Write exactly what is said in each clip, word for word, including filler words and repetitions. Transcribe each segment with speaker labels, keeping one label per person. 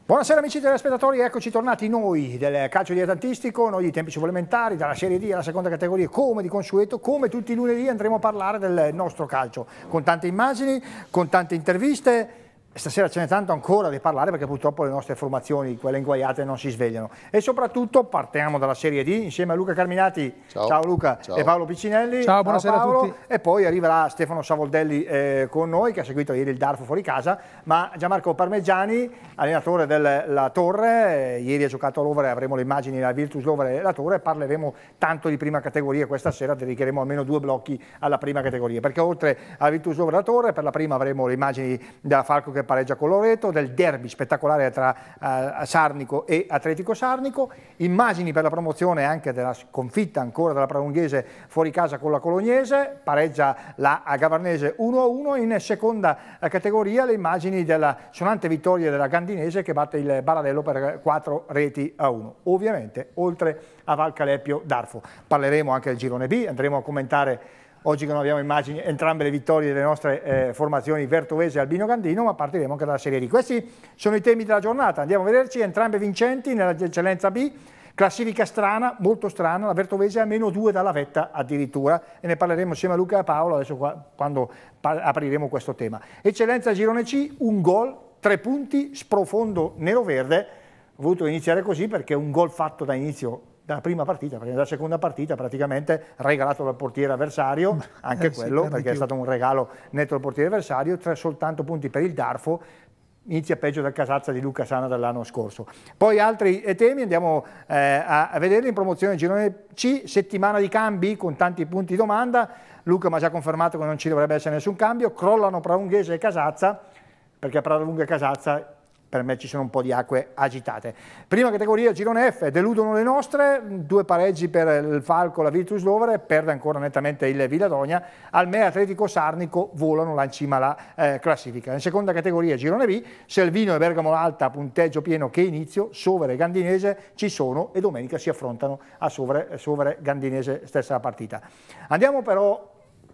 Speaker 1: Buonasera amici telespettatori, eccoci tornati noi del calcio dilettantistico, noi di tempi supplementari, dalla Serie D alla seconda categoria, come di consueto, come tutti i lunedì andremo a parlare del nostro calcio, con tante immagini, con tante interviste. Stasera ce n'è tanto ancora di parlare perché purtroppo le nostre formazioni, quelle inguaiate, non si svegliano. E soprattutto partiamo dalla Serie D insieme a Luca Carminati, ciao, ciao Luca, ciao. E Paolo Piccinelli,
Speaker 2: ciao, buonasera ciao Paolo, a tutti.
Speaker 1: E poi arriverà Stefano Savoldelli eh, con noi, che ha seguito ieri il Darfo fuori casa, ma Gianmarco Parmeggiani, allenatore della Torre, eh, ieri ha giocato all'Overe, avremo le immagini della Virtus Lovere e la Torre, parleremo tanto di prima categoria, questa sera dedicheremo almeno due blocchi alla prima categoria, perché oltre alla Virtus Lovere e la Torre, per la prima avremo le immagini della Falco che pareggia con Loreto, del derby spettacolare tra uh, Sarnico e Atletico Sarnico, immagini per la promozione anche della sconfitta ancora della Praunghese fuori casa con la Colognese, pareggia la Gavarnese uno a uno, in seconda categoria le immagini della sonante vittoria della Gandinese che batte il Baradello per quattro reti a uno. Ovviamente oltre a Valcalepio Darfo. Parleremo anche del girone B, andremo a commentare oggi che non abbiamo immagini, entrambe le vittorie delle nostre eh, formazioni Vertovese e Albino Gandino, ma partiremo anche dalla Serie D. Questi sono i temi della giornata, andiamo a vederci, entrambe vincenti nell'eccellenza B, classifica strana, molto strana, la Vertovese a meno due dalla vetta addirittura, e ne parleremo insieme a Luca e a Paolo adesso qua, quando apriremo questo tema. Eccellenza girone C, un gol, tre punti, sprofondo nero-verde, ho voluto iniziare così perché un gol fatto da inizio dalla prima partita, perché nella seconda partita praticamente regalato dal portiere avversario, anche eh, quello, sì, perché è stato un regalo netto dal portiere avversario, tre soltanto punti per il Darfo, inizia peggio del Casazza di Luca Sana dell'anno scorso. Poi altri temi, andiamo eh, a, a vederli in promozione girone C, settimana di cambi con tanti punti domanda, Luca mi ha già confermato che non ci dovrebbe essere nessun cambio, crollano Praunghese e Casazza, perché Praunghese e Casazza per me ci sono un po' di acque agitate. Prima categoria, girone F, deludono le nostre, due pareggi per il Falco, la Virtus Lovere, perde ancora nettamente il Villadonia, Almea Atletico Sarnico volano là in cima alla eh, classifica. In seconda categoria, girone B, Selvino e Bergamo Alta, punteggio pieno che inizio, Sovere e Gandinese ci sono e domenica si affrontano a Sovere, Sovere Gandinese stessa partita. Andiamo però,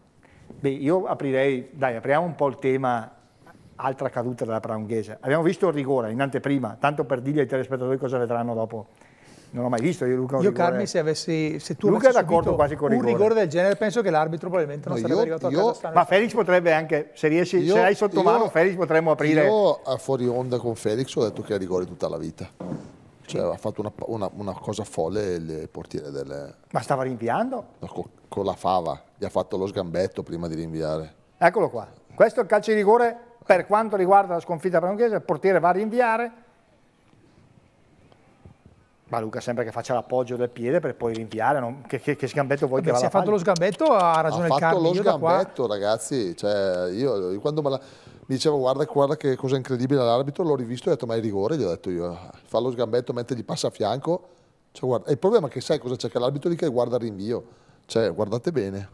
Speaker 1: beh io aprirei, dai apriamo un po' il tema. Altra caduta della Praunghese. Abbiamo visto il rigore in anteprima, tanto per dirgli ai telespettatori cosa vedranno dopo. Non l'ho mai visto io, Luca.
Speaker 2: Io, rigore... Carmi, se, avessi, se tu
Speaker 1: Luca
Speaker 2: avessi
Speaker 1: è d'accordo quasi con il
Speaker 2: rigore. Un rigore del genere, penso che l'arbitro probabilmente non no, sarebbe io, arrivato
Speaker 1: io,
Speaker 2: a casa.
Speaker 1: Ma Felix potrebbe anche, se riesci,
Speaker 3: io,
Speaker 1: se hai sotto io, mano, Felix potremmo aprire.
Speaker 3: Io a fuori onda con Felix ho detto che è rigore tutta la vita. Cioè ha fatto una, una, una cosa folle il portiere delle...
Speaker 1: Ma stava rinviando?
Speaker 3: No, con, con la fava, gli ha fatto lo sgambetto prima di rinviare.
Speaker 1: Eccolo qua. Questo è il calcio di rigore. Per quanto riguarda la sconfitta praunghese, il portiere va a rinviare, ma Luca sembra che faccia l'appoggio del piede per poi rinviare, non? Che, che, che sgambetto vuoi Vabbè, che
Speaker 2: vada a fare? Se ha fatto lo sgambetto ha ragione il Carmi.
Speaker 3: Ha fatto lo sgambetto, ragazzi, cioè, io, io quando me la, mi dicevo guarda, guarda che cosa incredibile l'arbitro, l'ho rivisto e ho detto ma è rigore, gli ho detto io, fa lo sgambetto mentre gli passa a fianco, cioè, guarda, e il problema è che sai cosa c'è, che l'arbitro lì che guarda il rinvio, cioè guardate bene.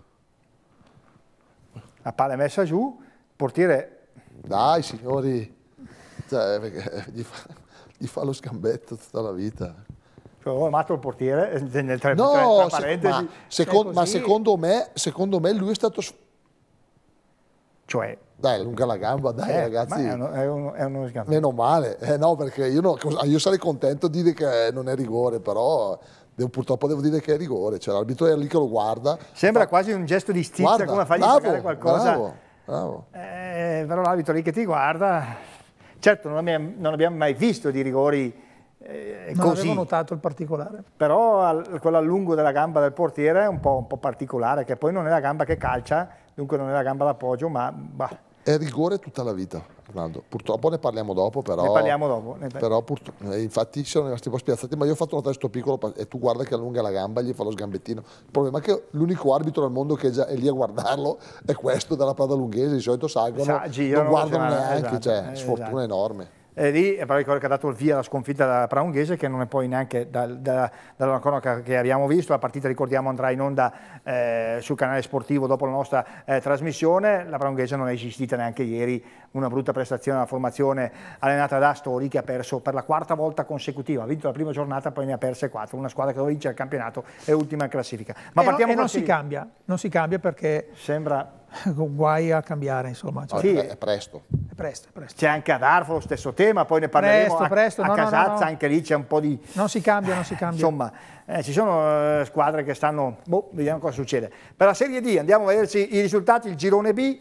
Speaker 1: La palla è messa giù, il portiere...
Speaker 3: Dai signori, cioè, gli, fa, gli fa lo scambetto tutta la vita.
Speaker 1: Cioè, ho amato il portiere nel tre,
Speaker 3: no,
Speaker 1: tra parentesi.
Speaker 3: Se, ma, secondo, ma secondo me, secondo me lui è stato...
Speaker 1: Cioè...
Speaker 3: Dai, allunga la gamba, dai eh, ragazzi.
Speaker 1: È uno, è uno, è uno
Speaker 3: Meno male, eh, no, perché io, no, io sarei contento di dire che non è rigore, però... Devo, purtroppo devo dire che è rigore, cioè l'arbitro è lì che lo guarda.
Speaker 1: Sembra
Speaker 3: fa...
Speaker 1: quasi un gesto di stizza, guarda, come fargli
Speaker 3: bravo,
Speaker 1: pagare qualcosa.
Speaker 3: Bravo, bravo.
Speaker 1: Eh, però l'arbitro lì che ti guarda, certo non abbiamo, non abbiamo mai visto di rigori eh,
Speaker 2: non
Speaker 1: così.
Speaker 2: avevo notato il particolare.
Speaker 1: Però al, quello allungo della gamba del portiere è un po', un po' particolare, che poi non è la gamba che calcia, dunque non è la gamba d'appoggio, ma... Bah.
Speaker 3: È rigore tutta la vita, Fernando. Purtroppo ne parliamo dopo, però...
Speaker 1: Ne parliamo dopo. Ne
Speaker 3: però purtroppo, infatti siamo rimasti un po' spiazzati, ma io ho fatto un testo piccolo e tu guarda che allunga la gamba e gli fa lo sgambettino. Il problema è che l'unico arbitro al mondo che è, già, è lì a guardarlo è questo della Prada Lunghese, di solito salgono, Sa, girano, non guardano neanche, esatto, cioè eh, sfortuna esatto. enorme.
Speaker 1: E lì è proprio che ha dato il via alla sconfitta della Praunghese, che non è poi neanche da, da, dalla cronaca che abbiamo visto. La partita, ricordiamo, andrà in onda eh, sul canale sportivo dopo la nostra eh, trasmissione. La Praunghese non è esistita neanche ieri, una brutta prestazione della formazione allenata da Astori, che ha perso per la quarta volta consecutiva, ha vinto la prima giornata, poi ne ha perse quattro, una squadra che doveva vincere il campionato è ultima in classifica. Ma
Speaker 2: e
Speaker 1: partiamo
Speaker 2: no, e non si cambia, non si cambia perché
Speaker 1: sembra
Speaker 2: guai a cambiare, insomma. Cioè,
Speaker 1: Sì.
Speaker 3: È presto.
Speaker 2: È presto, è presto.
Speaker 1: C'è anche ad Arfo lo stesso tema, poi ne parleremo
Speaker 2: Presto,
Speaker 1: a,
Speaker 2: presto,
Speaker 1: a
Speaker 2: no, no,
Speaker 1: Casazza,
Speaker 2: no, no.
Speaker 1: anche lì c'è un po' di...
Speaker 2: Non si cambia, non si cambia.
Speaker 1: Insomma, eh, ci sono eh, squadre che stanno... Boh, vediamo cosa succede. Per la Serie D andiamo a vederci i risultati, il girone B.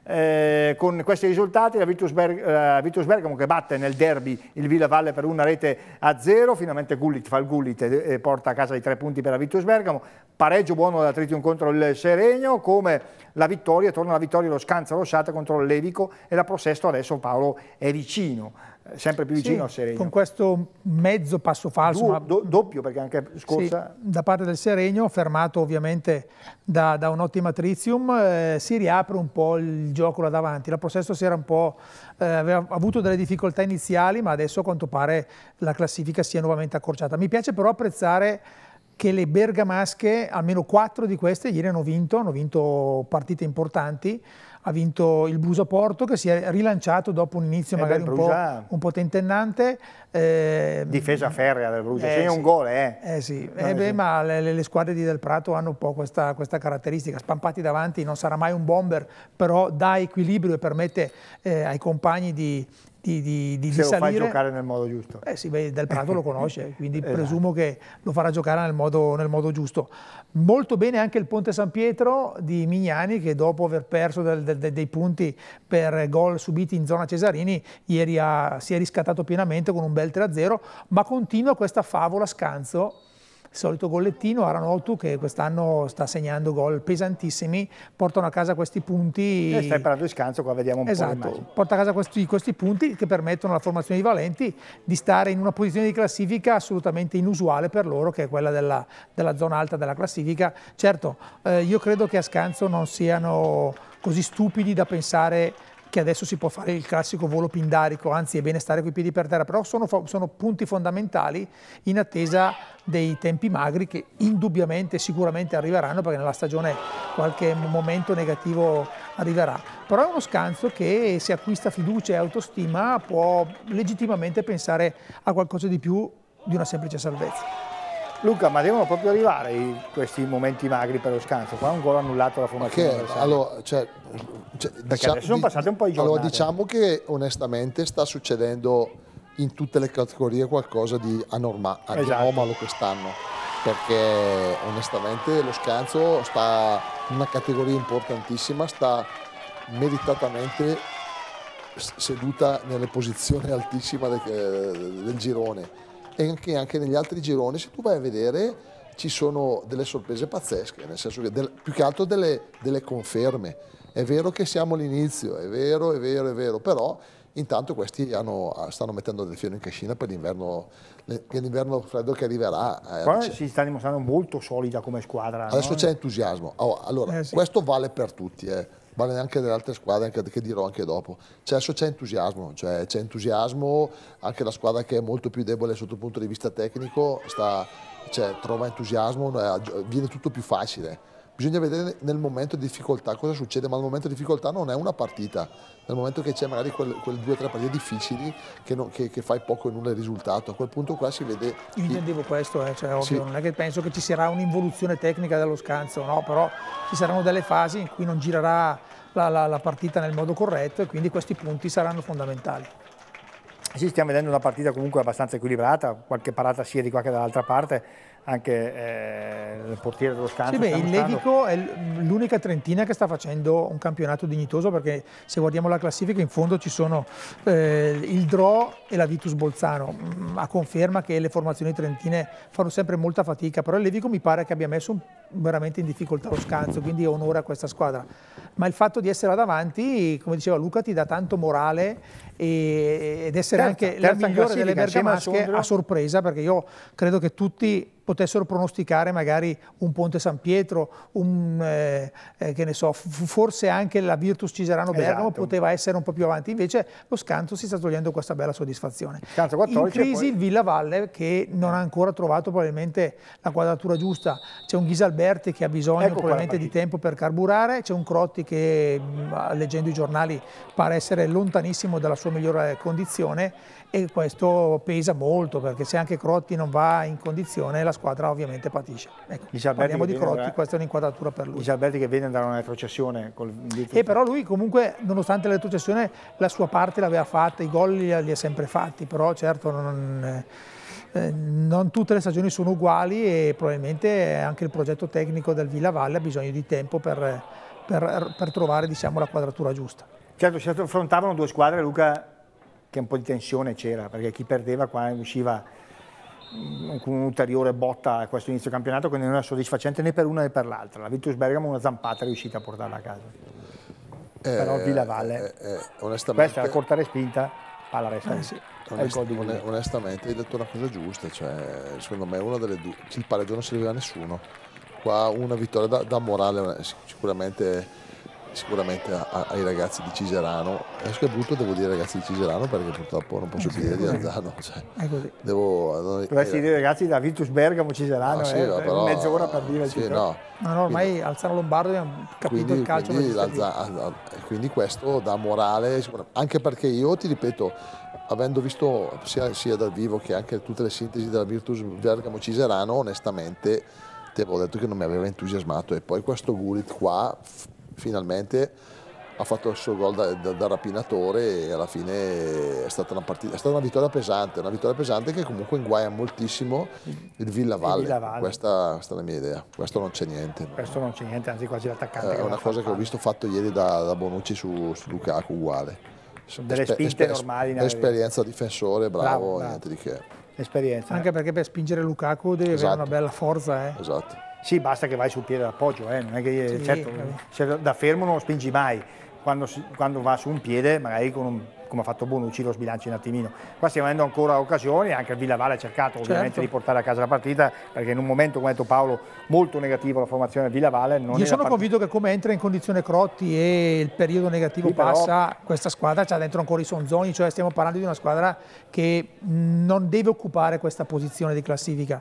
Speaker 1: Eh, con questi risultati la Virtus, Berg, eh, Virtus Bergamo che batte nel derby il Villavalle per una rete a zero, finalmente Gullit fa il Gullit e, e porta a casa i tre punti per la Virtus Bergamo, pareggio buono da Tritium contro il Seregno, come la vittoria, torna la vittoria lo Scanza Rossata contro il Levico e la Pro Sesto adesso Paolo è vicino, sempre più vicino
Speaker 2: Sì,
Speaker 1: al Seregno.
Speaker 2: con questo mezzo passo falso,
Speaker 1: Du-
Speaker 2: ma
Speaker 1: do- doppio perché anche scorsa...
Speaker 2: Sì, da parte del Seregno, fermato ovviamente da, da un'ottima Tritium, eh, si riapre un po' il gioco là davanti. La Possesso si era un po', eh, aveva avuto delle difficoltà iniziali, ma adesso a quanto pare la classifica si è nuovamente accorciata. Mi piace però apprezzare che le bergamasche, almeno quattro di queste, ieri hanno vinto, hanno vinto partite importanti. Ha vinto il Brusa Porto che si è rilanciato dopo un inizio
Speaker 1: Eh
Speaker 2: magari
Speaker 1: beh,
Speaker 2: un,
Speaker 1: Brusa-
Speaker 2: po', un po' tentennante. Eh,
Speaker 1: Difesa ferrea del Brugia,
Speaker 2: eh,
Speaker 1: segna
Speaker 2: sì.
Speaker 1: un gol, eh.
Speaker 2: Eh sì,
Speaker 1: No,
Speaker 2: eh beh,
Speaker 1: sì.
Speaker 2: ma le, le squadre di Del Prato hanno un po' questa, questa caratteristica, spampati davanti, non sarà mai un bomber, però dà equilibrio e permette eh, ai compagni di, di, di, di
Speaker 1: Se lo fai
Speaker 2: salire.
Speaker 1: giocare nel modo giusto.
Speaker 2: Eh sì, beh, Del Prato lo conosce, quindi
Speaker 1: Esatto.
Speaker 2: presumo che lo farà giocare nel modo, nel modo giusto. Molto bene anche il Ponte San Pietro di Mignani che dopo aver perso del, del, dei punti per gol subiti in zona Cesarini, ieri ha, si è riscattato pienamente con un bel tre a zero, ma continua questa favola Scanzo. Il solito gollettino, Aranotu che quest'anno sta segnando gol pesantissimi, portano a casa questi punti.
Speaker 1: E stai parlando di Scanzo, qua vediamo un po'
Speaker 2: Esatto,
Speaker 1: l'immagine.
Speaker 2: porta a casa questi, questi punti che permettono alla formazione di Valenti di stare in una posizione di classifica assolutamente inusuale per loro, che è quella della, della zona alta della classifica. Certo, eh, io credo che a Scanzo non siano così stupidi da pensare che adesso si può fare il classico volo pindarico, anzi è bene stare coi piedi per terra, però sono, sono punti fondamentali in attesa dei tempi magri che indubbiamente, sicuramente arriveranno, perché nella stagione qualche momento negativo arriverà. Però è uno Scanzo che se acquista fiducia e autostima può legittimamente pensare a qualcosa di più di una semplice salvezza.
Speaker 1: Luca, ma devono proprio arrivare i- questi momenti magri per lo Scanzo? Qua un gol annullato alla
Speaker 3: Ma
Speaker 1: formazione
Speaker 3: che,
Speaker 1: avversaria.
Speaker 3: allora, cioè, cioè, diciamo-
Speaker 1: adesso sono passate un po' di
Speaker 3: Allora,
Speaker 1: giornate.
Speaker 3: diciamo che onestamente sta succedendo in tutte le categorie qualcosa di anorma-
Speaker 1: Esatto.
Speaker 3: anomalo quest'anno, perché onestamente lo Scanzo sta in una categoria importantissima, sta meritatamente s- seduta nelle posizioni altissime del, del girone, e anche, anche negli altri gironi, se tu vai a vedere, ci sono delle sorprese pazzesche, nel senso che del- più che altro delle, delle conferme. È vero che siamo all'inizio, è vero, è vero, è vero, però intanto questi hanno- stanno mettendo del fieno in cascina per l'inverno, per l'inverno freddo che arriverà. eh,
Speaker 1: Qua
Speaker 3: c'è-
Speaker 1: si sta dimostrando molto solida come squadra.
Speaker 3: Adesso
Speaker 1: no?
Speaker 3: c'è entusiasmo. Oh, allora,
Speaker 2: Eh, sì.
Speaker 3: questo vale per tutti, eh. Vale anche delle altre squadre, anche, che dirò anche dopo. Cioè, adesso c'è entusiasmo, cioè, c'è entusiasmo, anche la squadra che è molto più debole sotto il punto di vista tecnico sta, cioè, trova entusiasmo, eh, viene tutto più facile. Bisogna vedere nel momento di difficoltà cosa succede, ma il momento di difficoltà non è una partita. Nel momento che c'è magari quelle, quelle due o tre partite difficili che, non- che- che fai poco e nulla il risultato, a quel punto qua si vede...
Speaker 2: Io intendevo questo, eh, cioè, ovvio,
Speaker 3: Sì.
Speaker 2: non è che penso che ci sarà un'involuzione tecnica dello Scanzo, no? Però ci saranno delle fasi in cui non girerà la, la- la partita nel modo corretto e quindi questi punti saranno fondamentali.
Speaker 1: Sì, stiamo vedendo una partita comunque abbastanza equilibrata, qualche parata sia di qua che dall'altra parte, anche eh, il portiere dello Scanzo
Speaker 2: Sì, beh,
Speaker 1: sta
Speaker 2: il
Speaker 1: mostrando-
Speaker 2: Levico è l- l'unica trentina che sta facendo un campionato dignitoso, perché se guardiamo la classifica in fondo ci sono eh, il Dro e la Vitus Bolzano, mm, a conferma che le formazioni trentine fanno sempre molta fatica, però il Levico mi pare che abbia messo un- veramente in difficoltà lo Scanzo, quindi onore a questa squadra. Ma il fatto di essere là davanti, come diceva Luca, ti dà tanto morale e- ed essere
Speaker 1: Terza,
Speaker 2: anche la
Speaker 1: terza in
Speaker 2: migliore delle
Speaker 1: classifica, insieme al
Speaker 2: bergamasche
Speaker 1: Sondrio.
Speaker 2: a sorpresa, perché io credo che tutti potessero pronosticare magari un Ponte San Pietro, un, eh, eh, che ne so, f- forse anche la Virtus Ciserano Bergamo
Speaker 1: Esatto.
Speaker 2: poteva essere un po' più avanti, invece lo Scanzo si sta togliendo questa bella soddisfazione.
Speaker 1: Scanzo quattordici
Speaker 2: In
Speaker 1: e
Speaker 2: crisi
Speaker 1: poi-
Speaker 2: il Villavalle che non ha ancora trovato probabilmente la quadratura giusta, c'è un Ghisalberto Alberti che ha bisogno
Speaker 1: Ecco
Speaker 2: probabilmente di tempo per carburare, c'è un Crotti che leggendo i giornali pare essere lontanissimo dalla sua migliore condizione e questo pesa molto perché se anche Crotti non va in condizione la squadra ovviamente patisce. Ecco, parliamo di Crotti, da... questa è un'inquadratura per lui.
Speaker 1: Dice Alberti che viene da una retrocessione. Col...
Speaker 2: E però lui comunque nonostante la retrocessione la sua parte l'aveva fatta, i gol li, li ha sempre fatti, però certo non... Eh, non tutte le stagioni sono uguali e probabilmente anche il progetto tecnico del Villavalle ha bisogno di tempo per, per, per trovare diciamo, la quadratura giusta.
Speaker 1: Certo, si affrontavano due squadre, Luca, che un po' di tensione c'era, perché chi perdeva qua usciva con un'ulteriore botta a questo inizio campionato che non era soddisfacente né per una né per l'altra. La Virtus Bergamo una zampata è riuscita a portarla a casa. Eh, Però Villavalle,
Speaker 3: eh, eh, onestamente...
Speaker 1: questa è la corta respinta, palla resta
Speaker 2: eh, sì.
Speaker 3: Onest, on, onestamente hai detto una cosa giusta, cioè, secondo me una delle due, il pareggio non serviva a nessuno, qua una vittoria da, da morale sicuramente, sicuramente a, ai ragazzi di Ciserano, adesso che è brutto devo dire ragazzi di Ciserano perché purtroppo non posso dire di Azzano, cioè,
Speaker 2: è così.
Speaker 3: Devo,
Speaker 1: dovresti eh, dire ragazzi da Virtus Bergamo Ciserano, no, sì, eh, però, mezz'ora per dire
Speaker 3: sì, no.
Speaker 2: No, no, ormai quindi, Alzano Lombardo abbiamo capito
Speaker 3: quindi,
Speaker 2: il calcio.
Speaker 3: Quindi, quindi questo dà morale, anche perché io ti ripeto, avendo visto sia, sia dal vivo che anche tutte le sintesi della Virtus Bergamo Ciserano, onestamente ti avevo detto che non mi aveva entusiasmato e poi questo Gullit qua finalmente ha fatto il suo gol da, da, da rapinatore e alla fine è stata una partita, è stata una vittoria pesante, una vittoria pesante che comunque inguaia moltissimo il Villavalle. Il Villavalle. Questa, questa è la mia idea, questo non c'è niente.
Speaker 1: Questo non c'è niente, anzi quasi l'attaccante.
Speaker 3: È una cosa che ho visto fatto ieri da, da Bonucci su, su Lukaku, uguale.
Speaker 1: Delle Esper spinte esper normali.
Speaker 3: Esperienza difensore, bravo, bravo, bravo, niente di che.
Speaker 1: Esperienza.
Speaker 2: Anche perché per spingere Lukaku devi esatto. avere una bella forza. Eh.
Speaker 3: Esatto.
Speaker 1: Sì, basta che vai sul piede d'appoggio, eh. Non è che, sì, certo, cioè, da fermo non lo spingi mai. Quando, quando va su un piede, magari con un, come ha fatto Bonucci, lo sbilanci un attimino. Qua stiamo avendo ancora occasioni, anche il Villavalle ha cercato ovviamente certo. di portare a casa la partita, perché in un momento, come ha detto Paolo, molto negativo la formazione del Villavalle. Non
Speaker 2: Io sono convinto che come entra in condizione Crotti e il periodo negativo sì, passa, però... questa squadra c'ha dentro ancora i sonzoni, cioè stiamo parlando di una squadra che non deve occupare questa posizione di classifica.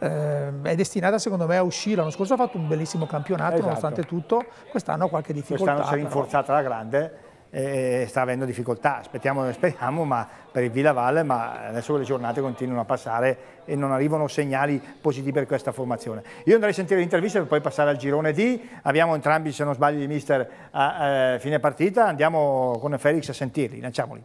Speaker 2: Eh, è destinata secondo me a uscire. L'anno scorso ha fatto un bellissimo campionato esatto. nonostante tutto, quest'anno ha qualche difficoltà.
Speaker 1: Quest'anno si è rinforzata la grande e sta avendo difficoltà, aspettiamo, speriamo ma per il Villavalle, ma adesso le giornate continuano a passare e non arrivano segnali positivi per questa formazione. Io andrei a sentire l'intervista per poi passare al girone D, abbiamo entrambi se non sbaglio di mister a eh, fine partita, andiamo con Felix a sentirli, lanciamoli.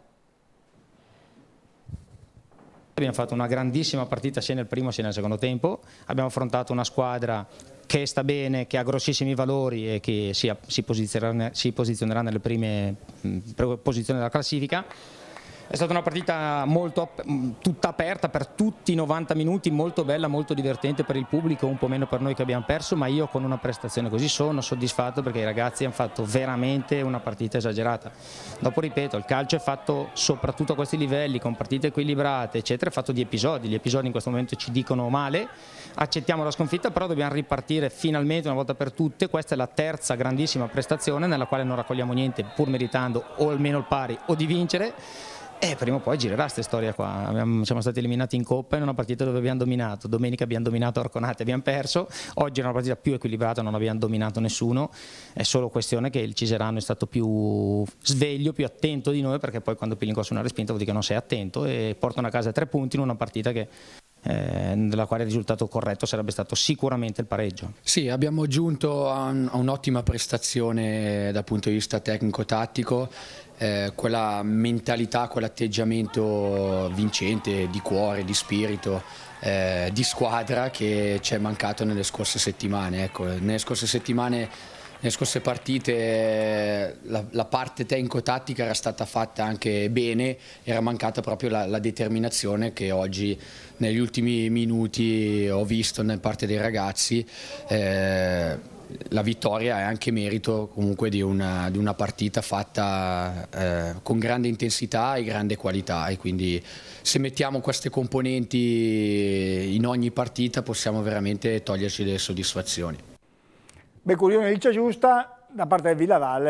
Speaker 4: Abbiamo fatto una grandissima partita sia nel primo sia nel secondo tempo, abbiamo affrontato una squadra che sta bene, che ha grossissimi valori e che si, si, posizionerà, si posizionerà nelle prime mh, posizioni della classifica. È stata una partita molto, tutta aperta per tutti i novanta minuti, molto bella, molto divertente per il pubblico, un po' meno per noi che abbiamo perso, ma io con una prestazione così sono soddisfatto perché i ragazzi hanno fatto veramente una partita esagerata. Dopo ripeto, il calcio è fatto soprattutto a questi livelli, con partite equilibrate, eccetera, è fatto di episodi, gli episodi in questo momento ci dicono male, accettiamo la sconfitta, però dobbiamo ripartire finalmente una volta per tutte, questa è la terza grandissima prestazione nella quale non raccogliamo niente pur meritando o almeno il pari o di vincere. E prima o poi girerà questa storia qua. Abbiamo, siamo stati eliminati in Coppa in una partita dove abbiamo dominato, domenica abbiamo dominato Arconate, abbiamo perso, oggi è una partita più equilibrata, non abbiamo dominato nessuno, è solo questione che il Ciserano è stato più sveglio, più attento di noi, perché poi quando pigli in corso una respinta vuol dire che non sei attento e portano a casa tre punti in una partita che Eh, della quale il risultato corretto sarebbe stato sicuramente il pareggio.
Speaker 5: Sì, abbiamo giunto a, un, a un'ottima prestazione dal punto di vista tecnico-tattico, eh, quella mentalità, quell'atteggiamento vincente di cuore, di spirito, eh, di squadra che ci è mancato nelle scorse settimane. Ecco, nelle scorse settimane Nelle scorse partite la, la parte tecnico-tattica era stata fatta anche bene, era mancata proprio la, la determinazione che oggi negli ultimi minuti ho visto nella parte dei ragazzi. Eh, la vittoria è anche merito comunque di una, di una partita fatta eh, con grande intensità e grande qualità, e quindi se mettiamo queste componenti in ogni partita possiamo veramente toglierci delle soddisfazioni.
Speaker 1: Becurione dice giusta, da parte del Villavalle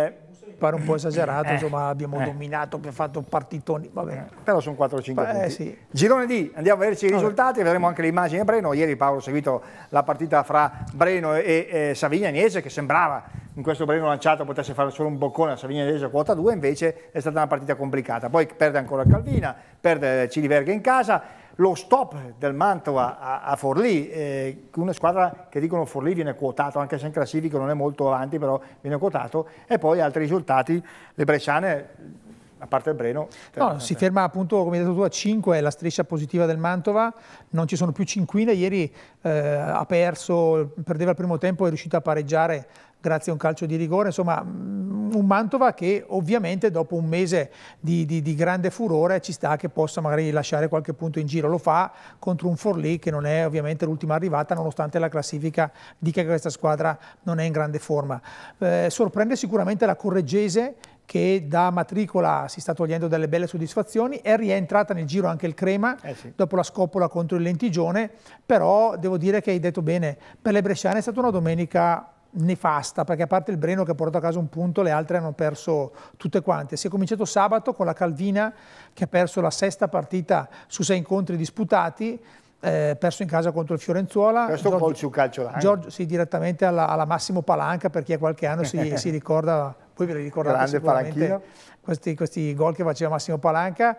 Speaker 2: pare un po' esagerato,
Speaker 1: Eh.
Speaker 2: insomma abbiamo
Speaker 1: Eh.
Speaker 2: dominato, abbiamo fatto partitoni, va bene.
Speaker 1: Però sono quattro cinque
Speaker 2: Eh,
Speaker 1: punti.
Speaker 2: sì.
Speaker 1: Girone D, andiamo a vederci i risultati, vedremo anche le immagini a Breno. Ieri Paolo ha seguito la partita fra Breno e, e Savigny Agnese, che sembrava in questo Breno lanciato potesse fare solo un boccone a Savigny Agnese a quota due, invece è stata una partita complicata. Poi perde ancora Calvina, perde Ciliverga in casa. Lo stop del Mantova a, a Forlì, eh, una squadra che dicono Forlì viene quotato, anche se in classifica non è molto avanti, però viene quotato, e poi altri risultati, le bresciane, a parte il Breno.
Speaker 2: No, si ferma appunto, come hai detto tu, a cinque, la striscia positiva del Mantova, non ci sono più cinquine, ieri eh, ha perso, perdeva il primo tempo, è riuscito a pareggiare grazie a un calcio di rigore, insomma un Mantova che ovviamente dopo un mese di, di, di grande furore ci sta che possa magari lasciare qualche punto in giro, lo fa contro un Forlì che non è ovviamente l'ultima arrivata, nonostante la classifica dica che questa squadra non è in grande forma. Eh, sorprende sicuramente la Correggese, che da matricola si sta togliendo delle belle soddisfazioni, è rientrata nel giro anche il Crema, eh sì. dopo la scoppola contro il Lentigione, però devo dire che hai detto bene, per le bresciane è stata una domenica nefasta, perché a parte il Breno che ha portato a casa un punto, le altre hanno perso tutte quante. Si è cominciato sabato con la Calvina che ha perso la sesta partita su sei incontri disputati, eh, perso in casa contro il Fiorenzuola.
Speaker 1: Questo
Speaker 2: Giorgio,
Speaker 1: gol su calcio d'angolo.
Speaker 2: Giorgio, sì, direttamente alla, alla Massimo Palanca, per chi ha qualche anno si, si ricorda, voi ve li ricordate
Speaker 1: grande
Speaker 2: sicuramente, questi, questi gol che faceva Massimo Palanca.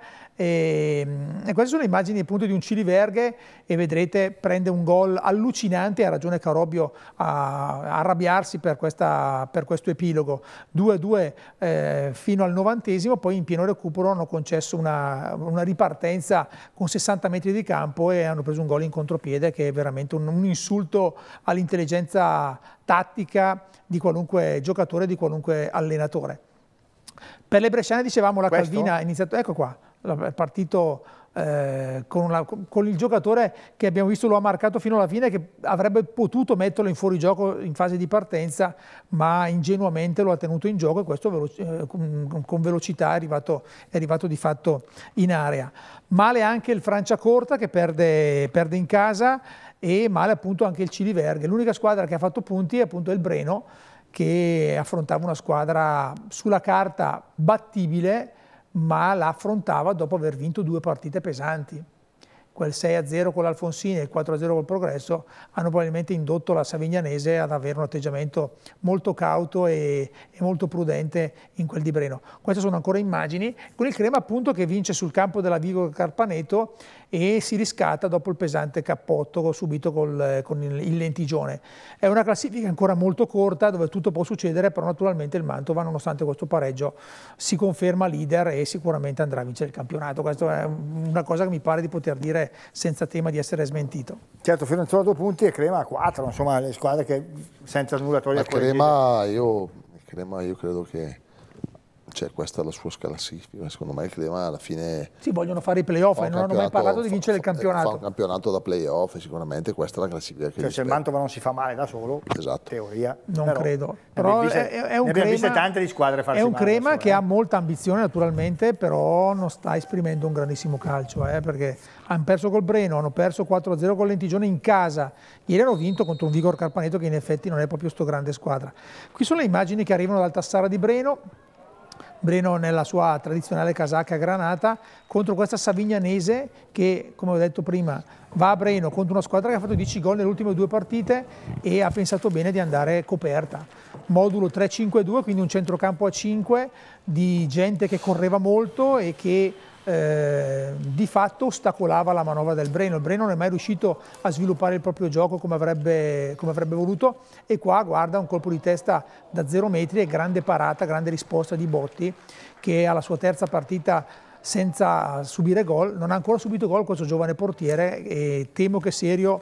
Speaker 2: E, e queste sono le immagini appunto di un Ciliverghe, e vedrete prende un gol allucinante, ha ragione Carobbio a, a arrabbiarsi per, questa, per questo epilogo. due a due eh, fino al novantesimo, poi in pieno recupero hanno concesso una, una ripartenza con sessanta metri di campo e hanno preso un gol in contropiede che è veramente un, un insulto all'intelligenza tattica di qualunque giocatore, di qualunque allenatore. Per le bresciane dicevamo la
Speaker 1: Questo?
Speaker 2: Calvina ha iniziato, ecco qua, è partito eh, con, una, con il giocatore che abbiamo visto lo ha marcato fino alla fine, che avrebbe potuto metterlo in fuorigioco in fase di partenza, ma ingenuamente lo ha tenuto in gioco, e questo veloci, eh, con, con velocità è arrivato, è arrivato di fatto in area. Male anche il Franciacorta che perde, perde in casa, e male appunto anche il Ciliverghe. L'unica squadra che ha fatto punti è appunto il Breno, che affrontava una squadra sulla carta battibile, ma la affrontava dopo aver vinto due partite pesanti. Quel sei a zero con l'Alfonsini e il quattro a zero col Progresso hanno probabilmente indotto la Savignanese ad avere un atteggiamento molto cauto e, e molto prudente in quel di Breno. Queste sono ancora immagini, con il Crema appunto che vince sul campo della Vigo Carpaneto e si riscatta dopo il pesante cappotto subito col, con il, il Lentigione. È una classifica ancora molto corta dove tutto può succedere, però naturalmente il Mantova, nonostante questo pareggio, si conferma leader e sicuramente andrà a vincere il campionato. Questa è una cosa che mi pare di poter dire senza tema di essere smentito.
Speaker 1: Certo, Fiorenzuola a due punti e Crema a quattro, insomma le squadre che senza nulla togliere.
Speaker 3: Ma Crema io, Crema io credo che, cioè, questa è la sua classifica, secondo me il Crema alla fine...
Speaker 2: Sì, vogliono fare i playoff e non hanno mai parlato di vincere
Speaker 3: fa,
Speaker 2: il campionato.
Speaker 3: Fa un campionato da playoff e sicuramente questa è la classifica che
Speaker 1: cioè, se il Mantova non si fa male da solo,
Speaker 3: esatto.
Speaker 1: teoria.
Speaker 2: Non
Speaker 1: però,
Speaker 2: credo. Però
Speaker 1: viste,
Speaker 2: è, è un
Speaker 1: ne abbiamo viste tante di squadre farsi
Speaker 2: È un
Speaker 1: male
Speaker 2: Crema
Speaker 1: solo,
Speaker 2: che
Speaker 1: eh.
Speaker 2: ha molta ambizione naturalmente, però non sta esprimendo un grandissimo calcio, eh, perché hanno perso col Breno, hanno perso quattro a zero con Lentigione in casa, ieri hanno vinto contro un Vigor Carpaneto che in effetti non è proprio sto grande squadra. Qui sono le immagini che arrivano dal Tassara di Breno, Breno nella sua tradizionale casacca granata contro questa Savignanese che, come ho detto prima, va a Breno contro una squadra che ha fatto dieci gol nelle ultime due partite e ha pensato bene di andare coperta. Modulo tre cinque due, quindi un centrocampo a cinque di gente che correva molto e che Eh, di fatto ostacolava la manovra del Breno. Il Breno non è mai riuscito a sviluppare il proprio gioco come avrebbe, come avrebbe voluto, e qua guarda un colpo di testa da zero metri e grande parata, grande risposta di Botti che alla sua terza partita senza subire gol, non ha ancora subito gol questo giovane portiere, e temo che Serio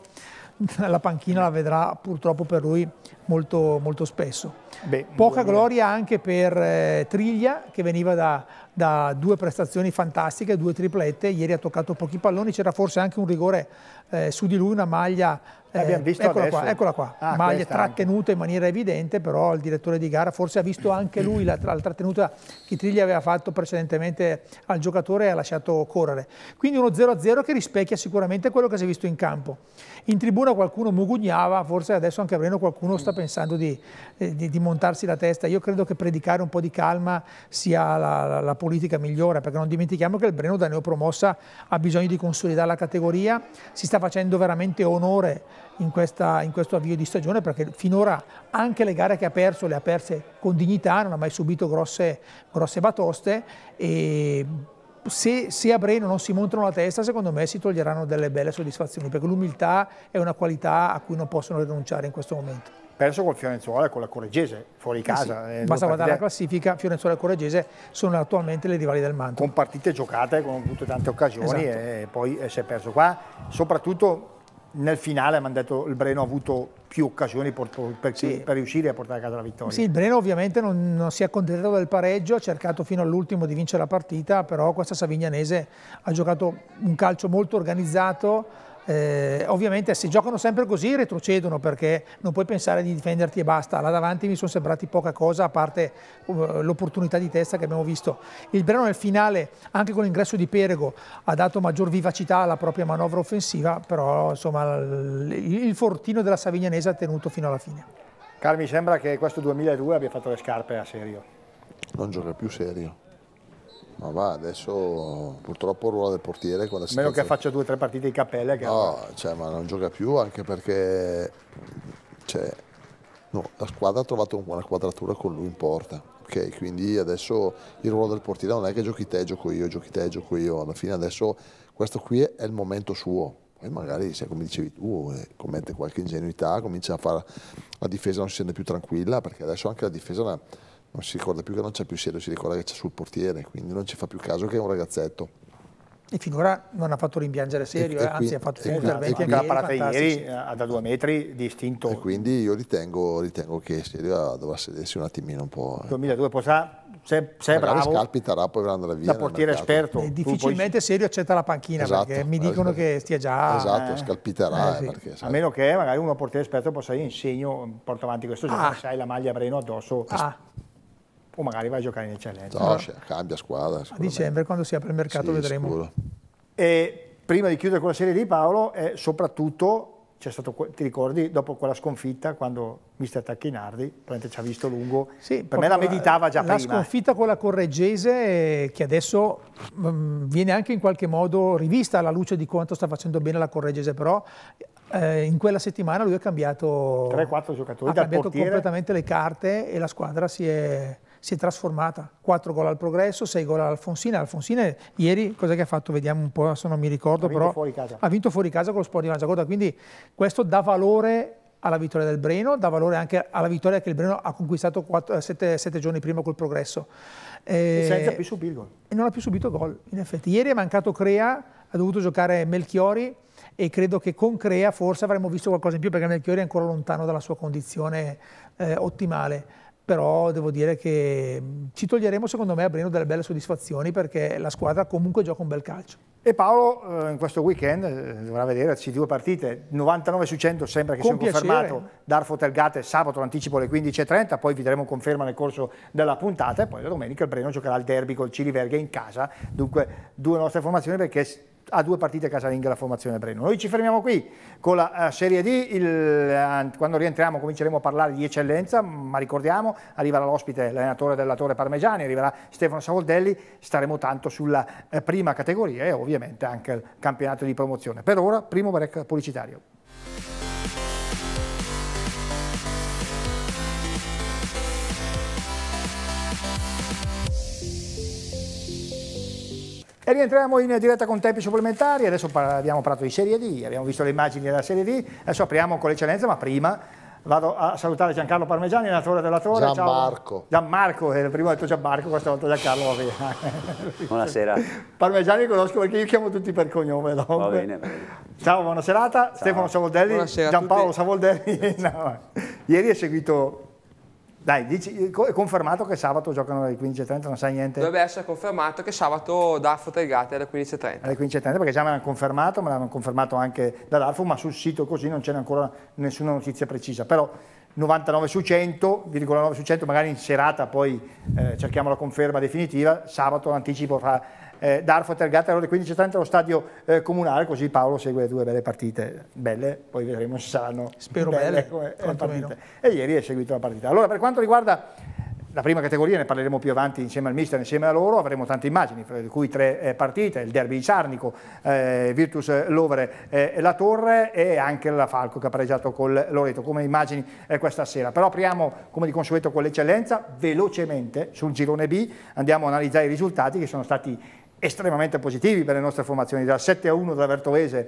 Speaker 2: la panchina la vedrà purtroppo per lui molto, molto spesso. Beh, Poca gloria anche per eh, Triglia che veniva da, da due prestazioni fantastiche, due triplette, ieri ha toccato pochi palloni, c'era forse anche un rigore eh, su di lui, una maglia, eh,
Speaker 1: Abbiamo visto
Speaker 2: eccola
Speaker 1: adesso.
Speaker 2: qua, eccola qua,
Speaker 1: Ah,
Speaker 2: maglia
Speaker 1: questa
Speaker 2: trattenuta in maniera evidente, però il direttore di gara forse ha visto anche lui la, la trattenuta che Trigli aveva fatto precedentemente al giocatore e ha lasciato correre. Quindi uno zero a zero che rispecchia sicuramente quello che si è visto in campo. In tribuna qualcuno mugugnava, forse adesso anche a Breno qualcuno sta pensando di, eh, di, di montarsi la testa. Io credo che predicare un po' di calma sia la, la, la politica migliore, perché non dimentichiamo che il Breno da neopromossa ha bisogno di consolidare la categoria, si sta facendo veramente onore in, questa, in questo avvio di stagione, perché finora anche le gare che ha perso le ha perse con dignità, non ha mai subito grosse, grosse batoste, e se, se a Breno non si montano la testa, secondo me si toglieranno delle belle soddisfazioni, perché l'umiltà è una qualità a cui non possono rinunciare in questo momento.
Speaker 1: Perso col Fiorenzuola e con la Correggese, fuori casa.
Speaker 2: Eh sì, basta guardare la classifica, Fiorenzuola e Correggese sono attualmente le rivali del Manto.
Speaker 1: Con partite giocate, con avuto tante occasioni, esatto. E poi si è perso qua. Soprattutto nel finale mi hanno detto il Breno ha avuto più occasioni per, per, sì. per riuscire a portare a casa la vittoria.
Speaker 2: Sì, il Breno ovviamente non, non si è accontentato del pareggio, ha cercato fino all'ultimo di vincere la partita, però questa Savignanese ha giocato un calcio molto organizzato. Eh, ovviamente se giocano sempre così retrocedono, perché non puoi pensare di difenderti e basta. Là davanti mi sono sembrati poca cosa, a parte uh, l'opportunità di testa che abbiamo visto. Il Breno nel finale, anche con l'ingresso di Perego, ha dato maggior vivacità alla propria manovra offensiva, però insomma il, il fortino della Savignanese ha tenuto fino alla fine.
Speaker 1: Carl, mi sembra che questo duemiladue abbia fatto le scarpe a serio.
Speaker 3: Non gioca più serio. Ma va, adesso purtroppo il ruolo del portiere con la
Speaker 1: meno che faccia due o tre partite di cappelle che
Speaker 3: no, cioè, ma non gioca più, anche perché cioè, no, la squadra ha trovato una quadratura con lui in porta, ok? Quindi adesso il ruolo del portiere non è che giochi te, gioco io, giochi te, gioco io, alla fine adesso questo qui è il momento suo. Poi magari, se come dicevi tu, eh, commette qualche ingenuità, comincia a fare la difesa, non si sente più tranquilla, perché adesso anche la difesa non, non si ricorda più che non c'è più serio, si ricorda che c'è sul portiere, quindi non ci fa più caso che è un ragazzetto.
Speaker 2: E finora non ha fatto rimpiangere serio, e, e anzi qui, ha fatto degli interventi anche
Speaker 1: la parata ieri da due metri distinto.
Speaker 3: E quindi io ritengo, ritengo che Serio dovrà sedersi un attimino un po'.
Speaker 1: duemiladue potrà, se, se è bravo,
Speaker 3: scalpiterà, poi andrà via.
Speaker 1: Da portiere esperto.
Speaker 2: E difficilmente poi... Serio accetta la panchina, esatto, perché mi dicono esatto. che stia già.
Speaker 3: Esatto,
Speaker 1: eh,
Speaker 3: scalpiterà.
Speaker 1: eh, sì.
Speaker 3: perché,
Speaker 1: a meno che magari uno portiere esperto possa dire insegno, porto avanti questo gioco, ah. se hai la maglia Breno addosso.
Speaker 2: Ah.
Speaker 1: O magari vai a giocare in eccellenza.
Speaker 3: No, cambia squadra.
Speaker 2: A dicembre, quando si apre il mercato, sì, vedremo.
Speaker 3: Sicuro.
Speaker 1: E prima di chiudere con la Serie D, Paolo, è soprattutto c'è stato, ti ricordi, dopo quella sconfitta, quando mister Tacchinardi ci ha visto lungo,
Speaker 2: sì,
Speaker 1: per me la meditava già
Speaker 2: la
Speaker 1: prima.
Speaker 2: La sconfitta con la Correggese, che adesso um, viene anche in qualche modo rivista alla luce di quanto sta facendo bene la Correggese, però eh, in quella settimana lui ha cambiato
Speaker 1: tre quattro giocatori,
Speaker 2: ha
Speaker 1: dal
Speaker 2: cambiato
Speaker 1: portiere.
Speaker 2: completamente le carte e la squadra si è... si è trasformata, quattro gol al Progresso, sei gol all'Alfonsina. Alfonsina ieri, cosa che ha fatto? Vediamo un po', se non mi ricordo,
Speaker 1: ha vinto
Speaker 2: però
Speaker 1: fuori casa.
Speaker 2: ha vinto fuori casa con lo Sport di Mangiacoda, quindi questo dà valore alla vittoria del Breno, dà valore anche alla vittoria che il Breno ha conquistato sette giorni prima col Progresso.
Speaker 1: E senza più subire il gol.
Speaker 2: E non ha più subito gol, in effetti. Ieri è mancato Crea, ha dovuto giocare Melchiori, e credo che con Crea forse avremmo visto qualcosa in più, perché Melchiori è ancora lontano dalla sua condizione eh, ottimale. Però devo dire che ci toglieremo secondo me a Breno delle belle soddisfazioni, perché la squadra comunque gioca un bel calcio.
Speaker 1: E Paolo in questo weekend eh, dovrà vederci due partite, novantanove su cento sembra che sia confermato Darfo Telgate sabato, l'anticipo alle quindici e trenta, poi vi daremo conferma nel corso della puntata, e poi la domenica il Breno giocherà il derby col Ciriverga in casa, dunque due nostre formazioni, perché ha due partite casalinghe la formazione Breno. Noi ci fermiamo qui con la uh, Serie D, il, uh, quando rientriamo cominceremo a parlare di eccellenza, ma ricordiamo, arriverà l'ospite, l'allenatore della Torre Parmegiani, arriverà Stefano Savoldelli, staremo tanto sulla uh, prima categoria e ovviamente anche il campionato di promozione. Per ora, primo break pubblicitario. E rientriamo in diretta con tempi supplementari. Adesso abbiamo parlato di Serie D, abbiamo visto le immagini della Serie D, adesso apriamo con l'eccellenza, ma prima vado a salutare Giancarlo Parmegiani, allenatore della Torre.
Speaker 3: Gianmarco.
Speaker 1: Ciao. Gianmarco, eh, prima ho detto Gianmarco, questa volta Giancarlo va via.
Speaker 6: Buonasera.
Speaker 1: Parmegiani conosco perché io chiamo tutti per cognome. No? Va bene, va bene. Ciao, buona serata. Ciao. Stefano Savoldelli, Buonasera Giampaolo Savoldelli. No. Ieri hai seguito Dai, dici, è confermato che sabato giocano alle quindici e trenta, non sai niente?
Speaker 6: Dovrebbe essere confermato che sabato Darfo Telgate alle quindici e trenta.
Speaker 1: Alle quindici e trenta, perché già me l'hanno confermato, me l'hanno confermato anche da Darfo, ma sul sito così non c'è ancora nessuna notizia precisa. Però novantanove su cento, virgola nove su cento, magari in serata poi eh, cerchiamo la conferma definitiva, sabato l'anticipo fra eh, Darfo e Telgate alle quindici e trenta allo stadio eh, comunale, così Paolo segue due belle partite, belle, poi vedremo se saranno
Speaker 2: Spero
Speaker 1: belle,
Speaker 2: belle,
Speaker 1: come, eh,
Speaker 2: quantomeno.
Speaker 1: partite. E ieri è seguito la partita. Allora, per quanto riguarda la prima categoria, ne parleremo più avanti insieme al mister, insieme a loro, avremo tante immagini, fra cui tre eh, partite, il derby di Sarnico, eh, Virtus Lovere e eh, la Torre, e anche la Falco che ha pareggiato col Loreto come immagini eh, questa sera. Però apriamo come di consueto con l'eccellenza, velocemente sul girone B, andiamo a analizzare i risultati che sono stati estremamente positivi per le nostre formazioni, dal sette a uno della Vertovese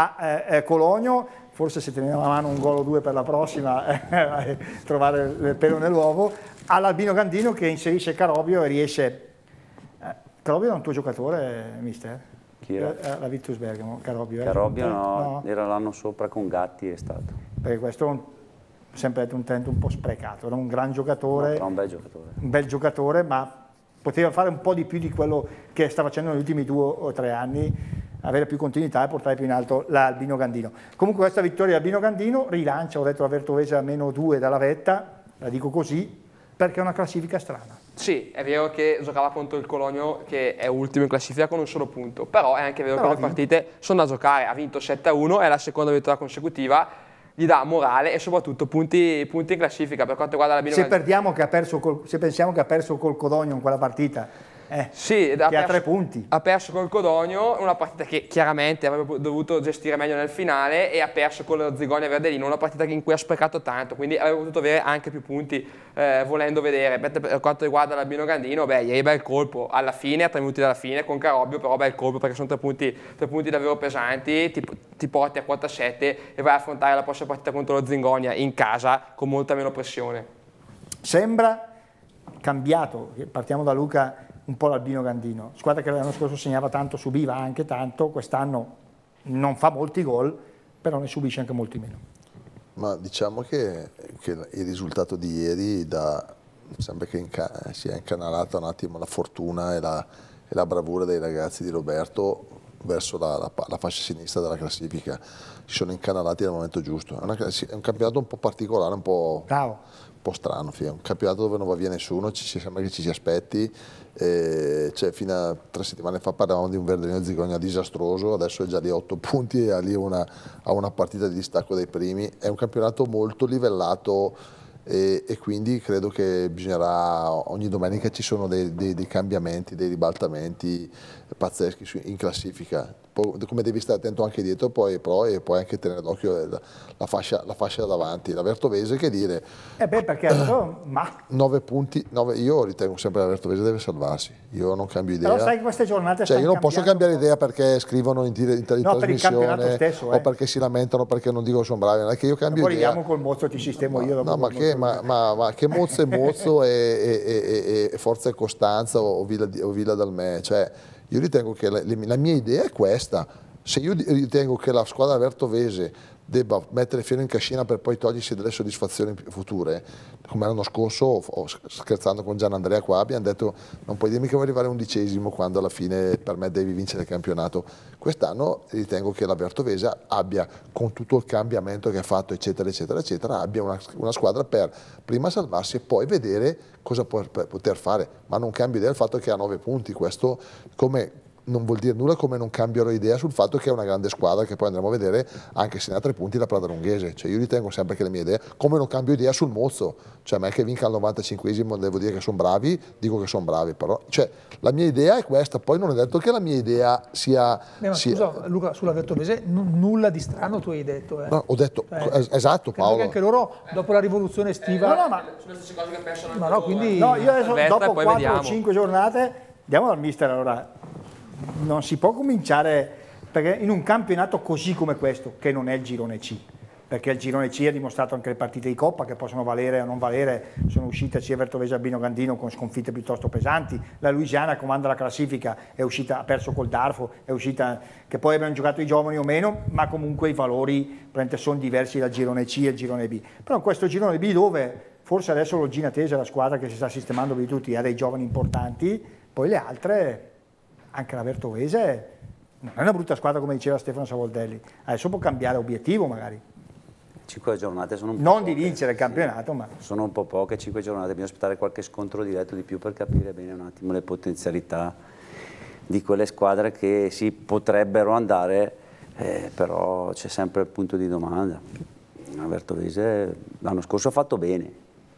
Speaker 1: a eh, Cologno. Forse se teneva a mano un gol o due per la prossima, eh, trovare il pelo nell'uovo, all'Albino Gandino che inserisce Carobio e riesce... Eh, Carobio era un tuo giocatore, mister?
Speaker 7: Chi era?
Speaker 1: Eh, la Virtus Bergamo, Carobio.
Speaker 7: Carobio
Speaker 1: eh?
Speaker 7: no,
Speaker 1: no,
Speaker 7: era l'anno sopra con Gatti, è stato.
Speaker 1: Perché questo è un, sempre detto un talento un po' sprecato, era un gran giocatore,
Speaker 7: No, però un bel giocatore.
Speaker 1: un bel giocatore, ma poteva fare un po' di più di quello che sta facendo negli ultimi due o tre anni, avere più continuità e portare più in alto l'Albino Gandino. Comunque questa vittoria dell'Albino Gandino rilancia, ho detto, la Vertovese a meno due dalla vetta, la dico così, perché è una classifica strana.
Speaker 6: Sì, è vero che giocava contro il Cologno che è ultimo in classifica con un solo punto, però è anche vero
Speaker 1: Però
Speaker 6: che le partite sono da giocare, ha vinto sette a uno, è la seconda vittoria consecutiva, gli dà morale e soprattutto punti, punti in classifica per quanto riguarda l'Albino
Speaker 1: Se,
Speaker 6: Gandino.
Speaker 1: perdiamo che ha perso col, se pensiamo che ha perso col Codogno in quella partita, eh,
Speaker 6: Sì,
Speaker 1: che
Speaker 6: ha,
Speaker 1: ha
Speaker 6: perso,
Speaker 1: tre punti.
Speaker 6: ha perso col Codogno, una partita che chiaramente avrebbe dovuto gestire meglio nel finale, e ha perso con lo Zigonia Verdelino, una partita in cui ha sprecato tanto, quindi avrebbe potuto avere anche più punti eh, volendo vedere. Per quanto riguarda l'Albino Gandino, beh, ieri bel colpo alla fine, a tre minuti dalla fine con Carobio, però bel colpo perché sono tre punti, tre punti davvero pesanti, ti, ti porti a quota sette e vai a affrontare la prossima partita contro lo Zingonia in casa con molta meno pressione.
Speaker 1: Sembra cambiato, partiamo da Luca, un po' l'Albino Gandino, squadra che l'anno scorso segnava tanto, subiva anche tanto, quest'anno non fa molti gol, però ne subisce anche molti meno.
Speaker 3: Ma diciamo che, che il risultato di ieri dà, sembra che inca, sia incanalata un attimo la fortuna e la, e la bravura dei ragazzi di Roberto verso la, la, la fascia sinistra della classifica. Si sono incanalati al momento giusto. È, una, è un campionato un po' particolare, un po', un po' strano. È un campionato dove non va via nessuno, ci, sembra che ci si aspetti. Eh, cioè, fino a tre settimane fa parlavamo di un Verdellino Zigogna disastroso, adesso è già lì a otto punti e ha lì una, ha una partita di distacco dai primi. È un campionato molto livellato e, e quindi credo che bisognerà, ogni domenica ci sono dei, dei, dei cambiamenti, dei ribaltamenti pazzeschi in classifica. Come devi stare attento anche dietro poi, poi, e poi anche tenere d'occhio la, la, fascia, la fascia davanti. La Vertovese, che dire,
Speaker 1: eh beh, perché adesso, ma...
Speaker 3: nove punti, nove, io ritengo sempre che la Vertovese deve salvarsi, io non cambio idea.
Speaker 1: Però sai che queste giornate
Speaker 3: cioè, io non posso cambiare
Speaker 1: un
Speaker 3: idea perché scrivono in, in, in, in
Speaker 1: no,
Speaker 3: trasmissione
Speaker 1: stesso,
Speaker 3: o
Speaker 1: eh.
Speaker 3: perché si lamentano perché non dico che sono bravi, non è che io cambio
Speaker 1: poi
Speaker 3: idea.
Speaker 1: Poi col mozzo ti sistemo io dopo.
Speaker 3: No, ma che, ma, ma, ma che mozzo è mozzo e, e, e, e forza e costanza o Villa, o Villa dal me, cioè io ritengo che la, la mia idea è questa. Se io ritengo che la squadra vertovese debba mettere fieno in cascina per poi togliersi delle soddisfazioni future, come l'anno scorso, o scherzando con Gian Andrea qua, abbiamo detto non puoi dirmi che vuoi arrivare undicesimo quando alla fine per me devi vincere il campionato. Quest'anno ritengo che la Vertovese abbia, con tutto il cambiamento che ha fatto, eccetera, eccetera, eccetera, abbia una, una squadra per prima salvarsi e poi vedere cosa può poter fare, ma non cambio idea del fatto che ha nove punti, questo come... non vuol dire nulla, come non cambierò idea sul fatto che è una grande squadra che poi andremo a vedere anche se ne ha tre punti la Pradalunghese, cioè io ritengo sempre che le mie idee, come non cambio idea sul Mozzo, cioè a me che vinca al novantacinquesimo devo dire che sono bravi, dico che sono bravi, però cioè, la mia idea è questa, poi non è detto che la mia idea sia...
Speaker 2: Beh, ma
Speaker 3: sia...
Speaker 2: scusa Luca, sulla Vertovese nulla di strano tu hai detto. Eh.
Speaker 3: No, ho detto,
Speaker 2: eh,
Speaker 3: esatto Paolo.
Speaker 2: Anche loro dopo la rivoluzione estiva...
Speaker 1: No, no, ma...
Speaker 6: sono le stesse cose che pensano
Speaker 2: no, no, quindi...
Speaker 1: no, io adesso
Speaker 6: Vesta,
Speaker 1: dopo quattro o cinque giornate andiamo dal mister. Allora non si può cominciare, perché in un campionato così come questo, che non è il girone C, perché il girone C ha dimostrato anche le partite di Coppa che possono valere o non valere, sono uscite sia Vertovese Albino Gandino con sconfitte piuttosto pesanti, la Louisiana comanda la classifica, è uscita, ha perso col Darfo, è uscita, che poi abbiano giocato i giovani o meno, ma comunque i valori sono diversi dal girone C e il girone B. Però in questo girone B dove forse adesso l'Olgina Tese è la squadra che si sta sistemando di tutti, ha dei giovani importanti, poi le altre, anche la Vertovese, non è una brutta squadra come diceva Stefano Savoldelli, adesso può cambiare obiettivo magari.
Speaker 7: Cinque giornate sono un po'
Speaker 1: Non
Speaker 7: poche,
Speaker 1: di vincere il campionato,
Speaker 7: sì.
Speaker 1: ma...
Speaker 7: Sono un po' poche, cinque giornate, bisogna aspettare qualche scontro diretto di più per capire bene un attimo le potenzialità di quelle squadre che si potrebbero andare, eh, però c'è sempre il punto di domanda. La Vertovese l'anno scorso ha fatto bene,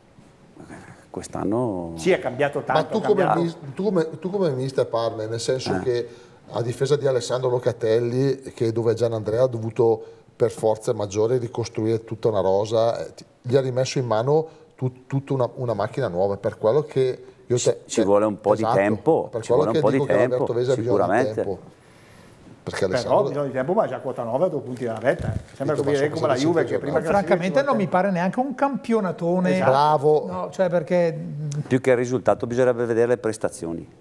Speaker 7: quest'anno...
Speaker 1: Sì, è cambiato tanto.
Speaker 3: Ma tu come,
Speaker 1: cambiato.
Speaker 3: tu, come, tu come mister Parme, nel senso
Speaker 7: Eh.
Speaker 3: che a difesa di Alessandro Locatelli, che dove Gian Andrea ha dovuto per forze maggiori ricostruire tutta una rosa, eh, ti- gli ha rimesso in mano tut- tutta una, una macchina nuova, per quello che... Io te,
Speaker 7: Ci vuole un po' di
Speaker 3: esatto,
Speaker 7: tempo,
Speaker 3: per
Speaker 7: ci
Speaker 3: quello
Speaker 7: vuole
Speaker 3: che
Speaker 7: un po' di
Speaker 3: dico che la
Speaker 7: tempo,
Speaker 3: Vertovese ha bisogno di
Speaker 7: sicuramente.
Speaker 3: tempo. Perché
Speaker 1: Però
Speaker 3: Alessandro...
Speaker 1: bisogno di tempo, ma già quota nove a due punti dalla vetta. Sembra
Speaker 3: Detto,
Speaker 1: come,
Speaker 3: ma sono
Speaker 1: come la
Speaker 3: passate
Speaker 1: Juve
Speaker 3: cinque
Speaker 1: che prima
Speaker 3: giornate.
Speaker 2: Francamente non mi pare neanche un campionatone.
Speaker 1: Esatto.
Speaker 3: Bravo.
Speaker 2: No, cioè perché
Speaker 7: Più che il risultato bisognerebbe vedere le prestazioni.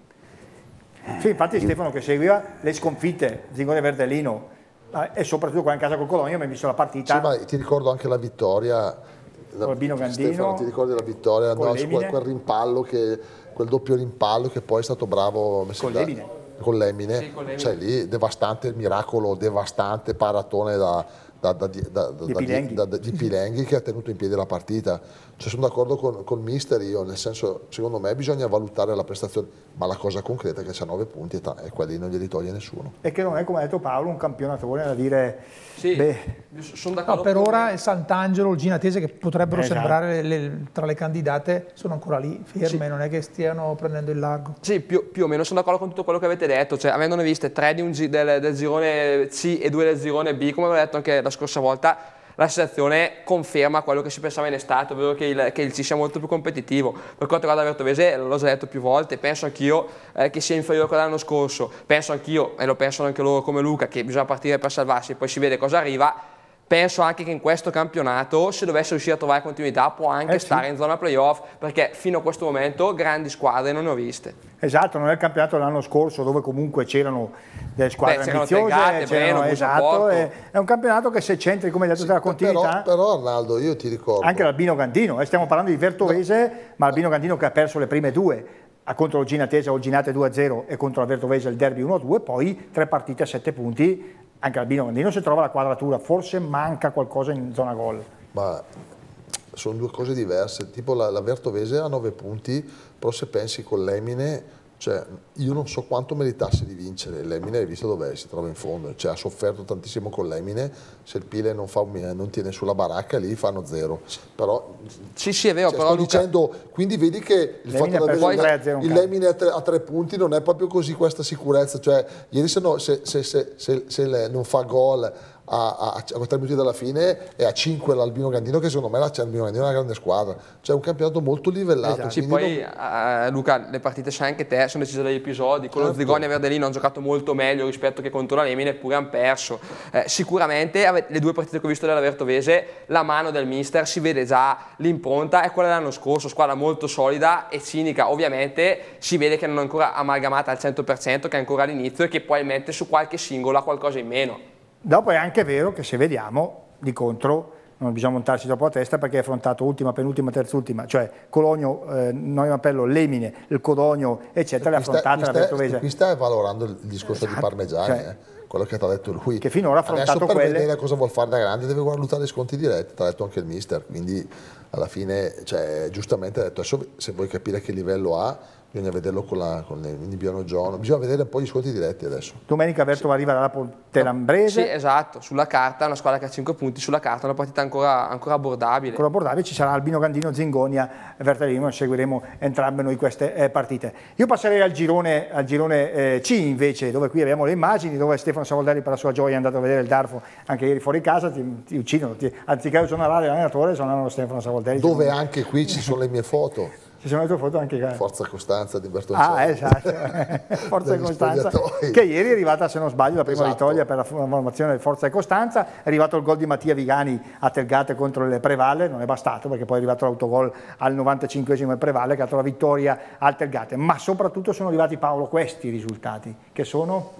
Speaker 1: Sì, infatti Stefano che seguiva le sconfitte, Zingone Verdellino, eh, e soprattutto qua in casa con Cologno, mi ha visto la partita.
Speaker 3: Sì, ma ti ricordo anche la vittoria.
Speaker 1: Con Albino Gandino,
Speaker 3: Stefano, ti ricordi la vittoria?
Speaker 1: con
Speaker 3: No,
Speaker 1: Lemine.
Speaker 3: quel, quel rimpallo, che, quel doppio rimpallo che poi è stato bravo mi
Speaker 1: Con
Speaker 3: sembra,
Speaker 1: Lemine.
Speaker 3: con Lemine.
Speaker 6: Sì, con Lemine.
Speaker 3: Cioè lì devastante, miracolo devastante, paratone da, da, da, da, da,
Speaker 1: Di
Speaker 3: da-
Speaker 1: Pilenghi.
Speaker 3: da- da- di Pilenghi che ha tenuto in piedi la partita. Cioè, sono d'accordo con, con mister io, nel senso, secondo me bisogna valutare la prestazione, ma la cosa concreta è che c'ha nove punti e, ta- e quelli non glieli toglie nessuno.
Speaker 1: E che non è, come ha detto Paolo, un campionatore da dire...
Speaker 6: Sì,
Speaker 1: beh,
Speaker 6: sono
Speaker 2: no,
Speaker 6: d'accordo
Speaker 2: per
Speaker 6: con
Speaker 2: ora
Speaker 6: me.
Speaker 2: il Sant'Angelo, il Ginatese, che potrebbero
Speaker 1: Esatto.
Speaker 2: sembrare le- le- tra le candidate, sono ancora lì, ferme, non è che stiano prendendo il largo.
Speaker 6: Sì, più, più o meno sono d'accordo con tutto quello che avete detto, cioè avendone viste tre di un gi- del, del girone C e due del girone B, come avevo detto anche la scorsa volta, la situazione conferma quello che si pensava in estate, ovvero che il, che il C sia molto più competitivo. Per quanto riguarda la Vertovese, l'ho già detto più volte, penso anch'io eh, che sia inferiore a quello dell'anno scorso, penso anch'io, e lo pensano anche loro come Luca, che bisogna partire per salvarsi e poi si vede cosa arriva. Penso anche che in questo campionato, se dovesse riuscire a trovare continuità, può anche
Speaker 1: Eh sì.
Speaker 6: stare in zona playoff, perché fino a questo momento grandi squadre non ne ho viste.
Speaker 1: esatto, non è il campionato dell'anno scorso dove comunque c'erano delle squadre
Speaker 6: Beh, c'erano
Speaker 1: ambiziose,
Speaker 6: Tegate,
Speaker 1: c'erano-
Speaker 6: Breno,
Speaker 1: esatto,
Speaker 6: Busaporto.
Speaker 1: è, è un campionato che se centri, come hai detto, della continuità,
Speaker 3: Però, però Arnaldo, io ti ricordo...
Speaker 1: anche l'Albino Gandino, eh, stiamo parlando di Vertovese, ma l'Albino Gandino che ha perso le prime due, a contro lo Ginatese o Ginate due a zero e contro la Vertovese il derby uno a due, poi tre partite a sette punti, anche l'Albino Gandino si trova la quadratura, forse manca qualcosa in zona gol.
Speaker 3: Ma sono due cose diverse, tipo la, la Vertovese ha nove punti, però se pensi con l'Emine, cioè io non so quanto meritasse di vincere, l'Emine hai visto dov'è, si trova in fondo, cioè ha sofferto tantissimo con l'Emine, se il Pile non, fa, un- non tiene sulla baracca lì fanno zero, però
Speaker 6: Sì, sì, è vero,
Speaker 3: cioè,
Speaker 6: però
Speaker 3: sto
Speaker 6: Luca,
Speaker 3: dicendo, quindi vedi che il
Speaker 1: L'Emine
Speaker 3: fatto
Speaker 1: ha
Speaker 3: di
Speaker 1: perso
Speaker 3: avere
Speaker 1: tre a zero in
Speaker 3: il
Speaker 1: casa.
Speaker 3: Lemine a tre, a tre punti non è proprio così questa sicurezza, cioè ieri se, no, se, se, se, se, se le- non fa gol a, a, a tre minuti dalla fine è a cinque l'Albino Gandino, che secondo me l'Albino Gandino è una grande squadra, cioè è un campionato molto livellato.
Speaker 1: Esatto.
Speaker 6: sì,
Speaker 3: quindi
Speaker 6: poi
Speaker 3: non-
Speaker 6: eh, Luca, le partite sai anche te, sono decise dagli episodi, con lo
Speaker 3: Certo.
Speaker 6: Zigoni e Verdellino hanno giocato molto meglio rispetto che contro la Lemine, eppure hanno perso. Eh, sicuramente ave- le due partite che ho visto della Vertovese, la mano del mister, si vede già l'impronta, è quella dell'anno scorso, squadra molto solida e cinica, ovviamente si vede che non è ancora amalgamata al cento per cento, che è ancora all'inizio e che probabilmente su qualche singolo ha qualcosa in meno.
Speaker 1: Dopo è anche vero che se vediamo di contro non bisogna montarsi troppo a testa perché è affrontato ultima, penultima, terzultima, cioè Cologno, eh, Noia Mappello, Lemine, il Codogno, eccetera, le ha
Speaker 3: qui sta-
Speaker 1: affrontate la
Speaker 3: qui sta-
Speaker 1: Vertovese.
Speaker 3: qui stai valorando il discorso di
Speaker 1: Esatto,
Speaker 3: Parmegiani,
Speaker 1: cioè,
Speaker 3: eh, quello che ti ha detto lui.
Speaker 1: che finora ha affrontato
Speaker 3: Adesso per
Speaker 1: quelle-
Speaker 3: vedere cosa vuol fare da grande deve valutare i sconti diretti, ti ha detto anche il mister, quindi alla fine, cioè, giustamente ha detto adesso se vuoi capire che livello ha bisogna vederlo con, la, con le, quindi Biano Giorno, bisogna vedere un po' gli sconti diretti adesso.
Speaker 1: Domenica Vertova arriva dalla Pontelambrese,
Speaker 6: Sì, esatto, sulla carta, una squadra che ha cinque punti, sulla carta è una partita ancora, ancora abbordabile.
Speaker 1: con abbordabile ci sarà Albino Gandino, Zingonia, Vertellino, seguiremo entrambe noi queste eh, partite. Io passerei al girone, al girone eh, C invece, dove qui abbiamo le immagini, dove Stefano Savoldelli per la sua gioia è andato a vedere il Darfo anche ieri fuori casa, ti, ti uccidono, ti, anziché esonerare l'allenatore sono Stefano Savoldelli.
Speaker 3: Dove anche qui ci sono le mie foto,
Speaker 1: Ci sono le tue foto anche qua.
Speaker 3: Forza Costanza di Bertoncelli.
Speaker 1: Ah, esatto, Forza e
Speaker 3: Degli
Speaker 1: Costanza,
Speaker 3: spogliatoi.
Speaker 1: che ieri è arrivata, se non sbaglio, la prima
Speaker 3: Esatto.
Speaker 1: vittoria per la formazione del Forza e Costanza, è arrivato il gol di Mattia Vigani a Telgate contro il Prevalle, non è bastato perché poi è arrivato l'autogol al novantacinquesimo il Prevalle che ha dato la vittoria al Telgate, ma soprattutto sono arrivati, Paolo, questi risultati, che sono...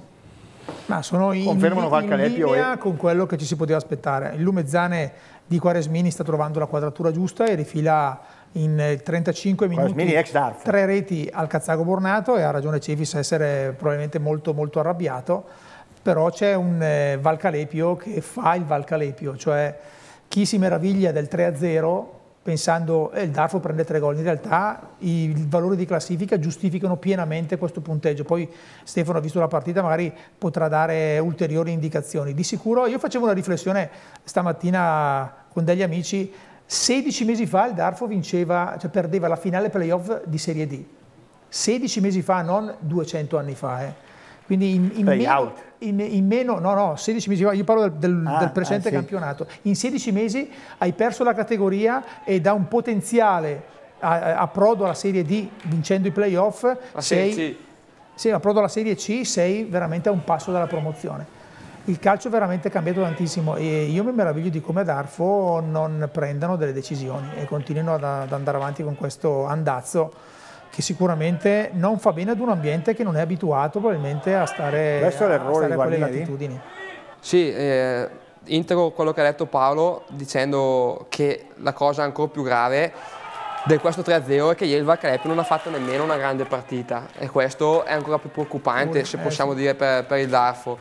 Speaker 2: Ma sono in,
Speaker 1: Confermano
Speaker 2: in
Speaker 1: Valcalepio
Speaker 2: linea
Speaker 1: e-
Speaker 2: con quello che ci si poteva aspettare. Il Lumezzane di Quaresmini sta trovando la quadratura giusta e rifila in trentacinque minuti, tre reti al Cazzago Bornato, e ha ragione Cefis a essere probabilmente molto, molto arrabbiato, però c'è un eh, Valcalepio che fa il Valcalepio, cioè chi si meraviglia del tre a zero pensando che eh, il Darfo prende tre gol, in realtà i, i valori di classifica giustificano pienamente questo punteggio. Poi Stefano ha visto la partita, magari potrà dare ulteriori indicazioni. Di sicuro io facevo una riflessione stamattina con degli amici: sedici mesi fa il Darfo vinceva, cioè perdeva la finale playoff di Serie D, sedici mesi fa, non duecento anni fa, eh. Quindi in, in, meno, in, in meno, no no, sedici mesi fa, io parlo del, del, ah, del precedente ah, sì. campionato, in sedici mesi hai perso la categoria e da un potenziale approdo alla Serie D vincendo i playoff,
Speaker 6: la
Speaker 2: sei,
Speaker 6: Serie C.
Speaker 2: Sì, approdo alla Serie C, sei veramente a un passo dalla promozione. Il calcio è veramente cambiato tantissimo e io mi meraviglio di come a Darfo non prendano delle decisioni e continuino ad, ad andare avanti con questo andazzo che sicuramente non fa bene ad un ambiente che non è abituato probabilmente a stare,
Speaker 1: questo è l'errore
Speaker 2: a, a quelle latitudini.
Speaker 6: Sì, eh, integro quello che ha detto Paolo dicendo che la cosa ancora più grave di questo tre a zero è che ieri il Valcalepio non ha fatto nemmeno una grande partita e questo è ancora più preoccupante, se possiamo dire, per, per il Darfo.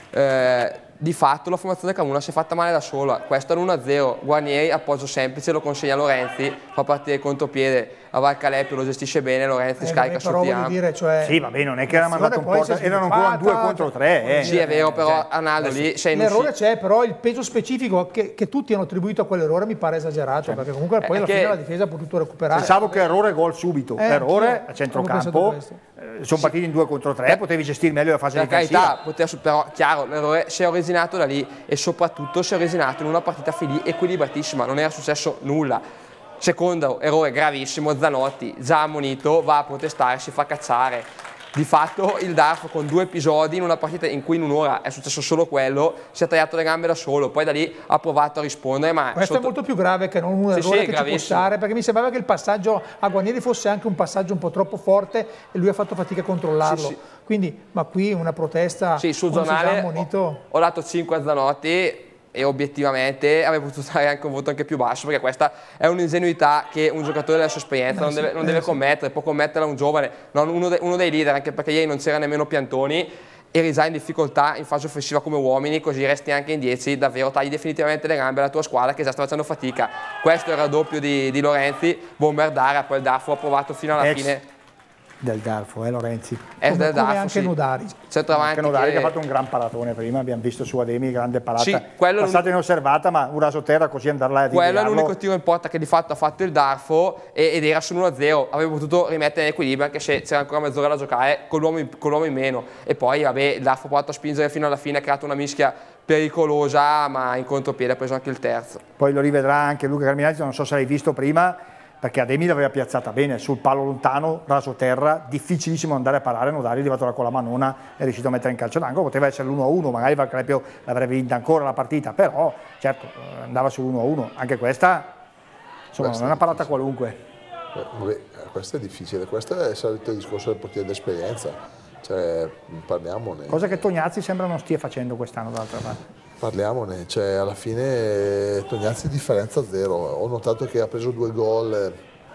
Speaker 6: Eh, di fatto la formazione Camuna si è fatta male da sola, questo è l'uno a zero, Guarnieri appoggio semplice lo consegna a Lorenzi, fa partire il contropiede, a Valcalepio lo gestisce bene, Lorenzi
Speaker 2: eh,
Speaker 6: scarica sul Tiam.
Speaker 2: Dire, cioè,
Speaker 1: sì, vabbè, non è che era mandato un porta, erano ancora due contro tre. Eh.
Speaker 6: Sì, è vero, però cioè, Arnaldo lì sei in
Speaker 2: l'errore c'è, però il peso specifico che, che tutti hanno attribuito a quell'errore mi pare esagerato, cioè, perché comunque poi alla fine la difesa ha potuto recuperare.
Speaker 1: Pensavo che errore gol subito,
Speaker 2: eh,
Speaker 1: errore a centrocampo, eh, sono partiti in due contro tre, potevi gestire meglio la fase difensiva.
Speaker 6: Per carità, poteva, però chiaro, l'errore si è originato da lì e soprattutto si è originato in una partita equilibratissima, non era successo nulla. Secondo errore gravissimo, Zanotti già ammonito va a protestare, si fa cacciare. Di fatto il Darfo con due episodi in una partita in cui in un'ora è successo solo quello, si è tagliato le gambe da solo, poi da lì ha provato a rispondere. Ma
Speaker 2: questo
Speaker 6: sotto...
Speaker 2: è molto più grave che non un errore sì, sì, che ci può stare, perché mi sembrava che il passaggio a Guarnieri fosse anche un passaggio un po' troppo forte e lui ha fatto fatica a controllarlo. Sì, sì. Quindi, ma qui una protesta,
Speaker 6: sì, sul zonale ho, ho dato cinque a Zanotti e obiettivamente avrei potuto dare anche un voto anche più basso, perché questa è un'ingenuità che un giocatore della sua esperienza non deve, non deve commettere, può commetterla un giovane, non uno, de, uno dei leader, anche perché ieri non c'era nemmeno Piantoni, eri già in difficoltà in fase offensiva come uomini, così resti anche in dieci, davvero tagli definitivamente le gambe alla tua squadra che già sta facendo fatica. Questo era il raddoppio di, di Lorenzi, bombardare, poi il Darfo ha provato fino alla
Speaker 1: Ex.
Speaker 6: fine.
Speaker 1: Del Darfo, eh Lorenzi.
Speaker 6: È
Speaker 2: come,
Speaker 6: del
Speaker 2: come
Speaker 6: Darfo,
Speaker 2: anche
Speaker 6: sì.
Speaker 2: Nodari.
Speaker 1: Anche Nodari che... che ha fatto un gran paratone prima, abbiamo visto su Ademi, grande parata,
Speaker 6: sì, passata
Speaker 1: inosservata, ma un raso terra così andare là a
Speaker 6: quello è l'unico tiro in porta che di fatto ha fatto il Darfo ed era su uno a zero, avrebbe potuto rimettere in equilibrio anche se c'era ancora mezz'ora da giocare con l'uomo in, in meno, e poi vabbè il Darfo ha provato a spingere fino alla fine, ha creato una mischia pericolosa, ma in contropiede ha preso anche il terzo.
Speaker 1: Poi lo rivedrà anche Luca Carminati, non so se l'hai visto prima, perché Ademi l'aveva piazzata bene, sul palo lontano, raso terra, difficilissimo andare a parare, Nodari è arrivato là con la manona, è riuscito a mettere in calcio d'angolo, poteva essere l'uno a uno, magari Valcalepio l'avrebbe vinta ancora la partita, però certo andava sull'uno a uno, anche questa, insomma, non è una parata qualunque.
Speaker 3: Eh, vabbè, questo è difficile, questo è il solito discorso del portiere d'esperienza, cioè parliamone.
Speaker 1: Cosa che Tognazzi sembra non stia facendo quest'anno d'altra parte.
Speaker 3: Parliamone, cioè alla fine Tognazzi differenza zero, ho notato che ha preso due gol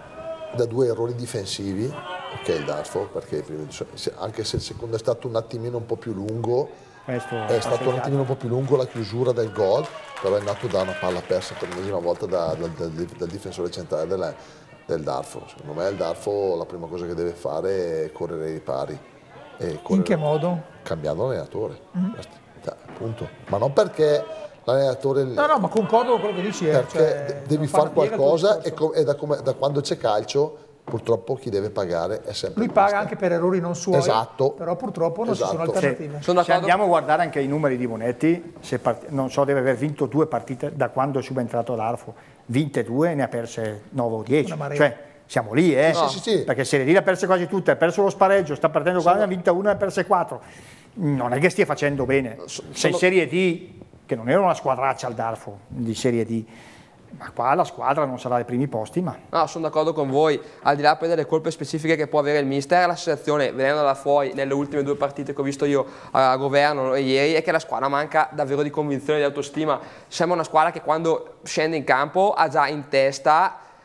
Speaker 3: da due errori difensivi, ok il Darfo, perché anche se il secondo è stato un attimino un po' più lungo,
Speaker 1: Questo
Speaker 3: è stato un attimino un po' più lungo la chiusura del gol, però è nato da una palla persa per l'ennesima volta da, da, da, dal difensore centrale del, del Darfo. Secondo me il Darfo la prima cosa che deve fare è correre ai pari. E correre,
Speaker 2: in che modo?
Speaker 3: Cambiando allenatore. Mm-hmm. Appunto. Ma non perché l'allenatore...
Speaker 2: No, no, ma concordo con quello che dici.
Speaker 3: Perché
Speaker 2: cioè,
Speaker 3: devi fare qualcosa e, e da, come, da quando c'è calcio purtroppo chi deve pagare è sempre
Speaker 2: lui paga anche per errori non suoi,
Speaker 3: esatto.
Speaker 2: Però purtroppo non
Speaker 3: esatto.
Speaker 2: ci sono alternative.
Speaker 1: Se, se andiamo a guardare anche i numeri di Bonetti, se part... non so, deve aver vinto due partite da quando è subentrato l'Arfo, vinte due e ne ha perse nove o dieci, cioè siamo lì, eh?
Speaker 3: Sì, sì, sì.
Speaker 1: Perché Serie D le ha perse quasi tutte, ha perso lo spareggio, sta partendo sì, qua, ne ha vinta una e ha perse quattro. Non è che stia facendo bene. Se in Serie D, che non era una squadraccia al Darfo di Serie D, ma qua la squadra non sarà ai primi posti. Ma
Speaker 6: no, sono d'accordo con voi, al di là poi delle colpe specifiche che può avere il mister, la sensazione, vedendola fuori nelle ultime due partite che ho visto io a Governo ieri, è che la squadra manca davvero di convinzione e di autostima. Sembra una squadra che quando scende in campo ha già in testa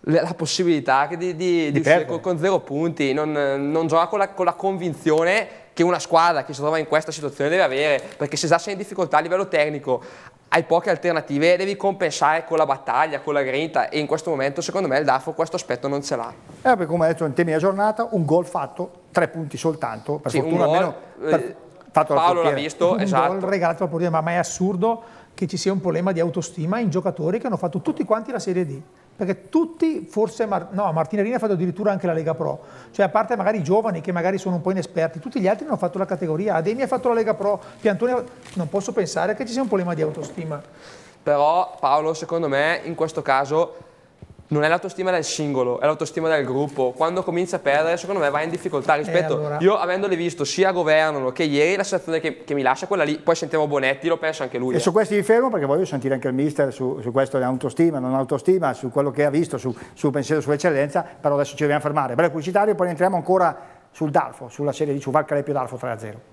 Speaker 6: la possibilità di, di, di, di uscire con, con zero punti, non, non gioca con la, con la convinzione che una squadra che si trova in questa situazione deve avere, perché se già sei in difficoltà a livello tecnico, hai poche alternative, devi compensare con la battaglia, con la grinta, e in questo momento secondo me il Darfo questo aspetto non ce l'ha.
Speaker 1: Eh, perché come ha detto in temi della giornata, un gol fatto, tre punti soltanto, per
Speaker 6: sì,
Speaker 1: fortuna
Speaker 6: un
Speaker 1: almeno
Speaker 6: gol,
Speaker 1: per, fatto
Speaker 6: Paolo l'ha visto,
Speaker 2: un
Speaker 6: esatto.
Speaker 2: gol regalato al portiere, ma è assurdo che ci sia un problema di autostima in giocatori che hanno fatto tutti quanti la Serie D. Perché tutti, forse, Mar no, Martinelli ha fatto addirittura anche la Lega Pro, cioè a parte magari i giovani che magari sono un po' inesperti, tutti gli altri hanno fatto la categoria, Ademi ha fatto la Lega Pro, Piantoni, non posso pensare che ci sia un problema di autostima.
Speaker 6: Però Paolo, secondo me, in questo caso non è l'autostima del singolo, è l'autostima del gruppo. Quando comincia a perdere, secondo me va in difficoltà. Rispetto,
Speaker 2: eh, allora...
Speaker 6: io avendole visto sia a Governolo che ieri, la sensazione che, che mi lascia è quella lì. Poi sentiamo Bonetti, lo pensa anche lui.
Speaker 1: E
Speaker 6: eh.
Speaker 1: su questi vi fermo perché voglio sentire anche il mister su, su questo autostima, non autostima, su quello che ha visto, su, sul pensiero sull'eccellenza, però adesso ci dobbiamo fermare. Breve pubblicitario, poi entriamo ancora sul Darfo, sulla serie di Val Calepio Darfo tre a zero.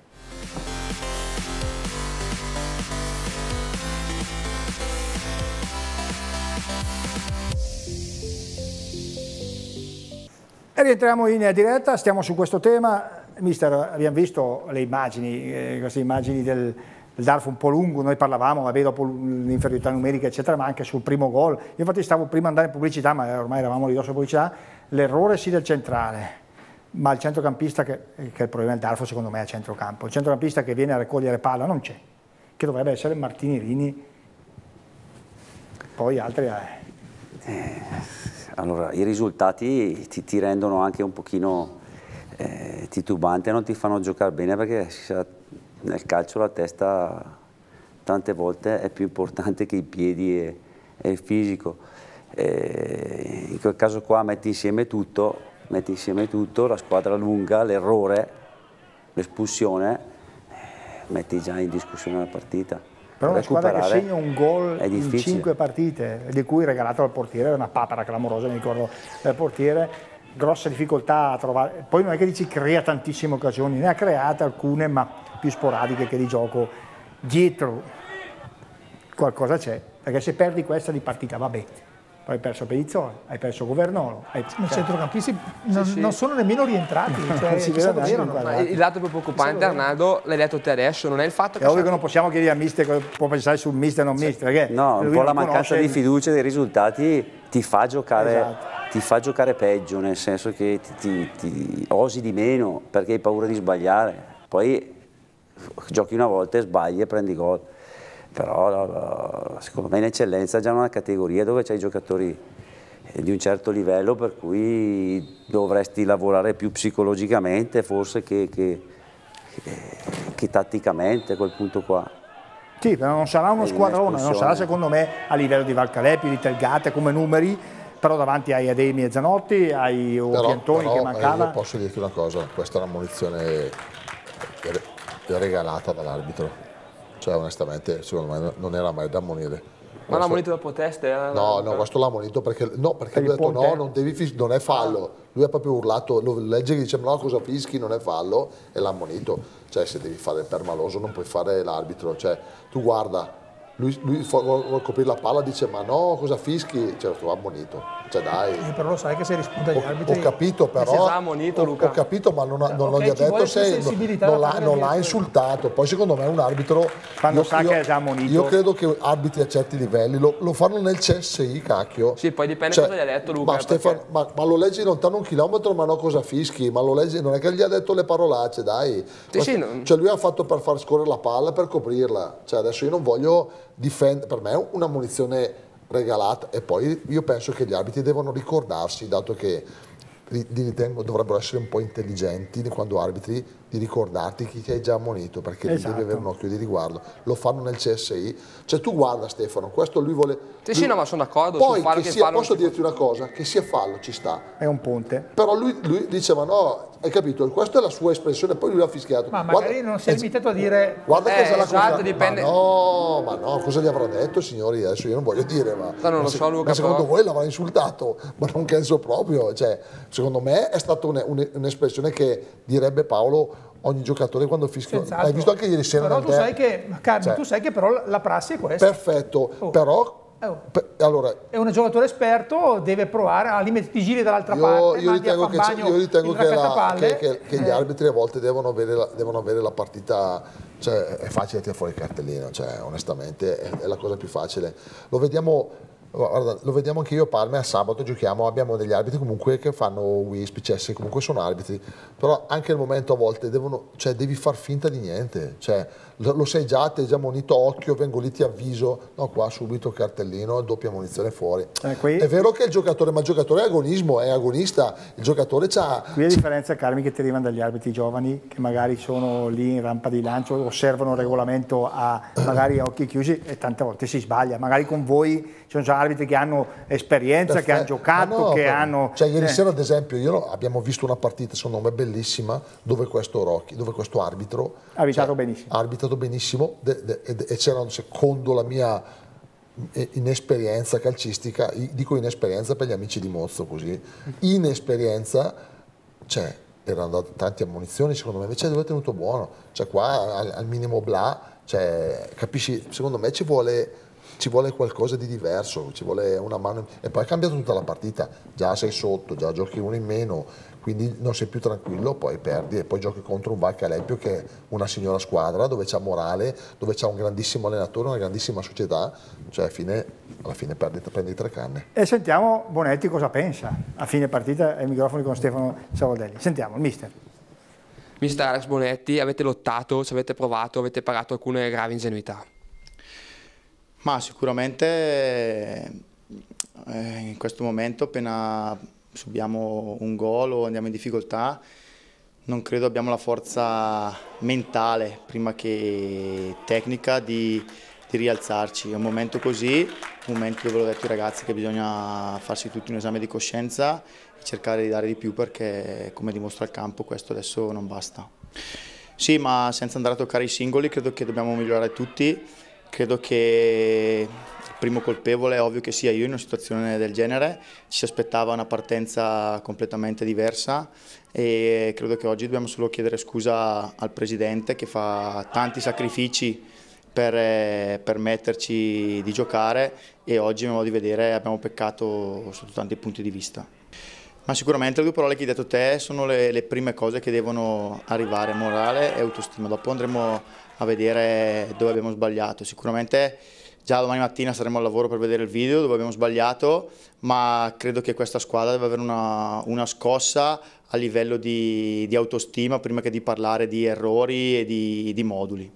Speaker 1: E rientriamo in diretta, stiamo su questo tema. Mister, abbiamo visto le immagini, eh, queste immagini del, del Darfo un po' lungo, noi parlavamo, vabbè, dopo l'inferiorità numerica eccetera, ma anche sul primo gol. Io infatti stavo prima andare in pubblicità, ma ormai eravamo lì dosso pubblicità, l'errore sì del centrale, ma il centrocampista, che, che è il problema del Darfo secondo me è a centrocampo, il centrocampista che viene a raccogliere palla non c'è, che dovrebbe essere Martini Rini, poi altri... Eh.
Speaker 7: Eh. Allora, i risultati ti, ti rendono anche un pochino eh, titubante, non ti fanno giocare bene perché nel calcio la testa tante volte è più importante che i piedi e, e il fisico. Eh, in quel caso qua metti insieme tutto, metti insieme tutto, la squadra lunga, l'errore, l'espulsione, eh, metti già in discussione la partita.
Speaker 1: Però una squadra che segna un gol in cinque partite, di cui regalato al portiere, una papera clamorosa, mi ricordo del portiere, grossa difficoltà a trovare, poi non è che dici crea tantissime occasioni, ne ha create alcune ma più sporadiche che di gioco, dietro qualcosa c'è, perché se perdi questa di partita vabbè, poi hai perso Pellizzoli, hai perso Governolo. Hai...
Speaker 2: I centrocampisti non,
Speaker 6: sì, sì.
Speaker 2: non sono nemmeno rientrati, cioè,
Speaker 1: si
Speaker 2: chissà
Speaker 1: vede
Speaker 2: dove erano.
Speaker 6: Il lato più preoccupante, Arnaldo, l'hai detto te adesso, non è il fatto che...
Speaker 1: È ovvio che non possiamo chiedere a mister, può pensare sul mister e non mister, perché
Speaker 7: no, un po' la mancanza
Speaker 1: conosce...
Speaker 7: di fiducia dei risultati ti fa giocare,
Speaker 1: esatto.
Speaker 7: ti fa giocare peggio, nel senso che ti, ti, ti osi di meno perché hai paura di sbagliare, poi giochi una volta e sbagli e prendi gol. Però secondo me in eccellenza è già una categoria dove c'hai giocatori di un certo livello per cui dovresti lavorare più psicologicamente forse che, che, che, che tatticamente a quel punto qua.
Speaker 1: Sì, però non sarà uno squadrone, non sarà secondo me a livello di Val Calepio, di Telgate come numeri, però davanti ai Ademi e Zanotti, ai
Speaker 3: però,
Speaker 1: Piantoni
Speaker 3: però,
Speaker 1: che mancava.
Speaker 3: Io posso dirti una cosa, questa è una munizione regalata dall'arbitro. Cioè onestamente secondo me non era mai da ammonire.
Speaker 6: Ma l'ha ammonito dopo teste? Eh?
Speaker 3: No, no, questo l'ha ammonito perché, no, perché
Speaker 1: per
Speaker 3: lui ha detto
Speaker 1: ponte.
Speaker 3: no, non, devi, non è fallo. Lui ha proprio urlato, lo legge che dice no, cosa fischi, non è fallo, e l'ha ammonito. Cioè se devi fare il permaloso non puoi fare l'arbitro. Cioè tu guarda, lui, lui vuole coprire la palla, dice ma no, cosa fischi? Cioè lo ha ammonito. Cioè dai.
Speaker 2: Eh, però lo sai che se risponde agli
Speaker 3: Ho,
Speaker 2: arbitri...
Speaker 3: ho capito però,
Speaker 6: si è già ammonito,
Speaker 3: ho,
Speaker 6: Luca.
Speaker 3: ho capito ma non, non, non
Speaker 2: okay,
Speaker 3: gli ha detto se non,
Speaker 2: da
Speaker 3: non l'ha insultato. Poi secondo me un arbitro,
Speaker 1: quando
Speaker 3: io,
Speaker 1: sa
Speaker 3: io,
Speaker 1: che è già ammonito,
Speaker 3: io credo che arbitri a certi livelli lo, lo fanno nel C S I, cacchio.
Speaker 6: Sì, poi dipende
Speaker 3: cioè,
Speaker 6: cosa gli ha detto Luca.
Speaker 3: Ma, Stefano,
Speaker 6: perché...
Speaker 3: ma, ma lo leggi lontano un chilometro, ma no cosa fischi, ma lo leggi, non è che gli ha detto le parolacce, dai.
Speaker 6: Sì, sì, non...
Speaker 3: Cioè lui ha fatto per far scorrere la palla, per coprirla. Cioè adesso io non voglio difendere, per me è una munizione regalata, e poi io penso che gli arbitri devono ricordarsi, dato che li ritengo dovrebbero essere un po' intelligenti quando arbitri, di ricordarti chi ti hai già ammonito, perché esatto. Devi avere un occhio di riguardo. Lo fanno nel C S I, cioè tu guarda Stefano, questo lui vuole...
Speaker 6: Sì,
Speaker 3: lui...
Speaker 6: sì, no, ma sono d'accordo.
Speaker 3: Poi
Speaker 6: fallo
Speaker 3: che
Speaker 6: che
Speaker 3: sia,
Speaker 6: fallo
Speaker 3: posso dirti una cosa, che sia fallo ci sta.
Speaker 1: È un ponte.
Speaker 3: Però lui, lui diceva no, hai capito, questa è la sua espressione, poi lui l'ha fischiato.
Speaker 2: Ma magari
Speaker 3: guarda,
Speaker 2: non si è limitato a dire...
Speaker 3: Guarda
Speaker 6: eh,
Speaker 3: che è la
Speaker 6: esatto,
Speaker 3: cosa...
Speaker 6: dipende...
Speaker 3: Ma no, ma no, cosa gli avrà detto signori? Adesso io non voglio dire, ma...
Speaker 6: No, non lo
Speaker 3: se,
Speaker 6: so Luca,
Speaker 3: ma secondo
Speaker 6: però...
Speaker 3: voi l'avrà insultato? Ma non penso proprio, cioè, secondo me è stata un'espressione che direbbe Paolo ogni giocatore quando fischia. Hai visto anche ieri sera?
Speaker 2: Però tu
Speaker 3: te?
Speaker 2: sai che, Carmine,
Speaker 3: cioè,
Speaker 2: tu sai che però la prassi è questa.
Speaker 3: Perfetto,
Speaker 2: oh.
Speaker 3: però
Speaker 2: Oh.
Speaker 3: Allora,
Speaker 2: è un giocatore esperto, deve provare, al limite ti giri dall'altra parte,
Speaker 3: io ritengo, che, io ritengo che, la, che, che, che gli
Speaker 2: eh.
Speaker 3: arbitri a volte devono avere la, devono avere la partita, cioè è facile tirare fuori il cartellino, cioè onestamente è, è la cosa più facile. Lo vediamo, guarda, lo vediamo anche io a Parma, a sabato giochiamo, abbiamo degli arbitri comunque che fanno Wisp, C S, comunque sono arbitri, però anche al momento a volte devono, cioè devi far finta di niente, cioè lo, lo sai già, ti hai già monito, occhio, vengo lì, ti avviso, no qua subito il cartellino, doppia munizione fuori.
Speaker 1: Eh, qui...
Speaker 3: È vero che il giocatore, ma il giocatore è agonismo, è agonista, il giocatore c'ha...
Speaker 1: Qui la differenza, Carmi, che ti arrivano dagli arbitri giovani che magari sono lì in rampa di lancio, osservano il regolamento a magari a occhi chiusi e tante volte si sbaglia, magari con voi ci sono già arbitri che hanno esperienza,
Speaker 3: Perfetto.
Speaker 1: che hanno giocato,
Speaker 3: no,
Speaker 1: che
Speaker 3: però,
Speaker 1: hanno...
Speaker 3: Cioè ieri
Speaker 1: eh.
Speaker 3: sera ad esempio io, abbiamo visto una partita secondo me bellissima dove questo Rocchi, dove questo arbitro
Speaker 1: ha arbitrato
Speaker 3: cioè,
Speaker 1: benissimo,
Speaker 3: ha arbitrato benissimo de, de, e, e c'era secondo la mia inesperienza calcistica, dico inesperienza per gli amici di Mozzo così, inesperienza, cioè erano andate tante ammonizioni secondo me, invece dove è tenuto buono, cioè qua al, al minimo bla, cioè capisci, secondo me ci vuole... ci vuole qualcosa di diverso, ci vuole una mano, e poi è cambiato tutta la partita, già sei sotto, già giochi uno in meno, quindi non sei più tranquillo, poi perdi e poi giochi contro un Valcalempio che è una signora squadra, dove c'ha morale, dove c'ha un grandissimo allenatore, una grandissima società, cioè alla fine, alla fine perdi, prendi tre canne.
Speaker 1: E sentiamo Bonetti cosa pensa, a fine partita ai microfoni con Stefano Savoldelli. Sentiamo il mister.
Speaker 6: Mister Alex Bonetti, avete lottato, ci avete provato, avete pagato alcune gravi ingenuità.
Speaker 8: Ma sicuramente eh, in questo momento appena subiamo un gol o andiamo in difficoltà non credo abbiamo la forza mentale prima che tecnica di, di rialzarci. È un momento così, un momento dove l'ho detto ai ragazzi che bisogna farsi tutti un esame di coscienza e cercare di dare di più perché come dimostra il campo questo adesso non basta. Sì, ma senza andare a toccare i singoli credo che dobbiamo migliorare tutti. Credo che il primo colpevole è ovvio che sia io in una situazione del genere, ci si aspettava una partenza completamente diversa e credo che oggi dobbiamo solo chiedere scusa al Presidente che fa tanti sacrifici per permetterci di giocare e oggi a mio modo di vedere abbiamo peccato sotto tanti punti di vista. Ma sicuramente le due parole che hai detto te sono le, le prime cose che devono arrivare, morale e autostima, dopo andremo a vedere dove abbiamo sbagliato. Sicuramente già domani mattina saremo al lavoro per vedere il video dove abbiamo sbagliato, ma credo che questa squadra deve avere una, una scossa a livello di, di autostima prima che di parlare di errori e di, di moduli.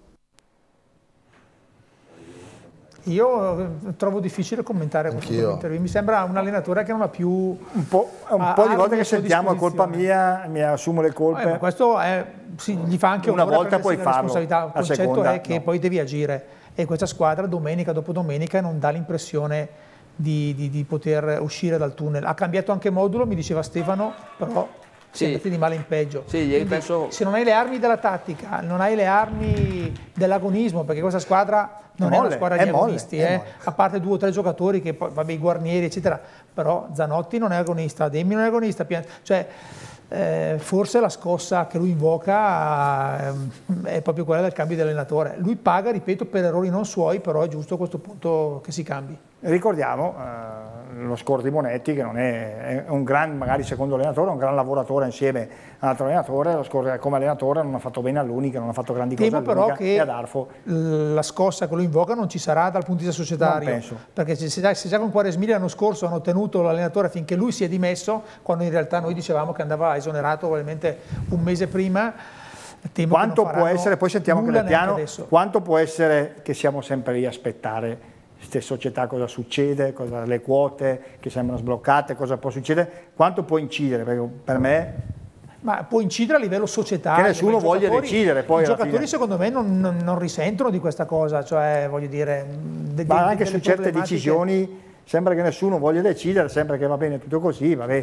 Speaker 2: Io trovo difficile commentare questo intervento. Mi sembra un allenatore che non ha più
Speaker 1: un po', un po' di volte che sentiamo è colpa mia, mi assumo le colpe.
Speaker 2: Eh, questo è, sì, gli fa anche
Speaker 1: una volta puoi
Speaker 2: la
Speaker 1: farlo,
Speaker 2: responsabilità. Il concetto
Speaker 1: seconda,
Speaker 2: è che
Speaker 1: no.
Speaker 2: poi devi agire e questa squadra domenica dopo domenica non dà l'impressione di, di, di poter uscire dal tunnel. Ha cambiato anche modulo, mi diceva Stefano, però si è andati di male in peggio.
Speaker 6: Sì, ieri penso...
Speaker 2: Se non hai le armi della tattica, non hai le armi dell'agonismo, perché questa squadra non è, è una squadra di molle, agonisti, eh, a parte due o tre giocatori che poi, vabbè, i Guarnieri eccetera, però Zanotti non è agonista, Demi non è agonista, cioè eh, forse la scossa che lui invoca eh, è proprio quella del cambio di allenatore. Lui paga, ripeto, per errori non suoi, però è giusto a questo punto che si cambi.
Speaker 1: Ricordiamo eh, lo scorso di Bonetti che non è, è un gran, magari secondo allenatore, un gran lavoratore insieme a un altro allenatore, lo scorso come allenatore non ha fatto bene all'Unica, non ha fatto grandi cose all'Unica e ad Arfo.
Speaker 2: La scossa che lo invoca non ci sarà dal punto di vista societario,
Speaker 1: non penso. Perché
Speaker 2: se già, se già con Quaresmini l'anno scorso hanno tenuto l'allenatore finché lui si è dimesso, quando in realtà noi dicevamo che andava esonerato probabilmente un mese prima, temo
Speaker 1: quanto
Speaker 2: che non
Speaker 1: può essere, poi sentiamo anche nel piano,
Speaker 2: adesso.
Speaker 1: Quanto può essere che siamo sempre lì a aspettare queste società, cosa succede, cosa, le quote che sembrano sbloccate, cosa può succedere, quanto può incidere, perché per me...
Speaker 2: Ma può incidere a livello societario.
Speaker 1: Che nessuno voglia decidere. Poi
Speaker 2: I giocatori secondo me non, non, non risentono di questa cosa, cioè voglio dire... De,
Speaker 1: Ma
Speaker 2: de,
Speaker 1: anche su certe decisioni sembra che nessuno voglia decidere, sembra che va bene tutto così, vabbè.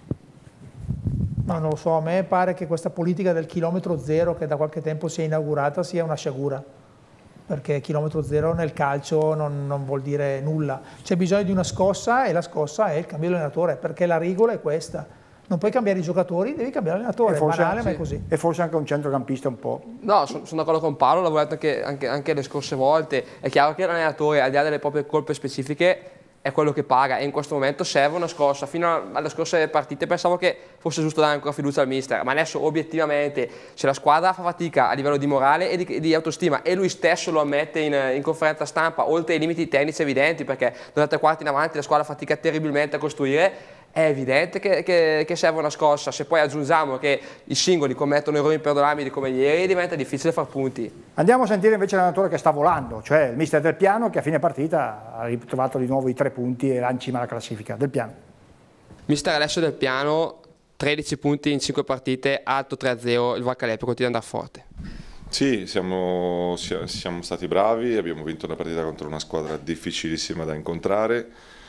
Speaker 2: Ma non lo so, a me pare che questa politica del chilometro zero che da qualche tempo si è inaugurata sia una sciagura. Perché chilometro zero nel calcio non, non vuol dire nulla. C'è bisogno di una scossa e la scossa è il cambio di allenatore, perché la regola è questa. Non puoi cambiare i giocatori, devi cambiare l'allenatore, è banale,
Speaker 1: sì.
Speaker 2: ma è così.
Speaker 1: E forse anche un centrocampista un po'.
Speaker 6: No, sono, sono d'accordo con Paolo, l'ho lavorato anche, anche, anche le scorse volte. È chiaro che l'allenatore, al di là delle proprie colpe specifiche, è quello che paga e in questo momento serve una scossa. Fino alle scorse partite pensavo che fosse giusto dare ancora fiducia al mister, ma adesso obiettivamente se la squadra fa fatica a livello di morale e di, di autostima e lui stesso lo ammette in, in conferenza stampa, oltre ai limiti tecnici evidenti, perché da tre quarti in avanti la squadra fatica terribilmente a costruire, è evidente che, che, che serve una scossa. Se poi aggiungiamo che i singoli commettono errori imperdonabili come ieri, diventa difficile far punti.
Speaker 1: Andiamo a sentire invece l'allenatore che sta volando, cioè il mister Del Piano, che a fine partita ha ritrovato di nuovo i tre punti e lancia la classifica. Del Piano.
Speaker 6: Mister Alessio Del Piano, tredici punti in cinque partite, alto tre a zero, il Valcalepio continua ad andare forte.
Speaker 9: Sì, siamo, siamo stati bravi, abbiamo vinto una partita contro una squadra difficilissima da incontrare.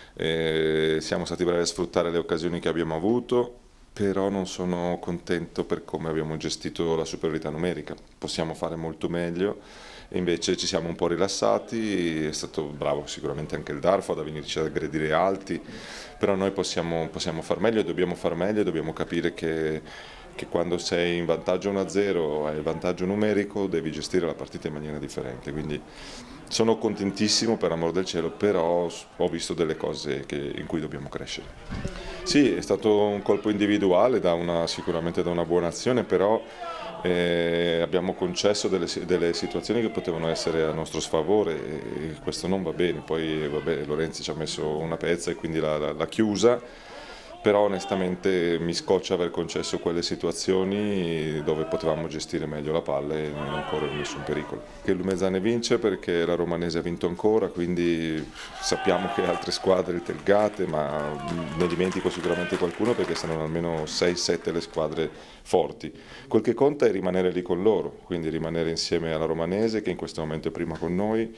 Speaker 9: Eh, siamo stati bravi a sfruttare le occasioni che abbiamo avuto, però non sono contento per come abbiamo gestito la superiorità numerica. Possiamo fare molto meglio e invece ci siamo un po' rilassati. È stato bravo sicuramente anche il Darfo ad venirci ad aggredire alti, però noi possiamo, possiamo far meglio e dobbiamo far meglio e dobbiamo capire che, che quando sei in vantaggio uno a zero hai il vantaggio numerico, devi gestire la partita in maniera differente. Quindi sono contentissimo, per amor del cielo, però ho visto delle cose che, in cui dobbiamo crescere. Sì, è stato un colpo individuale, da una, sicuramente da una buona azione, però eh, abbiamo concesso delle, delle situazioni che potevano essere a nostro sfavore e questo non va bene. Poi vabbè, Lorenzi ci ha messo una pezza e quindi l'ha chiusa. Però onestamente mi scoccia aver concesso quelle situazioni dove potevamo gestire meglio la palla e non correre nessun pericolo. Che il Lumezzane vince perché la Romanese ha vinto ancora, quindi sappiamo che altre squadre, il Telgate, ma ne dimentico sicuramente qualcuno perché saranno almeno sei sette le squadre forti. Quel che conta è rimanere lì con loro, quindi rimanere insieme alla Romanese che in questo momento è prima con noi,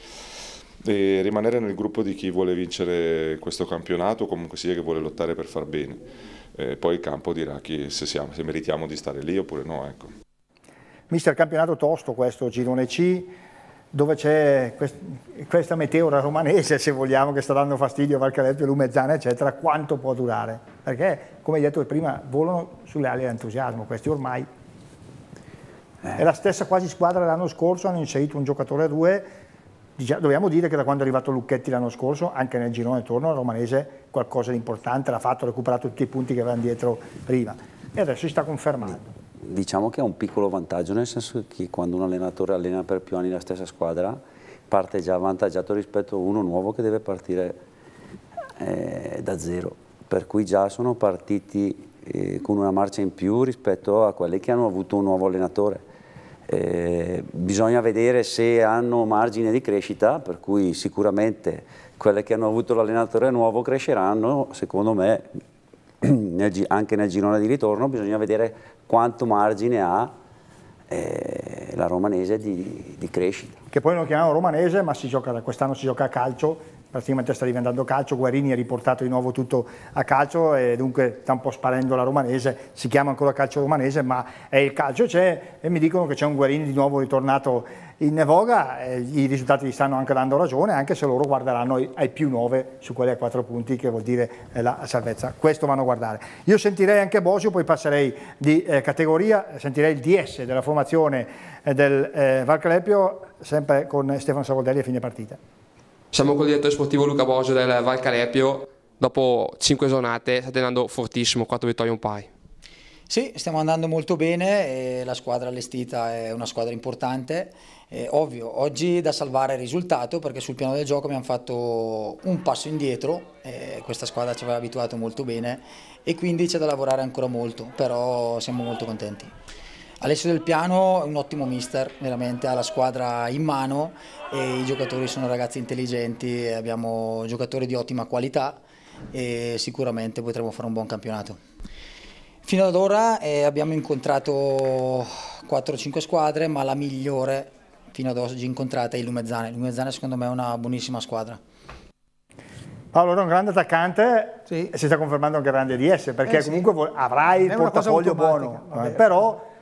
Speaker 9: e rimanere nel gruppo di chi vuole vincere questo campionato, comunque sia che vuole lottare per far bene. E poi il campo dirà chi, se, siamo, se meritiamo di stare lì oppure no. Ecco.
Speaker 1: Mister, campionato tosto questo, girone C, dove c'è quest questa meteora romanese, se vogliamo, che sta dando fastidio a Valcalepio, Lumezzane, eccetera. Quanto può durare? Perché, come hai detto prima, volano sulle ali dell'entusiasmo, questi ormai. È la stessa quasi squadra dell'anno scorso, hanno inserito un giocatore a due. Dobbiamo dire che da quando è arrivato Lucchetti l'anno scorso, anche nel girone torno, la Romanese qualcosa di importante l'ha fatto, ha recuperato tutti i punti che avevano dietro prima e adesso si sta confermando.
Speaker 7: Diciamo che ha un piccolo vantaggio, nel senso che quando un allenatore allena per più anni la stessa squadra parte già avvantaggiato rispetto a uno nuovo che deve partire eh, da zero, per cui già sono partiti eh, con una marcia in più rispetto a quelli che hanno avuto un nuovo allenatore. Eh, bisogna vedere se hanno margine di crescita, per cui sicuramente quelle che hanno avuto l'allenatore nuovo cresceranno, secondo me nel, anche nel girone di ritorno bisogna vedere quanto margine ha eh, la Romanese di, di crescita.
Speaker 1: Che poi non chiamiamo Romanese, ma si gioca, quest'anno si gioca a calcio, praticamente sta diventando calcio, Guarini ha riportato di nuovo tutto a calcio e dunque sta un po' sparendo la Romanese, si chiama ancora calcio romanese ma è il calcio c'è e mi dicono che c'è un Guarini di nuovo ritornato in voga, e i risultati gli stanno anche dando ragione, anche se loro guarderanno ai, ai più nove su quelli a quattro punti, che vuol dire eh, la salvezza. Questo vanno a guardare. Io sentirei anche Bosio, poi passerei di eh, categoria, sentirei il D S della formazione eh, del eh, Valcalepio, sempre con Stefano Savoldelli a fine partita.
Speaker 6: Siamo con il direttore sportivo Luca Bosio del Valcalepio, dopo cinque giornate state andando fortissimo, quattro vittorie e un pari.
Speaker 10: Sì, stiamo andando molto bene e la squadra allestita è una squadra importante. Eh, ovvio, oggi da salvare il risultato perché sul piano del gioco abbiamo fatto un passo indietro, eh, questa squadra ci aveva abituato molto bene e quindi c'è da lavorare ancora molto, però siamo molto contenti. Alessio Del Piano è un ottimo mister, veramente ha la squadra in mano e i giocatori sono ragazzi intelligenti, abbiamo giocatori di ottima qualità e sicuramente potremo fare un buon campionato. Fino ad ora eh, abbiamo incontrato quattro cinque squadre, ma la migliore fino ad oggi incontrata è il Lumezzane. Il Lumezzane secondo me è una buonissima squadra.
Speaker 1: Paolo era un grande attaccante, sì, e si sta confermando anche grande D S, perché eh, comunque sì, avrai il portafoglio buono, eh, però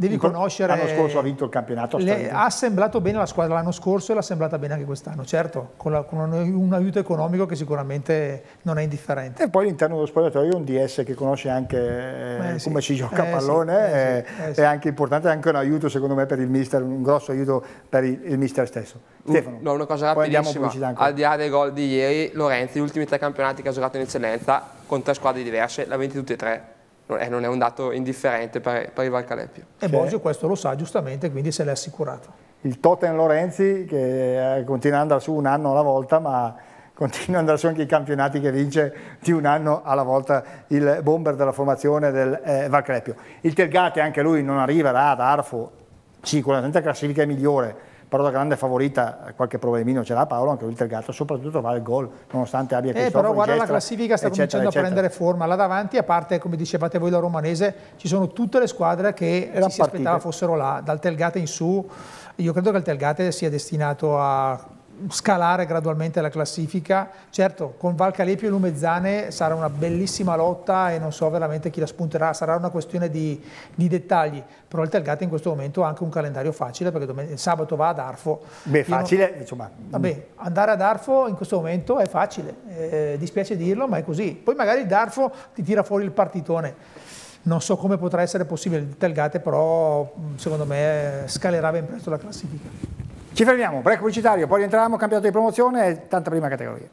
Speaker 2: devi conoscere...
Speaker 1: L'anno scorso ha vinto il campionato.
Speaker 2: Le, ha assemblato bene la squadra l'anno scorso e l'ha assemblata bene anche quest'anno, certo, con, la, con un, un aiuto economico che sicuramente non è indifferente.
Speaker 1: E poi all'interno dello spogliatoio un D S che conosce anche eh,
Speaker 2: eh,
Speaker 1: come
Speaker 2: sì.
Speaker 1: si gioca
Speaker 2: eh,
Speaker 1: a pallone,
Speaker 2: sì, eh,
Speaker 1: è,
Speaker 2: sì, eh, sì.
Speaker 1: è anche importante, è anche un aiuto secondo me per il mister, un grosso aiuto per il, il mister stesso. Stefano,
Speaker 6: no, una cosa
Speaker 1: poi andiamo a
Speaker 6: rapidissima,
Speaker 1: pubblicità ancora.
Speaker 6: al di là dei gol di ieri, Lorenzi, gli ultimi tre campionati che ha giocato in eccellenza, con tre squadre diverse, l'ha vinti tutti e tre. Non è, non è un dato indifferente per, per il Valcalepio.
Speaker 2: E Bosio questo lo sa giustamente, quindi se l'è assicurato.
Speaker 1: Il Totem Lorenzi che eh, continua ad andare su un anno alla volta, ma continua ad andare su anche i campionati che vince di un anno alla volta il bomber della formazione del eh, Valcalepio. Il Telgate anche lui non arriverà ad Arfo, sicuramente la classifica è migliore, però la grande favorita, qualche problemino ce l'ha Paolo, anche lui il Telgato, soprattutto va il gol, nonostante abbia
Speaker 2: eh, però guarda Gestra, la classifica sta eccetera, cominciando eccetera. a prendere forma là davanti, a parte come dicevate voi la Romanese, ci sono tutte le squadre che ci si partite. aspettava fossero là, dal Telgate in su. Io credo che il Telgate sia destinato a scalare gradualmente la classifica. Certo, con Valcalepio e Lumezzane sarà una bellissima lotta e non so veramente chi la spunterà, sarà una questione di, di dettagli, però il Telgate in questo momento ha anche un calendario facile perché domen- sabato va ad Arfo.
Speaker 1: Beh, facile,
Speaker 2: non...
Speaker 1: insomma.
Speaker 2: Vabbè, andare ad Arfo in questo momento è facile, eh, dispiace dirlo, ma è così. Poi magari il Darfo ti tira fuori il partitone. Non so come potrà essere possibile il Telgate, però secondo me scalerà ben presto la classifica.
Speaker 1: Ci fermiamo, break pubblicitario, poi rientriamo, campionato di promozione e tanta prima categoria.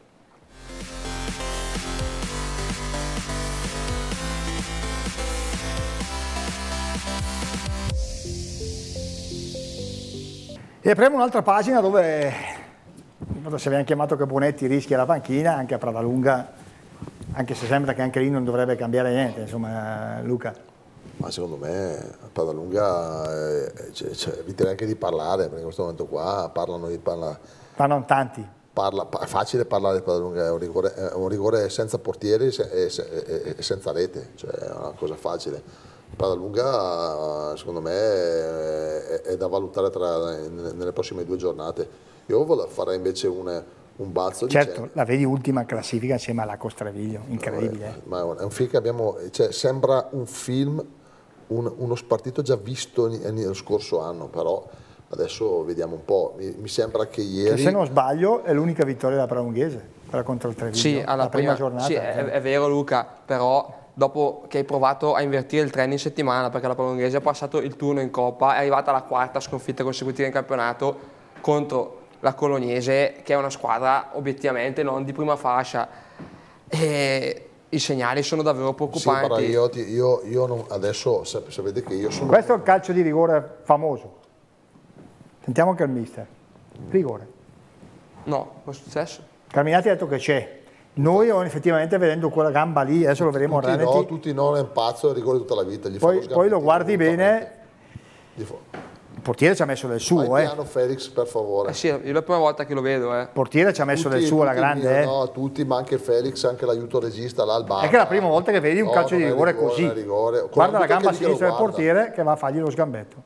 Speaker 1: E apriamo un'altra pagina dove, se abbiamo chiamato che Bonetti rischia la panchina, anche a Pradalunga, anche se sembra che anche lì non dovrebbe cambiare niente, insomma, Luca.
Speaker 3: Ma secondo me a Pradalunga eh, eviterei anche di parlare, perché in questo momento qua parlano di parla,
Speaker 1: parlano tanti.
Speaker 3: Parla, è facile parlare di Pradalunga, è un rigore, è un rigore senza portieri e, e, e senza rete, cioè è una cosa facile. Pradalunga secondo me è, è da valutare tra, nelle prossime due giornate. Io farei invece un, un balzo di
Speaker 1: certo,
Speaker 3: centro.
Speaker 1: la vedi ultima classifica insieme alla Costreviglio, incredibile.
Speaker 3: No, ma è un film che abbiamo, cioè, sembra un film, un, uno spartito già visto nello scorso anno, però adesso vediamo un po'. Mi, mi sembra che ieri...
Speaker 1: Che se non sbaglio è l'unica vittoria della Pradalunghese, quella contro il Treviglio,
Speaker 6: sì, alla
Speaker 1: la prima, prima
Speaker 6: giornata.
Speaker 1: giornata.
Speaker 6: Sì, è, è vero Luca, però dopo che hai provato a invertire il trend in settimana, perché la Pradalunghese ha passato il turno in Coppa, è arrivata alla quarta sconfitta consecutiva in campionato contro la Colognese, che è una squadra obiettivamente non di prima fascia. E i segnali sono davvero preoccupanti.
Speaker 3: Sì, però io, io, io non, adesso sapete che io sono...
Speaker 1: Questo è il calcio di rigore famoso. Sentiamo anche il mister. Rigore.
Speaker 6: No, cosa è successo?
Speaker 1: Carminati ha detto che c'è. Noi effettivamente vedendo quella gamba lì, adesso lo vedremo
Speaker 3: tutti no, tutti no, è un pazzo, è rigore tutta la vita. Gli
Speaker 1: poi, poi lo guardi bene,
Speaker 3: gli fa...
Speaker 1: il portiere ci ha messo del suo.
Speaker 3: Vai
Speaker 1: eh.
Speaker 3: piano Felix, per favore.
Speaker 6: Eh sì, io è la prima volta che lo vedo. Eh.
Speaker 1: Il portiere ci ha messo
Speaker 3: tutti,
Speaker 1: del suo,
Speaker 3: tutti
Speaker 1: la grande.
Speaker 3: Mio,
Speaker 1: eh.
Speaker 3: No, tutti, ma anche Felix, anche l'aiuto regista là al bar.
Speaker 1: È che è la prima volta che vedi un
Speaker 3: no,
Speaker 1: calcio di rigore,
Speaker 3: rigore
Speaker 1: così.
Speaker 3: Rigore.
Speaker 1: Guarda la gamba sinistra del portiere che va a fargli lo sgambetto.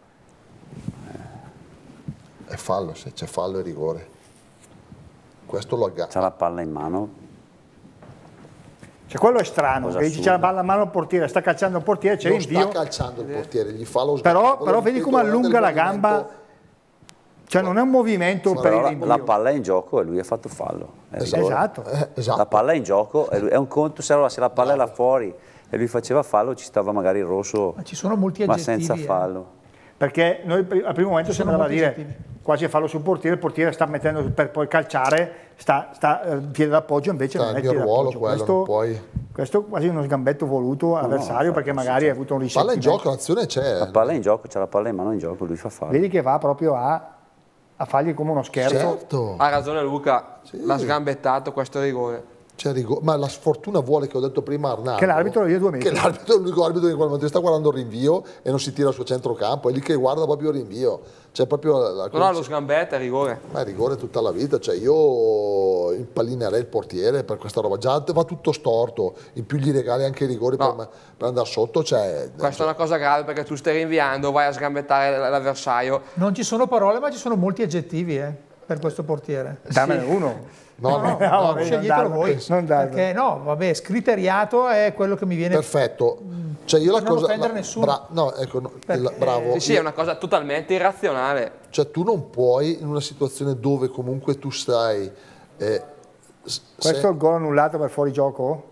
Speaker 3: È fallo, se c'è fallo è rigore. Questo lo aggancia.
Speaker 7: C'ha la palla in mano.
Speaker 1: Cioè, quello è strano,
Speaker 7: Cosa
Speaker 1: che dici c'è la palla in mano al portiere, sta calciando il portiere, c'è
Speaker 3: non
Speaker 1: l'invio.
Speaker 3: sta calciando il portiere, gli fa lo
Speaker 1: Però,
Speaker 3: sgambetto.
Speaker 1: però vedi come allunga la gamba, cioè non è un movimento per il rinvio.
Speaker 7: La palla è in gioco e lui ha fatto fallo.
Speaker 1: Esatto.
Speaker 3: Eh, esatto.
Speaker 7: La palla è in gioco, e lui, è un conto se la palla era fuori e lui faceva fallo, ci stava magari il rosso,
Speaker 2: ma ci sono molti
Speaker 7: ma
Speaker 2: aggettivi,
Speaker 7: senza
Speaker 2: eh.
Speaker 7: fallo.
Speaker 1: Perché noi al primo momento sembrava dire aggettivi. Quasi a fallo sul portiere, il portiere sta mettendo per poi calciare, sta, sta eh, piede d'appoggio, invece
Speaker 3: sta
Speaker 1: non è
Speaker 3: il mio
Speaker 1: piede
Speaker 3: ruolo
Speaker 1: d'appoggio.
Speaker 3: quello,
Speaker 1: Questo,
Speaker 3: non puoi...
Speaker 1: questo è quasi uno sgambetto voluto all'avversario, no, perché magari ha avuto un risentimento.
Speaker 3: Palla in gioco, l'azione c'è.
Speaker 7: La palla è in gioco, c'è la palla in mano in gioco, lui fa fallo.
Speaker 1: Vedi che va proprio a, a fargli come uno scherzo.
Speaker 3: Certo.
Speaker 6: Ha ragione Luca,
Speaker 3: sì.
Speaker 6: L'ha sgambettato questo rigore.
Speaker 3: C'è rigore. Ma la sfortuna vuole che ho detto prima Arnaldo.
Speaker 1: Che l'arbitro lo dia due metri.
Speaker 3: Che l'arbitro è l'unico arbitro che in quel momento sta guardando il rinvio e non si tira al suo centrocampo, è lì che guarda proprio il rinvio. C'è proprio la, la
Speaker 6: No, no, lo sgambetto è rigore.
Speaker 3: Ma è rigore tutta la vita, cioè io impallinerei il portiere per questa roba, già va tutto storto, in più gli regali anche i rigori no. per, per andare sotto, cioè...
Speaker 6: Questa cioè... è una cosa grave perché tu stai rinviando, vai a sgambettare l'avversario.
Speaker 2: Non ci sono parole ma ci sono molti aggettivi eh, per questo portiere.
Speaker 1: Dammene
Speaker 2: sì.
Speaker 1: uno.
Speaker 2: No, no, no, no, no sceglietelo voi, perché no, vabbè, scriteriato è quello che mi viene...
Speaker 3: Perfetto, Cioè io la
Speaker 2: non
Speaker 3: cosa,
Speaker 2: offendere
Speaker 3: la,
Speaker 2: nessuno.
Speaker 3: Bra, no, ecco, no,
Speaker 2: Perché-
Speaker 3: la- bravo.
Speaker 6: Sì, sì, è una cosa totalmente irrazionale.
Speaker 3: Cioè tu non puoi in una situazione dove comunque tu stai... Eh, s-
Speaker 1: Questo
Speaker 3: se-
Speaker 1: è il gol annullato per fuorigioco?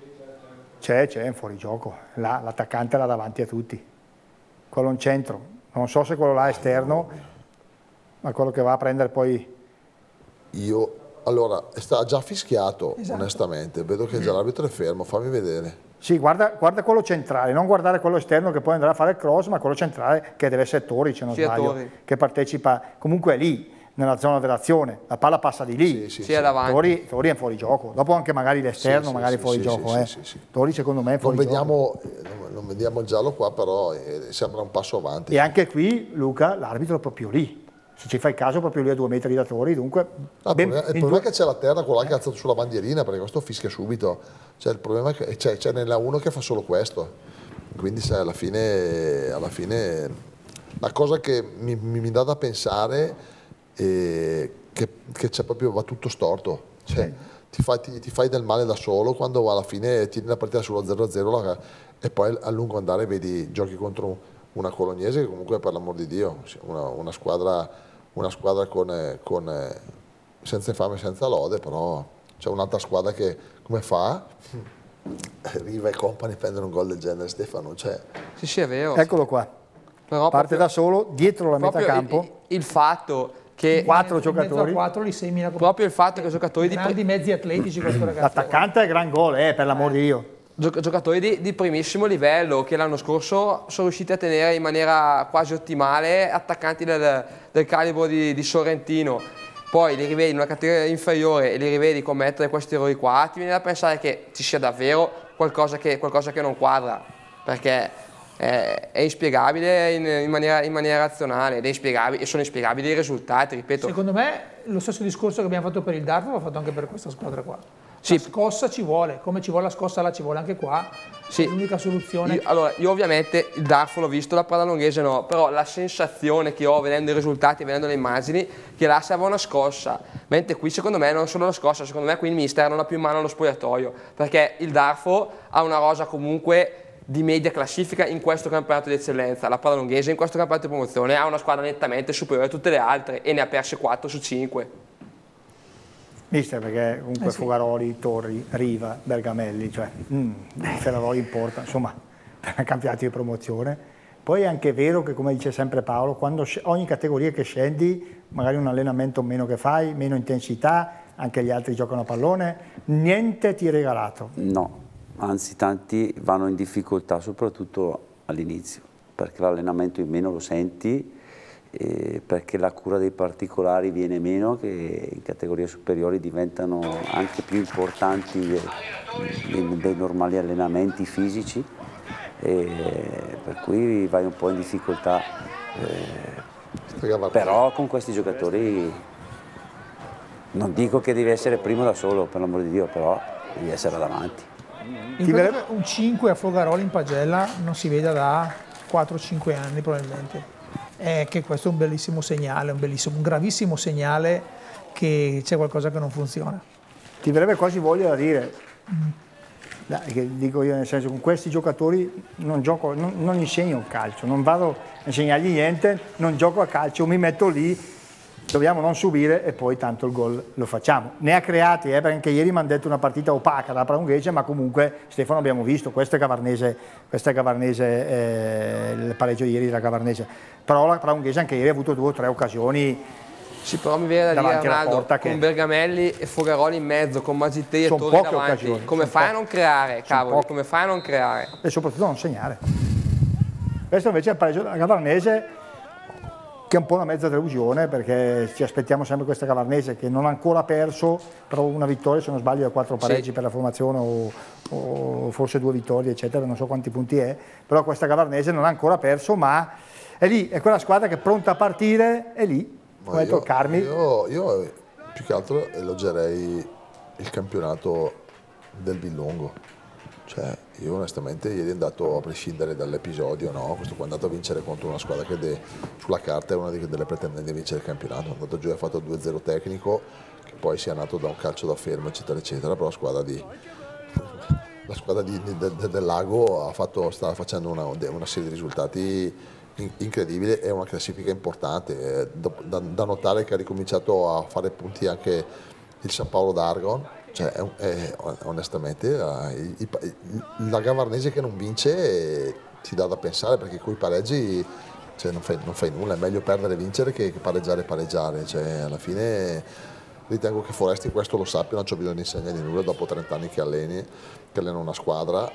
Speaker 1: C'è, c'è, un fuorigioco. Là, l'attaccante era davanti a tutti. Quello in centro. Non so se quello là è esterno, ma quello che va a prendere poi...
Speaker 3: Io, allora, sta già fischiato,
Speaker 2: Esatto.
Speaker 3: onestamente. Vedo che già l'arbitro è fermo, fammi vedere.
Speaker 1: Sì, guarda, guarda quello centrale, non guardare quello esterno che poi andrà a fare il cross, ma quello centrale che deve essere Tori, se non
Speaker 6: Sì, è
Speaker 1: sbaglio,
Speaker 6: Tori.
Speaker 1: che partecipa, comunque è lì, nella zona dell'azione, la palla passa di lì.
Speaker 3: Sì, sì,
Speaker 6: Sì, è davanti.
Speaker 1: Tori, Tori è in fuorigioco, dopo anche magari l'esterno,
Speaker 3: Sì, sì,
Speaker 1: magari
Speaker 3: sì,
Speaker 1: fuori
Speaker 3: sì,
Speaker 1: gioco.
Speaker 3: sì,
Speaker 1: eh.
Speaker 3: sì, sì.
Speaker 1: Tori secondo me è
Speaker 3: Non
Speaker 1: fuori
Speaker 3: vediamo, eh, non, non vediamo il giallo qua, però eh, sembra un passo avanti.
Speaker 1: E anche qui, Luca, l'arbitro è proprio lì. Se ci fai caso, proprio lì a due metri da Tori, dunque...
Speaker 3: Ah, il
Speaker 1: ben-
Speaker 3: problema, il
Speaker 1: in
Speaker 3: problema
Speaker 1: due-
Speaker 3: è che c'è la terra, quello là che ha alzato sulla bandierina, perché questo fischia subito. Cioè, il problema è che c'è, c'è nella uno che fa solo questo. Quindi sai, alla fine, alla fine la cosa che mi, mi, mi dà da pensare è che, che c'è proprio, va tutto storto. Cioè, ti, fai, ti, ti fai del male da solo quando alla fine tiri la partita sullo zero a zero e poi a lungo andare vedi giochi contro una Colognese che comunque, per l'amor di Dio, una, una squadra, una squadra con, con, senza infame e senza lode, però c'è un'altra squadra che come fa? Riva e compagni prendono un gol del genere, Stefano. Cioè,
Speaker 6: Sì, sì, è vero.
Speaker 1: Eccolo qua,
Speaker 6: Però
Speaker 1: parte
Speaker 6: proprio-
Speaker 1: da solo, dietro la metà
Speaker 6: proprio
Speaker 1: campo,
Speaker 6: il, il fatto che
Speaker 1: quattro
Speaker 2: In mezzo a
Speaker 1: giocatori.
Speaker 2: quattro li semina come
Speaker 6: proprio il fatto che giocatori di,
Speaker 2: grandi mezzi atletici questo ragazzo.
Speaker 1: L'attaccante è gran gol, eh, per l'amor di Dio.
Speaker 6: gio- giocatori di, di primissimo livello che l'anno scorso sono riusciti a tenere in maniera quasi ottimale attaccanti del, del calibro di, di Sorrentino. Poi li rivedi in una categoria inferiore e li rivedi commettere questi errori qua, ti viene da pensare che ci sia davvero qualcosa che, qualcosa che non quadra, perché è, è inspiegabile in, in maniera, in maniera razionale ed è inspiegabile, e sono inspiegabili i risultati, ripeto.
Speaker 2: Secondo me lo stesso discorso che abbiamo fatto per il Dartmouth va fatto anche per questa squadra qua.
Speaker 6: Sì.
Speaker 2: La scossa ci vuole, come ci vuole la scossa là ci vuole anche qua.
Speaker 6: Sì.
Speaker 2: È l'unica soluzione.
Speaker 6: Io, allora, io ovviamente il Darfo l'ho visto, la Palalonghese no, però la sensazione che ho vedendo i risultati, vedendo le immagini, che là serve una scossa, mentre qui secondo me non solo la scossa, secondo me qui il Mister non ha più in mano lo spogliatoio, perché il Darfo ha una rosa comunque di media classifica in questo campionato di eccellenza, la Palalonghese in questo campionato di promozione ha una squadra nettamente superiore a tutte le altre e ne ha perse quattro su cinque.
Speaker 1: Mister, perché comunque
Speaker 2: Eh sì.
Speaker 1: Fugaroli, Torri, Riva, Bergamelli, cioè mm, Ferraroli importa, insomma, per campionati di promozione. Poi è anche vero che, come dice sempre Paolo, quando sc- ogni categoria che scendi, magari un allenamento meno che fai, meno intensità, anche gli altri giocano a pallone, niente ti è regalato.
Speaker 7: No, anzi tanti vanno in difficoltà soprattutto all'inizio, perché l'allenamento in meno lo senti, eh, perché la cura dei particolari viene meno, che in categorie superiori diventano anche più importanti dei, dei- dei normali allenamenti fisici, e per cui vai un po' in difficoltà, eh, però con questi giocatori non dico che devi essere primo da solo, per l'amor di Dio, però devi essere davanti.
Speaker 2: Io credo che un cinque a Fogaroli in pagella non si veda da quattro cinque anni probabilmente. È che questo è un bellissimo segnale, un, bellissimo, un gravissimo segnale che c'è qualcosa che non funziona.
Speaker 1: Ti verrebbe quasi voglia da dire, dai, che dico io, nel senso, con questi giocatori non gioco, non, non insegno calcio, non vado a insegnargli niente, non gioco a calcio, mi metto lì, dobbiamo non subire e poi tanto il gol lo facciamo. Ne ha creati, eh, perché anche ieri mi hanno detto una partita opaca da Praunghese, ma comunque Stefano abbiamo visto, questo è Gavarnese, questo è Gavarnese, eh, il pareggio di ieri della Gavarnese, però la Praunghese anche ieri ha avuto due o tre occasioni.
Speaker 6: Sì, però mi viene da dire,
Speaker 1: Davanti alla
Speaker 6: Arnaldo,
Speaker 1: porta che-
Speaker 6: con Bergamelli e Fogaroli in mezzo, con Magitei e
Speaker 1: Sono
Speaker 6: Torri
Speaker 1: poche
Speaker 6: davanti,
Speaker 1: occasioni,
Speaker 6: come
Speaker 1: sono
Speaker 6: fai a
Speaker 1: poche.
Speaker 6: non creare, cavolo,
Speaker 1: poche.
Speaker 6: come fai a non creare?
Speaker 1: E soprattutto non segnare. Questo invece è il pareggio della Gavarnese, che è un po' una mezza delusione, perché ci aspettiamo sempre questa Gavarnese che non ha ancora perso, però una vittoria, se non sbaglio, è quattro pareggi
Speaker 6: Sì.
Speaker 1: per la formazione o, o forse due vittorie, eccetera, non so quanti punti è, però questa Gavarnese non ha ancora perso, ma è lì, è quella squadra che è pronta a partire, è lì, come ha detto
Speaker 3: io,
Speaker 1: Carmi.
Speaker 3: io, io più che altro elogerei il campionato del Villongo. Cioè, io onestamente ieri è andato, a prescindere dall'episodio, no? Questo qua è andato a vincere contro una squadra che de, sulla carta è una di- delle pretendenti a vincere il campionato. È andato giù e ha fatto due a zero tecnico, che poi sia nato da un calcio da fermo, eccetera, eccetera, però squadra di la squadra di, di, de, del Lago ha fatto, sta facendo una, una serie di risultati in, incredibile e una classifica importante. Eh, da, da notare che ha ricominciato a fare punti anche il San Paolo d'Argon, cioè è, è, onestamente la, il, la Gavarnese che non vince eh, ti dà da pensare, perché con i pareggi cioè, non, fai, non fai nulla, è meglio perdere e vincere che, che pareggiare e pareggiare, cioè, alla fine ritengo che Foresti questo lo sappia, non c'è bisogno di insegnare nulla dopo trenta anni che alleni, che allena una squadra,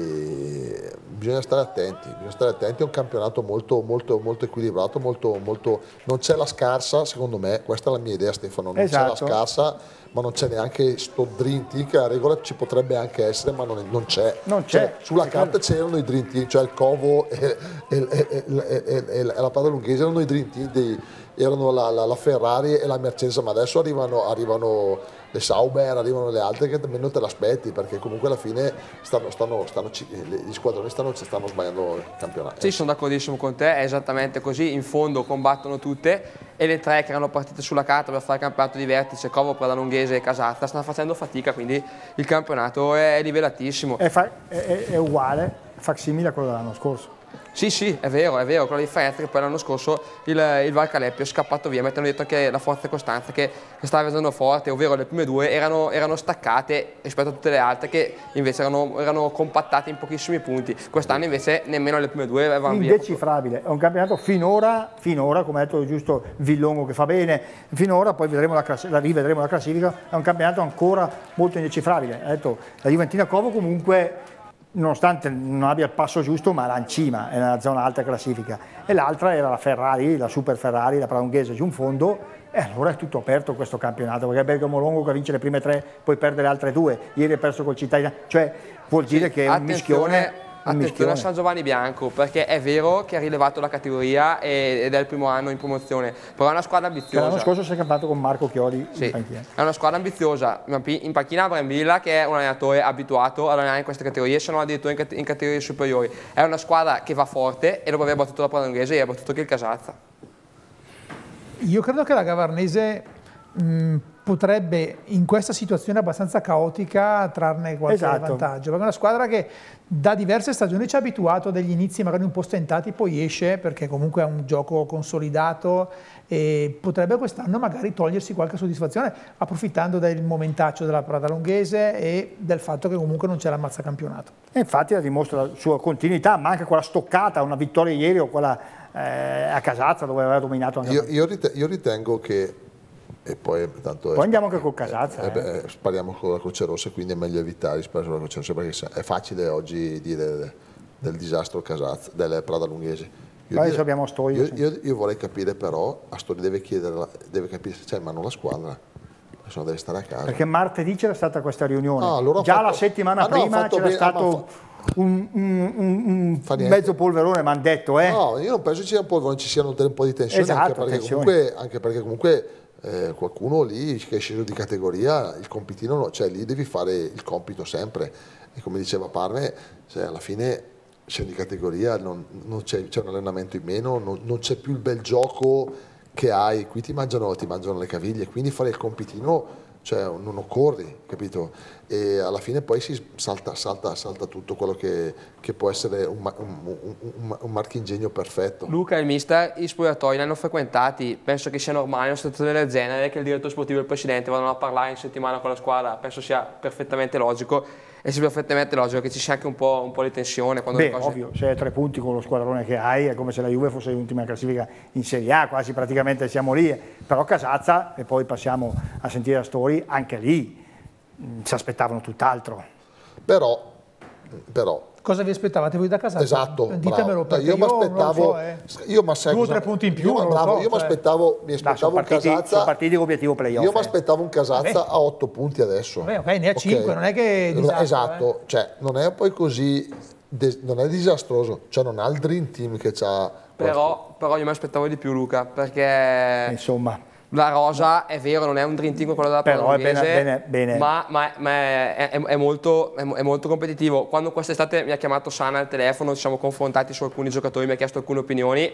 Speaker 3: e bisogna stare attenti, bisogna stare attenti, è un campionato molto, molto, molto equilibrato, molto, molto, non c'è la scarsa, secondo me, questa è la mia idea Stefano, non
Speaker 1: esatto.
Speaker 3: c'è la scarsa, ma non c'è neanche sto Dream Team, che a regola ci potrebbe anche essere, ma non, non c'è.
Speaker 1: Non c'è.
Speaker 3: Cioè, sulla carta c'erano i Dream Team, cioè il Covo e, e, e, e, e, e la Prada Lunghese erano i Dream Team, dei, erano la, la, la Ferrari e la Mercedes, ma adesso arrivano, arrivano le Sauber, arrivano le altre che nemmeno te l'aspetti, perché comunque alla fine stanno, stanno, stanno, gli squadroni stanno, stanno sbagliando il campionato.
Speaker 6: Sì, sono d'accordissimo con te, è esattamente così, in fondo combattono tutte e le tre che erano partite sulla carta per fare il campionato di vertice, Covo, Prada Lunghese e Casazza, stanno facendo fatica, quindi il campionato è livellatissimo.
Speaker 1: È, fa è, è uguale, facsimile a quello dell'anno scorso.
Speaker 6: Sì, sì, è vero, è vero, con la differenza che poi l'anno scorso il, il Valcaleppio è scappato via, mettendo dietro anche la Forza Costanza che, che stava vedendo forte, ovvero le prime due erano, erano staccate rispetto a tutte le altre che invece erano, erano compattate in pochissimi punti, quest'anno invece nemmeno le prime due vanno via.
Speaker 1: Indecifrabile, è un campionato finora, finora come ha detto giusto Villongo che fa bene, finora poi vedremo la, la rivedremo la classifica, è un campionato ancora molto indecifrabile, ha detto la Juventina Covo comunque nonostante non abbia il passo giusto, ma era in cima, è nella zona alta classifica, e l'altra era la Ferrari, la Super Ferrari, la Praunghese giù in fondo, e allora è tutto aperto questo campionato, perché Bergamo Longo che vince le prime tre, poi perde le altre due, ieri ha perso col Cittadina, cioè vuol dire sì, che è un mischione.
Speaker 6: Attenzione a San Giovanni Bianco, perché è vero che ha rilevato la categoria ed è il primo anno in promozione, però è una squadra ambiziosa.
Speaker 1: L'anno scorso si è campato con Marco Chiodi
Speaker 6: sì,
Speaker 1: in panchina. È
Speaker 6: una squadra ambiziosa, in panchina Brembilla che è un allenatore abituato ad allenare in queste categorie, se non addirittura in categorie superiori. È una squadra che va forte e dopo aver battuto la Pradanghese ha battuto anche il Casazza.
Speaker 2: Io credo che la Gavarnese mh, potrebbe in questa situazione abbastanza caotica trarne qualche esatto. vantaggio, perché è una squadra che da diverse stagioni ci ha abituato a degli inizi magari un po' stentati, poi esce perché comunque è un gioco consolidato e potrebbe quest'anno magari togliersi qualche soddisfazione approfittando del momentaccio della Prada Lunghese e del fatto che comunque non c'è l'ammazzacampionato.
Speaker 1: E infatti la dimostra la sua continuità, ma anche quella stoccata, una vittoria ieri o quella eh, a Casazza dove aveva dominato anche.
Speaker 3: Io, io, ritengo, io ritengo che e poi, tanto
Speaker 1: poi andiamo anche col Casazza.
Speaker 3: Eh,
Speaker 1: eh.
Speaker 3: beh, spariamo con la Croce Rossa, quindi è meglio evitare rispetto alla Croce Rossa, perché è facile oggi dire del, del disastro Casazza, delle Prada Lunghese. Io,
Speaker 1: adesso dire, abbiamo Astori.
Speaker 3: Io, io, io vorrei capire però, Astori deve chiedere, deve capire se c'è in mano la squadra, se no deve stare a casa.
Speaker 1: Perché martedì c'era stata questa riunione,
Speaker 3: ah, allora
Speaker 1: già
Speaker 3: fatto,
Speaker 1: la settimana
Speaker 3: no,
Speaker 1: prima c'era
Speaker 3: bene,
Speaker 1: stato un, un, un, un mezzo polverone, mi hanno detto. Eh.
Speaker 3: No, io non penso ci sia un polverone, ci siano un po' di tensione,
Speaker 1: esatto,
Speaker 3: anche perché tensione. comunque... Anche perché comunque Eh, qualcuno lì che è sceso di categoria, il compitino, no, cioè lì devi fare il compito sempre, e come diceva Parme, cioè alla fine scendi di categoria, non, non c'è un allenamento in meno, non, non c'è più il bel gioco che hai, qui ti mangiano, ti mangiano le caviglie, quindi fare il compitino, cioè non occorri, capito? E alla fine poi si salta, salta, salta tutto quello che, che può essere un, un, un, un marchingegno perfetto.
Speaker 6: Luca e il mister, i spogliatoi li hanno frequentati, penso che sia normale in una situazione del genere che il direttore sportivo e il presidente vadano a parlare in settimana con la squadra, penso sia perfettamente logico, e sia perfettamente logico che ci sia anche un po', un po' di tensione. Quando
Speaker 1: Beh,
Speaker 6: le cose...
Speaker 1: ovvio, se hai tre punti con lo squadrone che hai, è come se la Juve fosse l'ultima classifica in Serie A, quasi praticamente siamo lì, però Casazza, e poi passiamo a sentire la storia, anche lì mh, si aspettavano tutt'altro.
Speaker 3: Però, però
Speaker 2: cosa vi aspettavate voi da Casazza?
Speaker 3: Esatto,
Speaker 2: ditemelo, perché
Speaker 3: io mi aspettavo
Speaker 2: so, eh.
Speaker 3: io ma sai
Speaker 2: due o
Speaker 3: cosa,
Speaker 2: tre punti in più,
Speaker 3: io, bravo,
Speaker 2: so,
Speaker 3: io mi
Speaker 2: cioè.
Speaker 3: aspettavo mi aspettavo
Speaker 1: Dai,
Speaker 3: un Casazza
Speaker 1: partiti obiettivo playoff.
Speaker 3: Io mi aspettavo un Casazza Vabbè. a otto punti adesso.
Speaker 2: Vabbè, ok, ne ha cinque, okay. Non è che disastro,
Speaker 3: esatto,
Speaker 2: eh.
Speaker 3: cioè non è poi così non è disastroso, cioè non ha il dream team che c'ha.
Speaker 6: Però, però io mi aspettavo di più, Luca, perché
Speaker 1: insomma
Speaker 6: la rosa è vero, non è un dream team quello della
Speaker 1: Però è bene, bene, bene.
Speaker 6: ma, ma, ma è, è, è, molto, è, è molto competitivo. Quando quest'estate mi ha chiamato Sana al telefono, ci siamo confrontati su alcuni giocatori, mi ha chiesto alcune opinioni,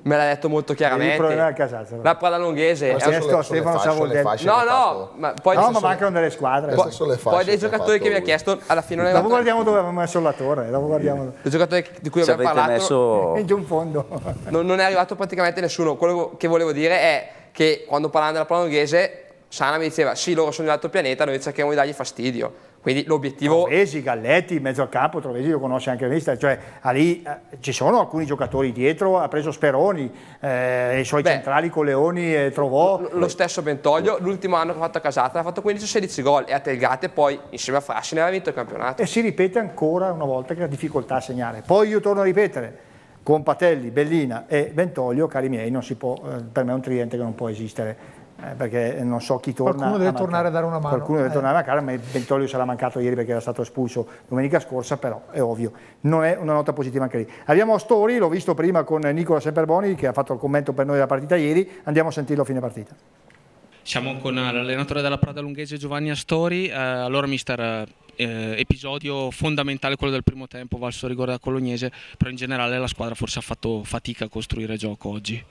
Speaker 6: me l'ha detto molto chiaramente. La Pradalunghese
Speaker 1: ha chiesto a Stefano Savoldelli.
Speaker 6: No, no, ma poi
Speaker 1: no, ma mancano delle squadre.
Speaker 6: Poi, poi dei giocatori che mi ha chiesto alla fine non
Speaker 1: dopo guardiamo dove avevamo messo la torre, dopo guardiamo.
Speaker 6: I giocatori di cui abbiamo parlato
Speaker 7: messo...
Speaker 1: in giù in fondo.
Speaker 6: Non, non è arrivato praticamente nessuno. Quello che volevo dire è che quando parlando della Pradalunghese Sana mi diceva sì, loro sono di altro pianeta, noi cerchiamo di dargli fastidio. Quindi l'obiettivo...
Speaker 1: Trovesi, Galletti, in mezzo al campo, Trovesi lo conosce anche l'Ista, cioè lì eh, ci sono alcuni giocatori dietro, ha preso Speroni, eh, i suoi Beh, centrali con Leoni e Trovò.
Speaker 6: Lo, lo stesso Bentoglio, l'ultimo anno che ha fatto a Casata, ha fatto quindici sedici gol e a Telgate poi insieme a Frassine aveva vinto il campionato.
Speaker 1: E si ripete ancora una volta che ha difficoltà a segnare. Poi io torno a ripetere, con Patelli, Bellina e Bentoglio, cari miei, non si può, eh, per me è un tridente che non può esistere. Eh, perché non so chi torna.
Speaker 2: Qualcuno deve a tornare a dare una mano.
Speaker 1: Qualcuno deve
Speaker 2: eh.
Speaker 1: tornare a mancare, ma Bentoglio sarà mancato ieri perché era stato espulso domenica scorsa, però è ovvio, non è una nota positiva anche lì. Abbiamo Stori, l'ho visto prima con Nicola Semperboni che ha fatto il commento per noi della partita ieri, andiamo a sentirlo a fine partita.
Speaker 11: Siamo con l'allenatore della Pradalunghese Giovanni Astori, eh, allora mister, eh, episodio fondamentale quello del primo tempo, valso rigore da Colognese, però in generale la squadra forse ha fatto fatica a costruire gioco oggi.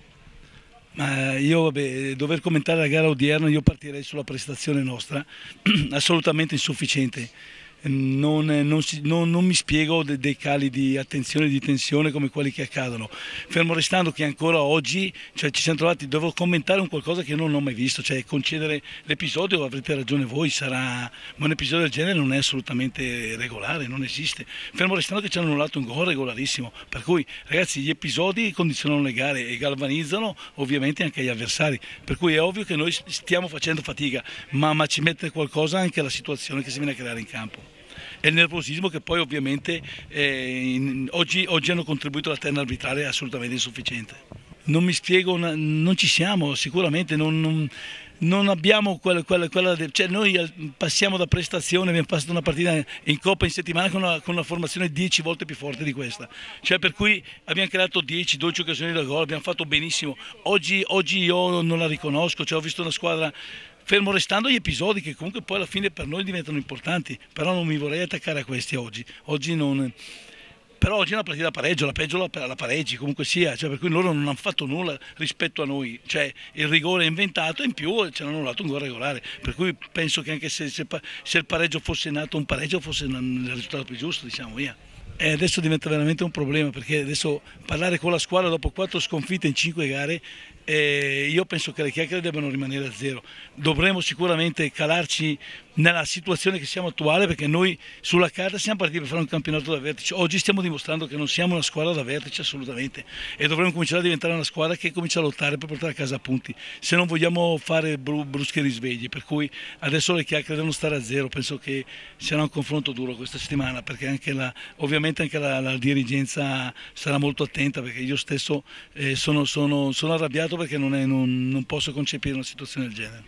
Speaker 12: Ma io, vabbè, dover commentare la gara odierna, io partirei sulla prestazione nostra, assolutamente insufficiente. Non, non, si, non, non mi spiego de, dei cali di attenzione e di tensione come quelli che accadono, fermo restando che ancora oggi cioè, ci siamo trovati, devo commentare un qualcosa che io non ho mai visto, cioè concedere l'episodio, avrete ragione voi, sarà, ma un episodio del genere non è assolutamente regolare, non esiste, fermo restando che ci hanno annullato un gol regolarissimo, per cui ragazzi gli episodi condizionano le gare e galvanizzano ovviamente anche gli avversari, per cui è ovvio che noi stiamo facendo fatica, ma, ma ci mette qualcosa anche la situazione che si viene a creare in campo. E il nervosismo che poi ovviamente eh, in, oggi, oggi hanno contribuito alla terna arbitrale assolutamente insufficiente. Non mi spiego, non ci siamo sicuramente, non, non, non abbiamo quella, quella, quella de, cioè noi passiamo da prestazione, abbiamo passato una partita in Coppa in settimana con una, con una formazione dieci volte più forte di questa, cioè per cui abbiamo creato dieci dodici occasioni da gol, abbiamo fatto benissimo, oggi, oggi io non la riconosco, cioè ho visto una squadra... Fermo restando gli episodi che comunque poi alla fine per noi diventano importanti, però non mi vorrei attaccare a questi oggi. Oggi non... Però oggi è una partita da pareggio, la peggio la, la pareggi, comunque sia, cioè per cui loro non hanno fatto nulla rispetto a noi, cioè il rigore è inventato e in più ci hanno annullato un gol regolare, per cui penso che anche se, se, se il pareggio fosse nato un pareggio fosse il risultato più giusto, diciamo via. E adesso diventa veramente un problema perché adesso parlare con la squadra dopo quattro sconfitte in cinque gare, eh, io penso che le chiacchiere debbano rimanere a zero. Dovremo sicuramente calarci nella situazione che siamo attuale perché noi sulla carta siamo partiti per fare un campionato da vertice. Oggi stiamo dimostrando che non siamo una squadra da vertice assolutamente e dovremo cominciare a diventare una squadra che comincia a lottare per portare a casa punti se non vogliamo fare bru bruschi risvegli, per cui adesso le chiacchiere devono stare a zero. Penso che sarà un confronto duro questa settimana perché anche la, ovviamente anche la, la dirigenza sarà molto attenta perché io stesso eh, sono, sono, sono arrabbiato perché non, è, non, non posso concepire una situazione del genere.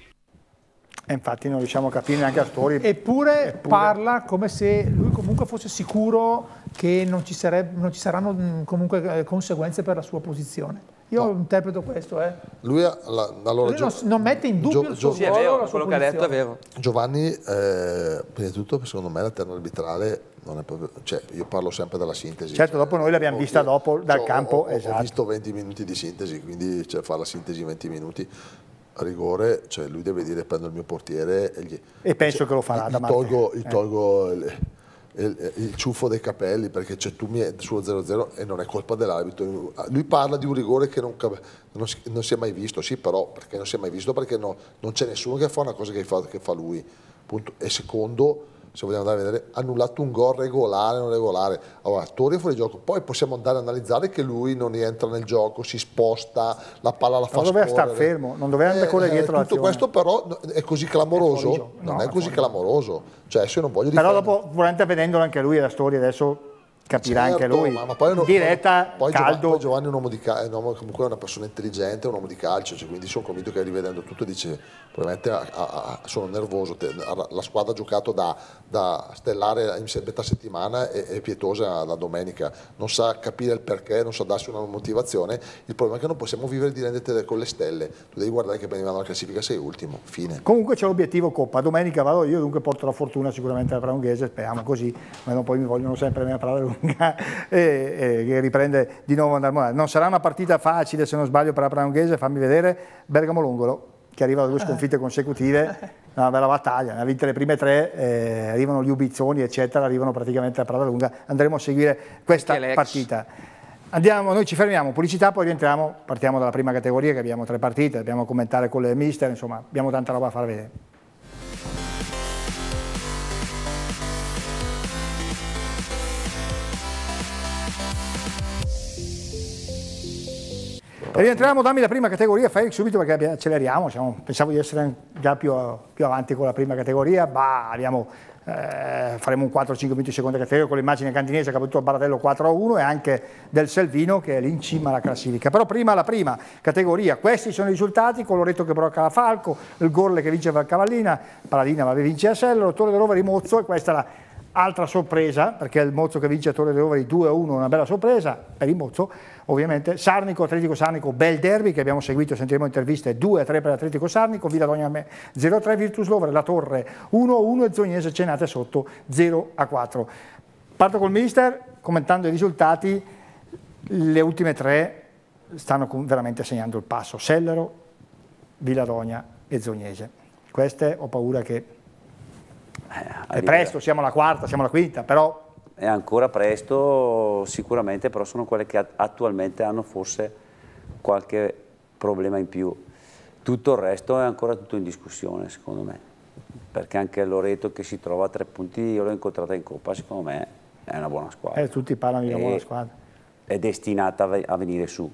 Speaker 1: E infatti non riusciamo a capire neanche a Stori.
Speaker 2: Eppure, Eppure parla come se lui comunque fosse sicuro che non ci, sarebbe, non ci saranno comunque conseguenze per la sua posizione. Io no. interpreto questo. Eh.
Speaker 3: Lui, ha, la, allora,
Speaker 2: lui non, non mette in dubbio Gio, il suo
Speaker 6: Gio,
Speaker 2: ruolo,
Speaker 6: sì, è vero,
Speaker 2: la sua
Speaker 6: quello che ha detto è vero.
Speaker 3: Giovanni, eh, prima di tutto, secondo me la terna arbitrale non è proprio, cioè io parlo sempre della sintesi.
Speaker 1: Certo, dopo noi l'abbiamo vista dopo dal
Speaker 3: cioè,
Speaker 1: campo.
Speaker 3: Ho, ho,
Speaker 1: esatto.
Speaker 3: ho visto venti minuti di sintesi, quindi cioè, fare la sintesi in venti minuti. A rigore, cioè lui deve dire prendo il mio portiere e, gli,
Speaker 1: e penso
Speaker 3: cioè,
Speaker 1: che lo farà
Speaker 3: gli,
Speaker 1: da
Speaker 3: gli tolgo,
Speaker 1: eh.
Speaker 3: gli tolgo il, il, il ciuffo dei capelli perché cioè, tu mi è sullo zero zero e non è colpa dell'arbitro. Lui parla di un rigore che non, non, si, non si è mai visto, sì, però perché non si è mai visto perché no, non c'è nessuno che fa una cosa che fa, che fa lui, punto. E secondo, se vogliamo andare a vedere, ha annullato un gol regolare o non regolare. Allora, Torri è fuori gioco, poi possiamo andare a analizzare che lui non rientra nel gioco, si sposta, la palla la fa
Speaker 1: non doveva
Speaker 3: scorrere.
Speaker 1: stare fermo, non doveva andare correre
Speaker 3: eh,
Speaker 1: dietro
Speaker 3: tutto questo però è così clamoroso? È non no, è così clamoroso, cioè adesso io non voglio
Speaker 1: però
Speaker 3: difendere.
Speaker 1: dopo, volente vedendolo anche lui la storia adesso capirà
Speaker 3: certo,
Speaker 1: anche lui,
Speaker 3: ma, ma poi
Speaker 1: in diretta,
Speaker 3: poi
Speaker 1: caldo.
Speaker 3: Poi Giovanni è un uomo di calcio, comunque è una persona intelligente, è un uomo di calcio, cioè, quindi sono convinto che rivedendo tutto dice, probabilmente a, a, a, sono nervoso, la squadra ha giocato da, da stellare in metà settimana e, e pietosa la domenica, non sa capire il perché, non sa darsi una motivazione, il problema è che non possiamo vivere di rendite con le stelle, tu devi guardare che venivano alla classifica, sei ultimo, fine.
Speaker 1: Comunque c'è l'obiettivo Coppa, domenica vado io, dunque porto la fortuna sicuramente alla Pradalunghese, speriamo così, ma non poi mi vogliono sempre me a parlare Pradalunga e, e che riprende di nuovo ad andare. Non sarà una partita facile, se non sbaglio, per la Pradalunghese, fammi vedere, Bergamo-Lungolo, che arriva da due sconfitte consecutive, una bella battaglia, ne ha vinte le prime tre, eh, arrivano gli Ubizzoni, eccetera, arrivano praticamente a Pradalunga, andremo a seguire questa partita. Andiamo, noi ci fermiamo, pubblicità, poi rientriamo, partiamo dalla prima categoria, che abbiamo tre partite, dobbiamo commentare con le mister, insomma, abbiamo tanta roba da far vedere. E rientriamo, dammi la prima categoria, fai subito perché acceleriamo, siamo, pensavo di essere già più, più avanti con la prima categoria, bah, abbiamo, eh, faremo un quattro cinque minuti di seconda categoria con l'immagine cantinese che ha battuto il Baratello quattro a uno e anche del Selvino che è lì in cima alla classifica. Però prima la prima categoria, questi sono i risultati, Coloretto che brocca la Falco, il Gorle che vince per Cavallina, Paladina va vince a Sello, Torre de Roveri Mozzo e questa è la altra sorpresa, perché il Mozzo che vince a Torre de Roveri due a uno, una bella sorpresa per il Mozzo, ovviamente. Sarnico, Atletico Sarnico, bel derby che abbiamo seguito, sentiremo interviste, due a tre per l'Atletico Sarnico, Villa Dogna zero a tre, Virtus Lovere, La Torre uno a uno e Zognese Cenate sotto zero a quattro. Parto col mister, commentando i risultati, le ultime tre stanno veramente segnando il passo, Sellero, Villa Dogna e Zognese. Queste ho paura che è presto, siamo alla quarta, siamo alla quinta, però...
Speaker 7: È ancora presto sicuramente, però sono quelle che attualmente hanno forse qualche problema in più. Tutto il resto è ancora tutto in discussione, secondo me, perché anche Loreto che si trova a tre punti, io l'ho incontrata in Coppa, secondo me è una buona squadra.
Speaker 1: Eh, tutti parlano di una buona squadra.
Speaker 7: È destinata a venire su.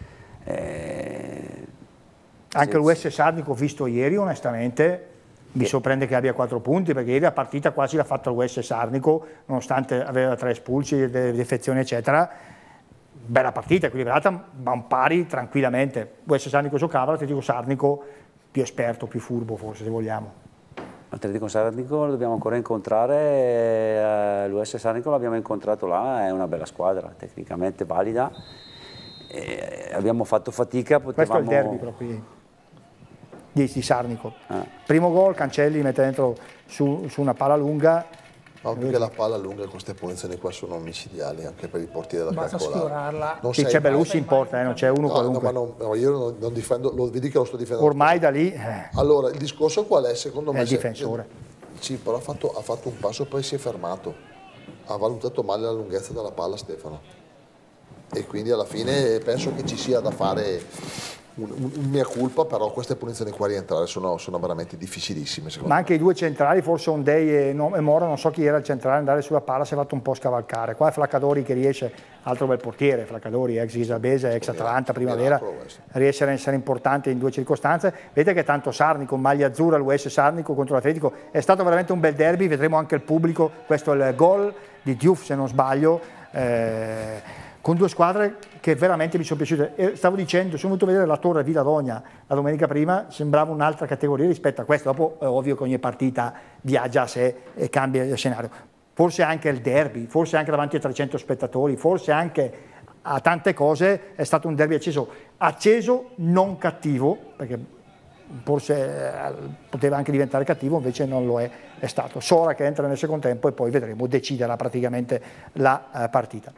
Speaker 7: Eh,
Speaker 1: anche l'U S Sarnico, visto ieri, onestamente... Mi sorprende che abbia quattro punti perché ieri la partita quasi l'ha fatta l'U S Sarnico, nonostante aveva tre espulsi, defezioni eccetera. Bella partita, equilibrata, ma un pari tranquillamente. l'U S Sarnico giocava, l'Atletico Sarnico più esperto, più furbo forse se vogliamo.
Speaker 7: L'Atletico Sarnico lo dobbiamo ancora incontrare, l'U S Sarnico l'abbiamo incontrato là, è una bella squadra, tecnicamente valida. E abbiamo fatto fatica, potevamo...
Speaker 1: Questo è il derby proprio. Di, di Sarnico. Ah. Primo gol, Cancelli mette dentro su, su una palla lunga.
Speaker 3: No, perché la palla lunga, queste punizioni qua sono micidiali anche per i portieri della
Speaker 2: Basta sfiorarla.
Speaker 1: Sì, c'è Bellussi in porta, eh, non c'è uno
Speaker 3: no,
Speaker 1: qualunque.
Speaker 3: No, ma no, io non, non difendo, lo vedi che lo sto difendendo.
Speaker 1: Ormai da lì... Eh.
Speaker 3: Allora, il discorso qual è? Secondo me...
Speaker 1: È il difensore.
Speaker 3: Sì, però ha fatto, ha fatto un passo e poi si è fermato. Ha valutato male la lunghezza della palla Stefano. E quindi alla fine penso che ci sia da fare... Un, un, un mia colpa, però queste punizioni qua a rientrare sono, sono veramente difficilissime.
Speaker 1: Ma anche
Speaker 3: me.
Speaker 1: i due centrali, forse Ondei e, no, e Mora, non so chi era il centrale, andare sulla palla si è fatto un po' scavalcare. Qua è Flaccadori che riesce, altro bel portiere, Flaccadori, ex Isabese, ex Atalanta, Primavera, riesce a essere importante in due circostanze. Vedete che tanto Sarnico, maglia azzurra, l'U S Sarnico contro l'Atletico, è stato veramente un bel derby, vedremo anche il pubblico, questo è il gol di Diouf se non sbaglio. Eh, con due squadre che veramente mi sono piaciute. E stavo dicendo, sono venuto a vedere la Torre Villa Dogna la domenica prima, sembrava un'altra categoria rispetto a questa, dopo è ovvio che ogni partita viaggia a sé e cambia il scenario. Forse anche il derby, forse anche davanti a trecento spettatori, forse anche a tante cose è stato un derby acceso, acceso non cattivo, perché forse poteva anche diventare cattivo, invece non lo è, è stato. Sora che entra nel secondo tempo e poi vedremo, deciderà praticamente la uh, partita.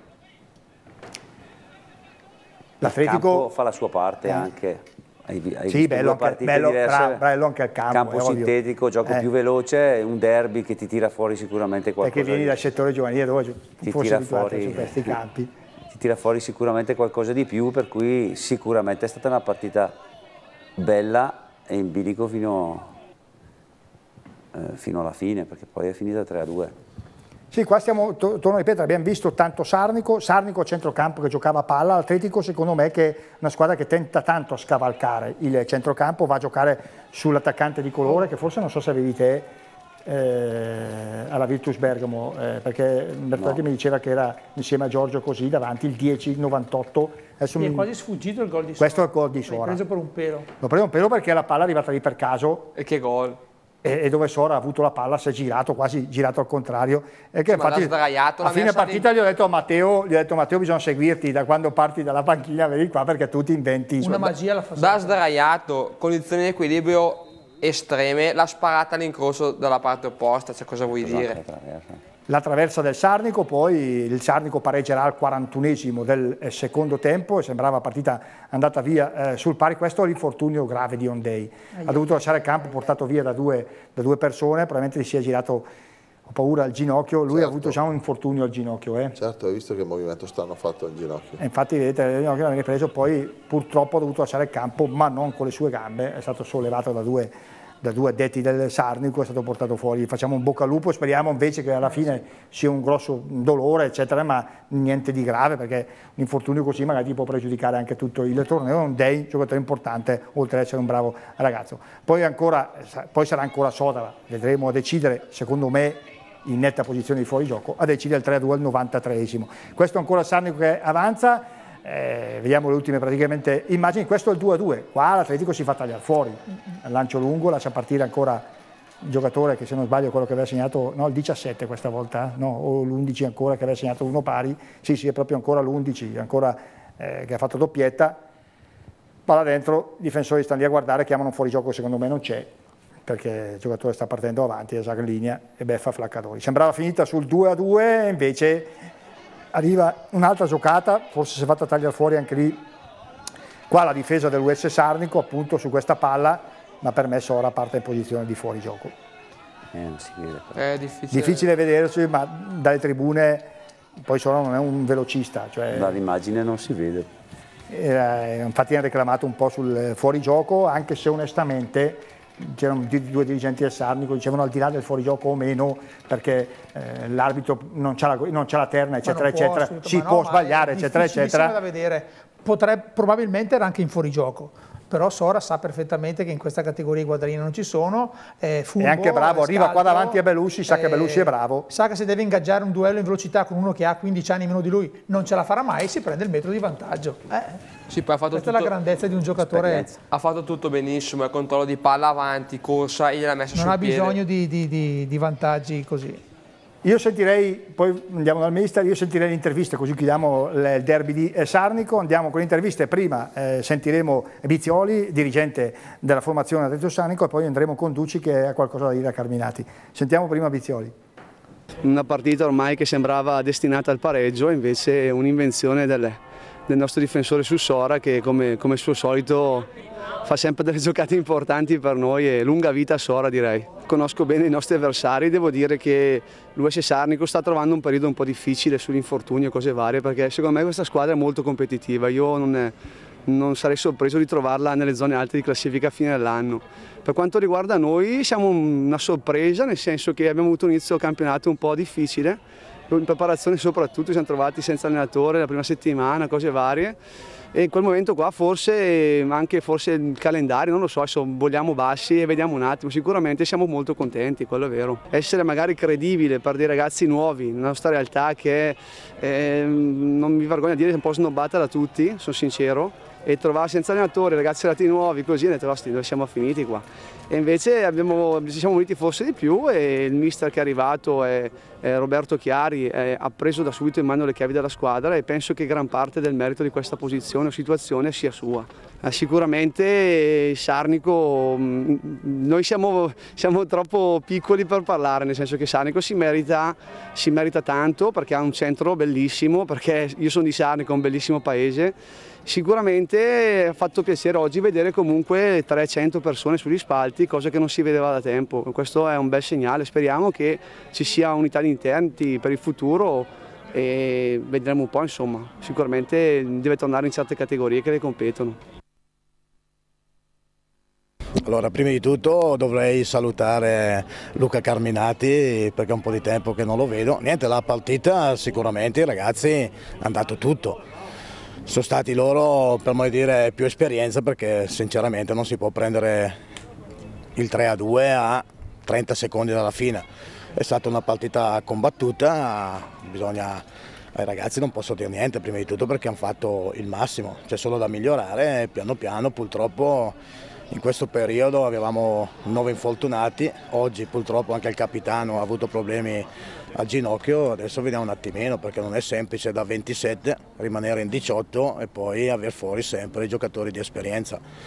Speaker 7: L'Atletico fa la sua parte eh. anche, hai, hai
Speaker 1: sì, bello
Speaker 7: due
Speaker 1: anche, bello, bravo, bello anche il campo.
Speaker 7: Campo sintetico, gioco eh. più veloce, un derby che ti tira fuori sicuramente qualcosa.
Speaker 1: Perché vieni dal settore giovanile dove
Speaker 7: ti tira fuori
Speaker 1: su questi campi.
Speaker 7: Ti tira fuori sicuramente qualcosa di più, per cui sicuramente è stata una partita bella e in bilico fino, eh, fino alla fine, perché poi è finita tre a due.
Speaker 1: Sì, qua stiamo, to torno a ripetere, abbiamo visto tanto Sarnico, Sarnico a centrocampo che giocava a palla, l'Atletico secondo me che è una squadra che tenta tanto a scavalcare il centrocampo, va a giocare sull'attaccante di colore, che forse non so se avevi te eh, alla Virtus Bergamo, eh, perché Bertoldi no. mi diceva che era insieme a Giorgio così davanti, il dieci novantotto.
Speaker 2: Adesso mi è quasi sfuggito il gol di Sora.
Speaker 1: Questo è il gol di Sora.
Speaker 2: L'ho preso per un pelo.
Speaker 1: L'ho preso un pelo perché la palla è arrivata lì per caso.
Speaker 6: E che gol!
Speaker 1: E dove Sora ha avuto la palla, si è girato, quasi girato al contrario. E che
Speaker 6: Ma
Speaker 1: infatti a fine partita in... gli ho detto a Matteo, gli ho detto Matteo bisogna seguirti da quando parti dalla panchina, vedi qua perché tu ti inventi.
Speaker 2: Una magia la fa.
Speaker 6: Da sdraiato, condizioni di equilibrio estreme, l'ha sparata all'incrocio dalla parte opposta, cioè cosa vuoi esatto, dire?
Speaker 1: la traversa del Sarnico, poi il Sarnico pareggerà al quarantunesimo del secondo tempo e sembrava partita andata via eh, sul pari. Questo è l'infortunio grave di Ondei, ha dovuto lasciare il campo portato via da due, da due persone, probabilmente gli si è girato, ho paura, al ginocchio. Lui certo. ha avuto già un infortunio al ginocchio. Eh.
Speaker 3: Certo, hai visto che movimento stanno fatto al ginocchio.
Speaker 1: E infatti vedete, il ginocchio l'ha ripreso, poi purtroppo ha dovuto lasciare il campo, ma non con le sue gambe, è stato sollevato da due da due addetti del Sarnico, è stato portato fuori. Facciamo un bocca al lupo, speriamo invece che alla fine sia un grosso dolore eccetera, ma niente di grave, perché un infortunio così magari ti può pregiudicare anche tutto il torneo. È un Day, giocatore importante, oltre ad essere un bravo ragazzo. Poi, ancora, poi sarà ancora Sodara, vedremo a decidere, secondo me in netta posizione di fuorigioco, a decidere il tre a due al novantatreesimo. Questo è ancora il Sarnico che avanza. Eh, vediamo le ultime praticamente immagini. Questo è il due a due, qua l'Atletico si fa tagliare fuori, al lancio lungo lascia partire ancora il giocatore che, se non sbaglio, è quello che aveva segnato, no, il diciassette questa volta, no, o l'undici ancora, che aveva segnato uno pari, sì sì è proprio ancora l'undici, ancora eh, che ha fatto doppietta, palla dentro, i difensori stanno lì a guardare, chiamano un fuorigioco, secondo me non c'è, perché il giocatore sta partendo avanti, esatto, in linea, e beffa Flaccadori. Sembrava finita sul due a due, invece arriva un'altra giocata, forse si è fatta tagliare fuori anche lì, qua la difesa dell'U S Sarnico appunto su questa palla, ma per me Sora parte in posizione di fuorigioco.
Speaker 7: Eh, non si vede.
Speaker 6: È difficile.
Speaker 1: difficile vedersi, ma dalle tribune poi Sora non è un velocista. Cioè,
Speaker 7: dall'immagine non si vede.
Speaker 1: Eh, infatti hanno reclamato un po' sul fuorigioco, anche se onestamente c'erano due dirigenti del Sarnico, dicevano al di là del fuorigioco o meno, perché eh, l'arbitro non c'ha la, la terna eccetera può, eccetera, si può no, sbagliare eccetera eccetera.
Speaker 2: Da vedere. Potrebbe, probabilmente era anche in fuorigioco, però Sora sa perfettamente che in questa categoria i quadrini non ci sono, è furbo,
Speaker 1: è anche bravo,
Speaker 2: è
Speaker 1: arriva
Speaker 2: scaltro,
Speaker 1: qua davanti a Belushi, sa eh, che Belushi è bravo,
Speaker 2: sa che se deve ingaggiare un duello in velocità con uno che ha quindici anni meno di lui non ce la farà mai, si prende il metro di vantaggio. Eh.
Speaker 6: Sì, poi ha fatto
Speaker 2: Questa
Speaker 6: tutto,
Speaker 2: è la grandezza di un giocatore.
Speaker 6: Ha fatto tutto benissimo, il controllo di palla avanti, corsa, e gliel'ha messa sul piede.
Speaker 2: Non ha bisogno di, di, di, di vantaggi così.
Speaker 1: Io sentirei, poi andiamo dal mister, io sentirei l'intervista, così chiudiamo il derby di Sarnico, andiamo con le interviste, prima eh, sentiremo Bizioli, dirigente della formazione Atletico Sarnico, e poi andremo con Ducci che ha qualcosa da dire a Carminati. Sentiamo prima Bizioli.
Speaker 13: Una partita ormai che sembrava destinata al pareggio, invece un'invenzione del, del nostro difensore su Sora, che come, come suo solito fa sempre delle giocate importanti per noi, e lunga vita a Sora, direi. Conosco bene i nostri avversari, devo dire che l'U S Sarnico sta trovando un periodo un po' difficile sull'infortunio e cose varie, perché secondo me questa squadra è molto competitiva. Io non, è, non sarei sorpreso di trovarla nelle zone alte di classifica a fine dell'anno. Per quanto riguarda noi siamo una sorpresa, nel senso che abbiamo avuto un inizio campionato un po' difficile, in preparazione soprattutto ci siamo trovati senza allenatore la prima settimana, cose varie. E in quel momento qua forse anche forse il calendario, non lo so, adesso vogliamo bassi e vediamo un attimo. Sicuramente siamo molto contenti, quello è vero. Essere magari credibile per dei ragazzi nuovi, nella nostra realtà che eh, non mi vergogno a dire è un po' snobbata da tutti, sono sincero, e trovare senza allenatore ragazzi arrivati nuovi così, ne trovato dove siamo finiti qua. E invece abbiamo, ci siamo uniti forse di più, e il mister che è arrivato è, è Roberto Chiari, è, ha preso da subito in mano le chiavi della squadra, e penso che gran parte del merito di questa posizione o situazione sia sua. Eh, sicuramente Sarnico, noi siamo, siamo troppo piccoli per parlare, nel senso che Sarnico si merita, si merita tanto, perché ha un centro bellissimo, perché io sono di Sarnico, un bellissimo paese. Sicuramente ha fatto piacere oggi vedere comunque trecento persone sugli spalti, cosa che non si vedeva da tempo. Questo è un bel segnale, speriamo che ci sia unità di intenti per il futuro, e vedremo un po', insomma. Sicuramente deve tornare in certe categorie che le competono.
Speaker 14: Allora, prima di tutto dovrei salutare Luca Carminati, perché è un po' di tempo che non lo vedo. Niente, la partita sicuramente i ragazzi hanno dato tutto. Sono stati loro, per modo di dire, più esperienza, perché sinceramente non si può prendere il tre a due a trenta secondi dalla fine. È stata una partita combattuta, bisogna, ai ragazzi non posso dire niente, prima di tutto perché hanno fatto il massimo, c'è solo da migliorare, piano piano. Purtroppo in questo periodo avevamo nove infortunati, oggi purtroppo anche il capitano ha avuto problemi al ginocchio, adesso vediamo un attimino, perché non è semplice da ventisette rimanere in diciotto e poi aver fuori sempre i giocatori di esperienza.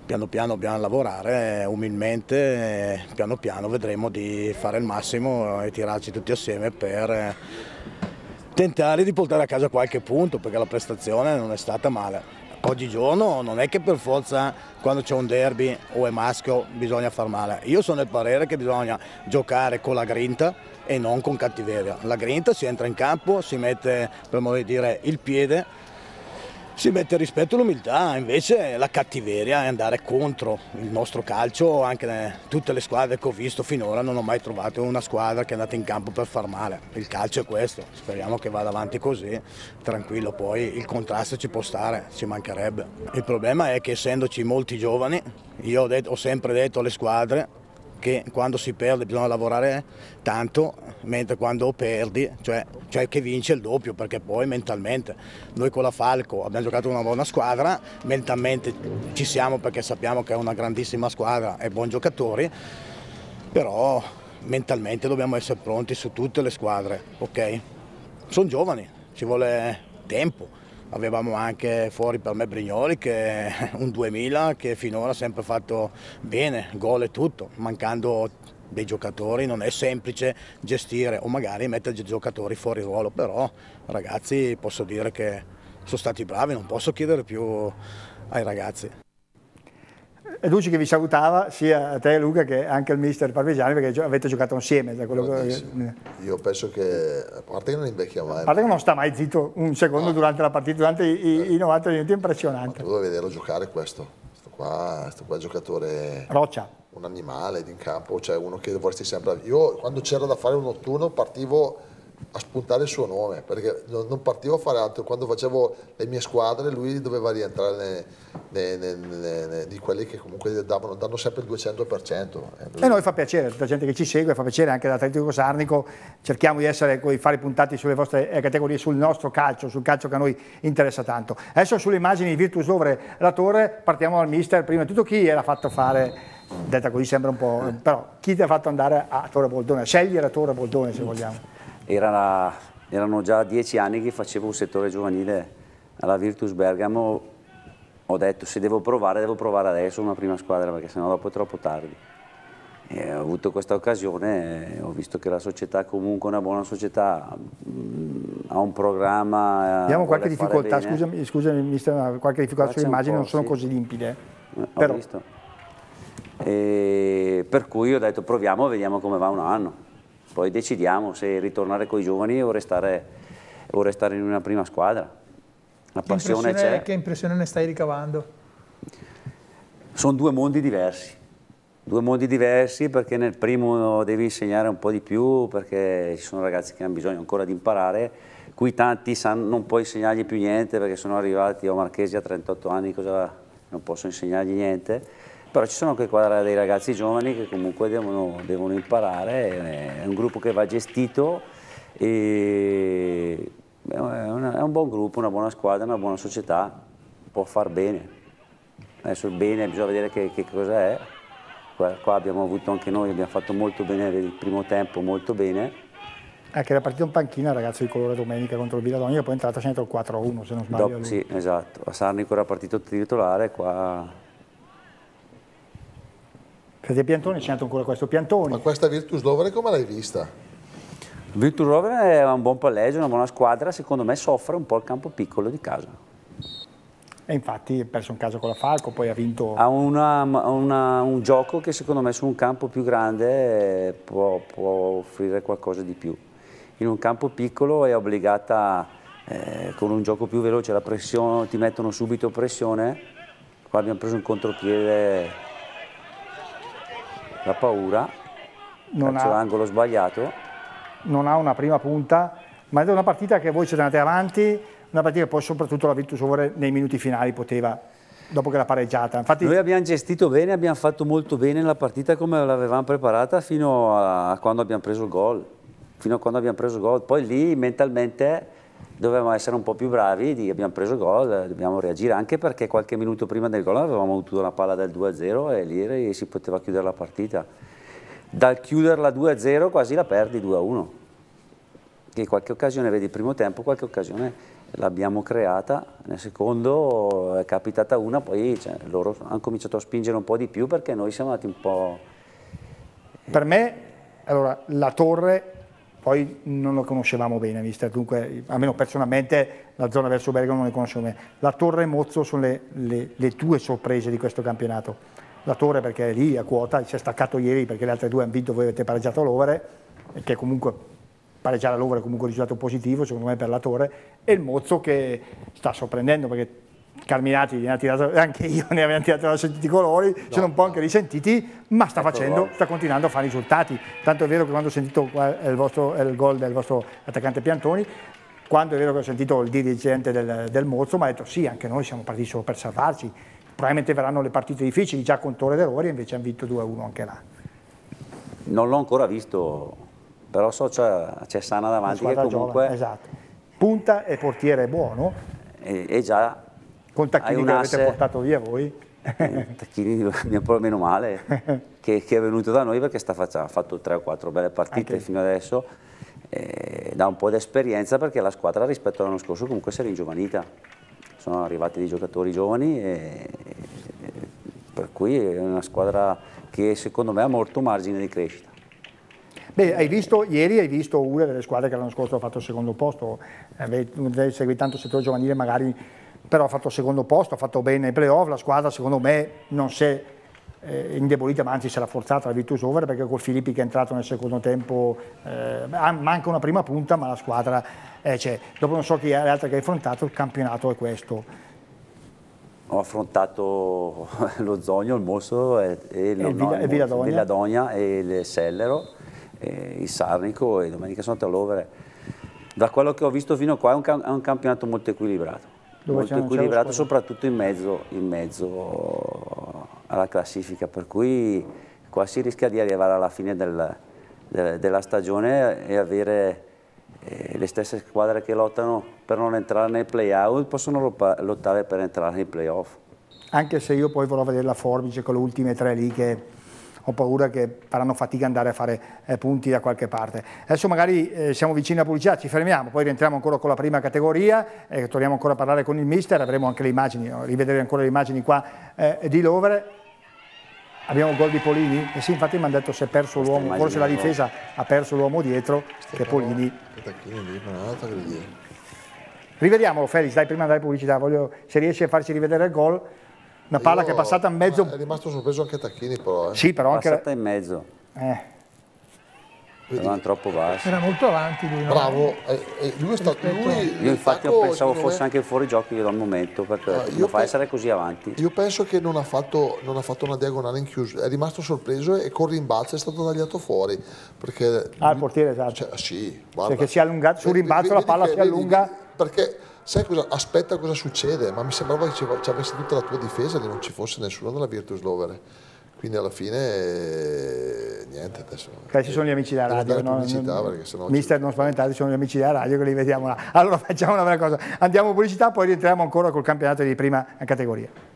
Speaker 14: piano piano dobbiamo lavorare umilmente, piano piano vedremo di fare il massimo e tirarci tutti assieme per tentare di portare a casa qualche punto, perché la prestazione non è stata male. Oggigiorno non è che per forza quando c'è un derby o è maschio bisogna far male. Io sono del parere che bisogna giocare con la grinta e non con cattiveria. La grinta si entra in campo, si mette, per modo di dire, il piede, si mette rispetto all'umiltà, invece la cattiveria è andare contro il nostro calcio. Anche tutte le squadre che ho visto finora non ho mai trovato una squadra che è andata in campo per far male. Il calcio è questo, speriamo che vada avanti così, tranquillo, poi il contrasto ci può stare, ci mancherebbe. Il problema è che essendoci molti giovani, io ho, detto, ho sempre detto alle squadre che quando si perde bisogna lavorare tanto, mentre quando perdi, cioè, cioè che vince il doppio, perché poi mentalmente, noi con la Falco abbiamo giocato una buona squadra, mentalmente ci siamo perché sappiamo che è una grandissima squadra e buoni giocatori, però mentalmente dobbiamo essere pronti su tutte le squadre, ok? Sono giovani, ci vuole tempo. Avevamo anche fuori per me Brignoli, che è un duemila che finora ha sempre fatto bene, gol e tutto. Mancando dei giocatori non è semplice gestire o magari mettere giocatori fuori ruolo, però ragazzi posso dire che sono stati bravi, non posso chiedere più ai ragazzi.
Speaker 1: È Ducci che vi salutava, sia a te Luca che anche al mister Parmigiani, perché avete giocato insieme. Da quello che...
Speaker 3: Io penso che, a parte che non invecchia mai.
Speaker 1: A parte che non sta mai zitto un secondo no. durante la partita, durante i, i novanta minuti, è impressionante.
Speaker 3: Ma tu vuoi vederlo giocare questo, questo qua, questo qua è un giocatore...
Speaker 1: Roccia.
Speaker 3: Un animale in campo, cioè uno che vorresti sempre... Io quando c'era da fare un notturno partivo a spuntare il suo nome, perché non partivo a fare altro. Quando facevo le mie squadre lui doveva rientrare nei, nei, nei, nei, nei, di quelli che comunque davano, danno sempre il duecento per cento.
Speaker 1: E noi fa piacere, tutta la gente che ci segue, fa piacere anche dall'Atletico Sarnico, cerchiamo di essere coi fari puntati sulle vostre categorie, sul nostro calcio, sul calcio che a noi interessa tanto. Adesso sulle immagini di Virtus Lovere La Torre partiamo dal mister. Prima di tutto chi era fatto fare, detta così sembra un po', però chi ti ha fatto andare a Torre Boldone, scegli la Torre Boldone se vogliamo?
Speaker 7: Era, erano già dieci anni che facevo un settore giovanile alla Virtus Bergamo. Ho detto se devo provare, devo provare adesso una prima squadra, perché sennò dopo è troppo tardi. E ho avuto questa occasione, ho visto che la società è comunque una buona società, mh, ha un programma.
Speaker 1: Abbiamo qualche difficoltà, scusami, scusami mister, qualche difficoltà sulle immagini, non sono sì. così limpide.
Speaker 7: Ho
Speaker 1: però.
Speaker 7: visto. E per cui ho detto proviamo, vediamo come va un anno. Poi decidiamo se ritornare con i giovani o restare, o restare in una prima squadra. La passione c'è.
Speaker 2: Che impressione ne stai ricavando?
Speaker 7: Sono due mondi diversi. Due mondi diversi perché nel primo devi insegnare un po' di più, perché ci sono ragazzi che hanno bisogno ancora di imparare. Qui tanti sanno, non puoi insegnargli più niente perché sono arrivati, ho Marchesi a trentotto anni, cosa, non posso insegnargli niente. Però ci sono anche qua dei ragazzi giovani che comunque devono, devono imparare, è un gruppo che va gestito e è, una, è un buon gruppo, una buona squadra, una buona società, può far bene. Adesso il bene bisogna vedere che, che cosa è. Qua, qua abbiamo avuto anche noi, abbiamo fatto molto bene il primo tempo, molto bene.
Speaker 1: Anche la partita in panchina, il ragazzo di colore domenica contro il Villadonia, poi è entrata sempre il quattro a uno se non sbaglio.
Speaker 7: Dopo, sì, esatto, a Sarnico era partito titolare, qua...
Speaker 1: Perché Piantoni, c'è ancora questo Piantoni.
Speaker 3: Ma questa Virtus Lovere come l'hai vista?
Speaker 7: Virtus Lovere è un buon palleggio, una buona squadra, secondo me soffre un po' il campo piccolo di casa.
Speaker 1: E infatti ha perso un caso con la Falco, poi ha vinto...
Speaker 7: Ha una, una, un gioco che secondo me su un campo più grande può, può offrire qualcosa di più. In un campo piccolo è obbligata, eh, con un gioco più veloce, la pressione, ti mettono subito pressione. Qua abbiamo preso un contropiede... La paura, non ha l'angolo sbagliato.
Speaker 1: Non ha una prima punta, ma è una partita che voi siete andati avanti, una partita che poi soprattutto la Virtus Lovere nei minuti finali poteva, dopo che l'ha pareggiata. Infatti...
Speaker 7: Noi abbiamo gestito bene, abbiamo fatto molto bene la partita come l'avevamo preparata fino a quando abbiamo preso il gol. Fino a quando abbiamo preso il gol. Poi lì mentalmente dovevamo essere un po' più bravi, abbiamo preso il gol, dobbiamo reagire anche perché qualche minuto prima del gol avevamo avuto la palla del due a zero e lì si poteva chiudere la partita. Dal chiuderla due a zero quasi la perdi due a uno. Che qualche occasione vedi il primo tempo, qualche occasione l'abbiamo creata, nel secondo è capitata una, poi cioè, loro hanno cominciato a spingere un po' di più perché noi siamo andati un po'...
Speaker 1: Per me, allora, la Torre, poi non lo conoscevamo bene, mister, dunque, almeno personalmente, la zona verso Bergamo non le conoscevo bene. La Torre e Mozzo sono le, le, le tue sorprese di questo campionato. La Torre perché è lì a quota, si è staccato ieri perché le altre due hanno vinto, voi avete pareggiato all'Overe, che comunque pareggiare all'Overe è comunque un risultato positivo secondo me per la Torre, e il Mozzo che sta sorprendendo perché Carminati ne ha tirato, anche io ne avevo tirato da sentiti colori, no, sono un po' anche risentiti, ma sta facendo, sta continuando a fare risultati. Tanto è vero che quando ho sentito il, vostro, il gol del vostro attaccante Piantoni, quando è vero che ho sentito il dirigente del, del Mozzo, mi ha detto sì, anche noi siamo partiti solo per salvarci, probabilmente verranno le partite difficili, già con Torre d'Errori, invece hanno vinto due a uno anche là.
Speaker 7: Non l'ho ancora visto, però so c'è, c'è Sana davanti che comunque...
Speaker 1: Giovane, esatto. Punta e portiere buono.
Speaker 7: E, e già...
Speaker 1: Con Tacchini che avete portato via voi.
Speaker 7: Eh, Tacchini mi ha un po' meno male che, che è venuto da noi perché sta faccia, ha fatto tre o quattro belle partite anche fino adesso, eh, dà un po' di esperienza perché la squadra rispetto all'anno scorso comunque si è ringiovanita, sono arrivati dei giocatori giovani e, e, per cui è una squadra che secondo me ha molto margine di crescita.
Speaker 1: Beh, hai visto, ieri hai visto una delle squadre che l'anno scorso ha fatto il secondo posto, eh, segui tanto il settore giovanile magari, però ha fatto il secondo posto, ha fatto bene i playoff, la squadra secondo me non si è eh, indebolita, ma anzi si è rafforzata la Virtus Over perché col Filippi che è entrato nel secondo tempo eh, manca una prima punta ma la squadra eh, c'è. Dopo non so chi è l'altra che hai affrontato, il campionato è questo.
Speaker 7: Ho affrontato lo Zogno, il Mosso e, e il,
Speaker 1: e il,
Speaker 7: no,
Speaker 1: il Villadogna.
Speaker 7: Villadogna e il Sellero, e il Sarnico e domenica sono andato all'Overe. Da quello che ho visto fino a qua è un, è un campionato molto equilibrato. Dove molto equilibrato soprattutto in mezzo, in mezzo alla classifica, per cui qua si rischia di arrivare alla fine del, del, della stagione e avere eh, le stesse squadre che lottano per non entrare nei play-out possono lottare per entrare nei play-off.
Speaker 1: Anche se io poi vorrò vedere la Forbice con le ultime tre lì che ho paura che faranno fatica ad andare a fare eh, punti da qualche parte. Adesso magari eh, siamo vicini alla pubblicità, ci fermiamo, poi rientriamo ancora con la prima categoria, eh, torniamo ancora a parlare con il mister, avremo anche le immagini, no? Rivedere ancora le immagini qua eh, di Lovere. Abbiamo il gol di Polini? Eh sì, infatti mi hanno detto se è perso l'uomo, forse la difesa ha perso l'uomo dietro, che Polini... Rivediamolo Felix, dai, prima di andare in pubblicità, voglio, se riesci a farci rivedere il gol. Una palla
Speaker 3: Io,
Speaker 1: che è passata in mezzo.
Speaker 3: È rimasto sorpreso anche Tacchini però. Eh.
Speaker 1: Sì, però anche...
Speaker 7: Passata in mezzo.
Speaker 1: Eh.
Speaker 7: Erano troppo bassi.
Speaker 2: Era molto avanti lui. No?
Speaker 3: Bravo. Eh, eh, lui è stato, lui,
Speaker 7: io infatti
Speaker 3: tacco,
Speaker 7: pensavo fosse
Speaker 3: me...
Speaker 7: anche fuori gioco io dal momento, perché uh, non fa essere così avanti.
Speaker 3: Io penso che non ha, fatto, non ha fatto una diagonale in chiuso, è rimasto sorpreso e con rimbalzo è stato tagliato fuori. Perché
Speaker 1: ah, il portiere, esatto.
Speaker 3: Cioè, sì, guarda.
Speaker 1: Perché si è allungato, sul rimbalzo vedi, la palla si allunga.
Speaker 3: Perché... Sai cosa? Aspetta cosa succede, ma mi sembrava che ci avessi tutta la tua difesa e non ci fosse nessuno nella Virtus Lovere. Quindi alla fine eh, niente adesso.
Speaker 1: Questi sono gli amici della radio, no?
Speaker 3: Non,
Speaker 1: mister, non spaventate, sono gli amici della radio che li vediamo là. Allora facciamo una bella cosa, andiamo a pubblicità, poi rientriamo ancora col campionato di prima categoria.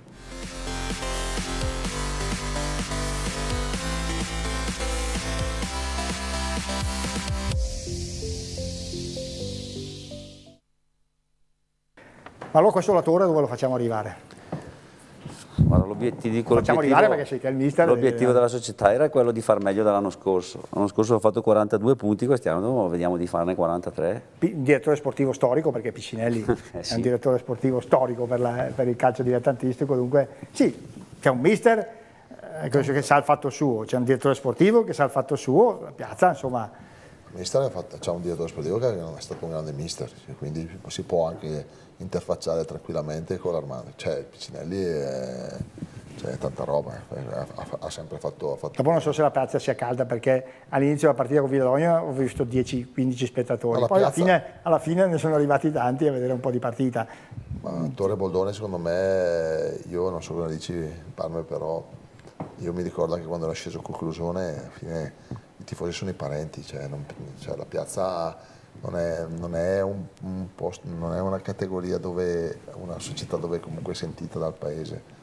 Speaker 1: Ma allora questo la Torre dove lo facciamo arrivare?
Speaker 7: L'obiettivo,
Speaker 1: facciamo arrivare perché sei che è il mister.
Speaker 7: L'obiettivo della società era quello di far meglio dell'anno scorso. L'anno scorso ho fatto quarantadue punti, quest'anno vediamo di farne quarantatré.
Speaker 1: Un direttore sportivo storico, perché Piccinelli eh sì. è un direttore sportivo storico per, la, per il calcio dilettantistico, dunque sì, c'è un mister eh, che sa il fatto suo, c'è un direttore sportivo che sa il fatto suo, la piazza insomma...
Speaker 3: Il mister c'è un direttore sportivo che non è stato un grande mister, quindi si può anche interfacciare tranquillamente con l'Armando. Cioè Piccinelli è, cioè, è tanta roba, ha, ha sempre fatto, ha fatto...
Speaker 1: Dopo non so se la piazza sia calda perché all'inizio della partita con Villadogna ho visto dieci quindici spettatori, alla poi alla fine, alla fine ne sono arrivati tanti a vedere un po' di partita.
Speaker 3: Ma Torre Boldone secondo me, io non so cosa dici Parme, però io mi ricordo anche quando era sceso Conclusione, alla fine i tifosi sono i parenti, cioè, non, cioè la piazza non è, non, è un, un posto, non è una categoria dove, una società dove comunque è sentita dal paese.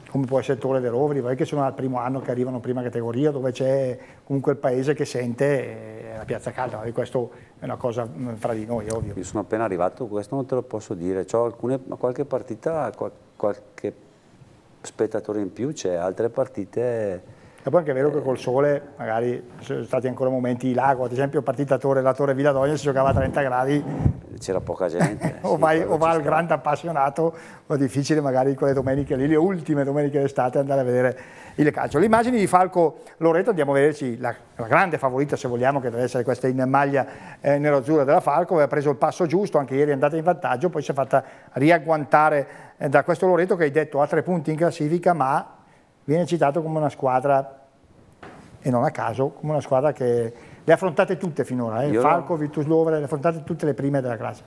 Speaker 1: come può essere Torre dei Roveri, vai che sono al primo anno che arrivano in prima categoria, dove c'è comunque il paese che sente la piazza calda, e questo è una cosa fra di noi, ovvio.
Speaker 7: Io sono appena arrivato, questo non te lo posso dire, c'ho alcune, qualche partita, qualche spettatore in più, c'è altre partite...
Speaker 1: E poi anche è vero che col sole magari sono stati ancora momenti di lago, ad esempio partita Torre, la Torre Villadogna si giocava a trenta gradi,
Speaker 7: c'era poca gente.
Speaker 1: o,
Speaker 7: sì,
Speaker 1: vai, o va al
Speaker 7: sta.
Speaker 1: grande appassionato, o è difficile magari quelle domeniche lì, le ultime domeniche d'estate, andare a vedere il calcio. Le immagini di Falco Loreto, andiamo a vederci la, la grande favorita, se vogliamo, che deve essere questa in maglia eh, nero-azzurra della Falco, aveva preso il passo giusto, anche ieri è andata in vantaggio, poi si è fatta riagguantare eh, da questo Loreto che hai detto ha tre punti in classifica, ma viene citato come una squadra, e non a caso, come una squadra che le ha affrontate tutte finora, eh? Falco, Virtus Lovere, le ha affrontate tutte le prime della classe.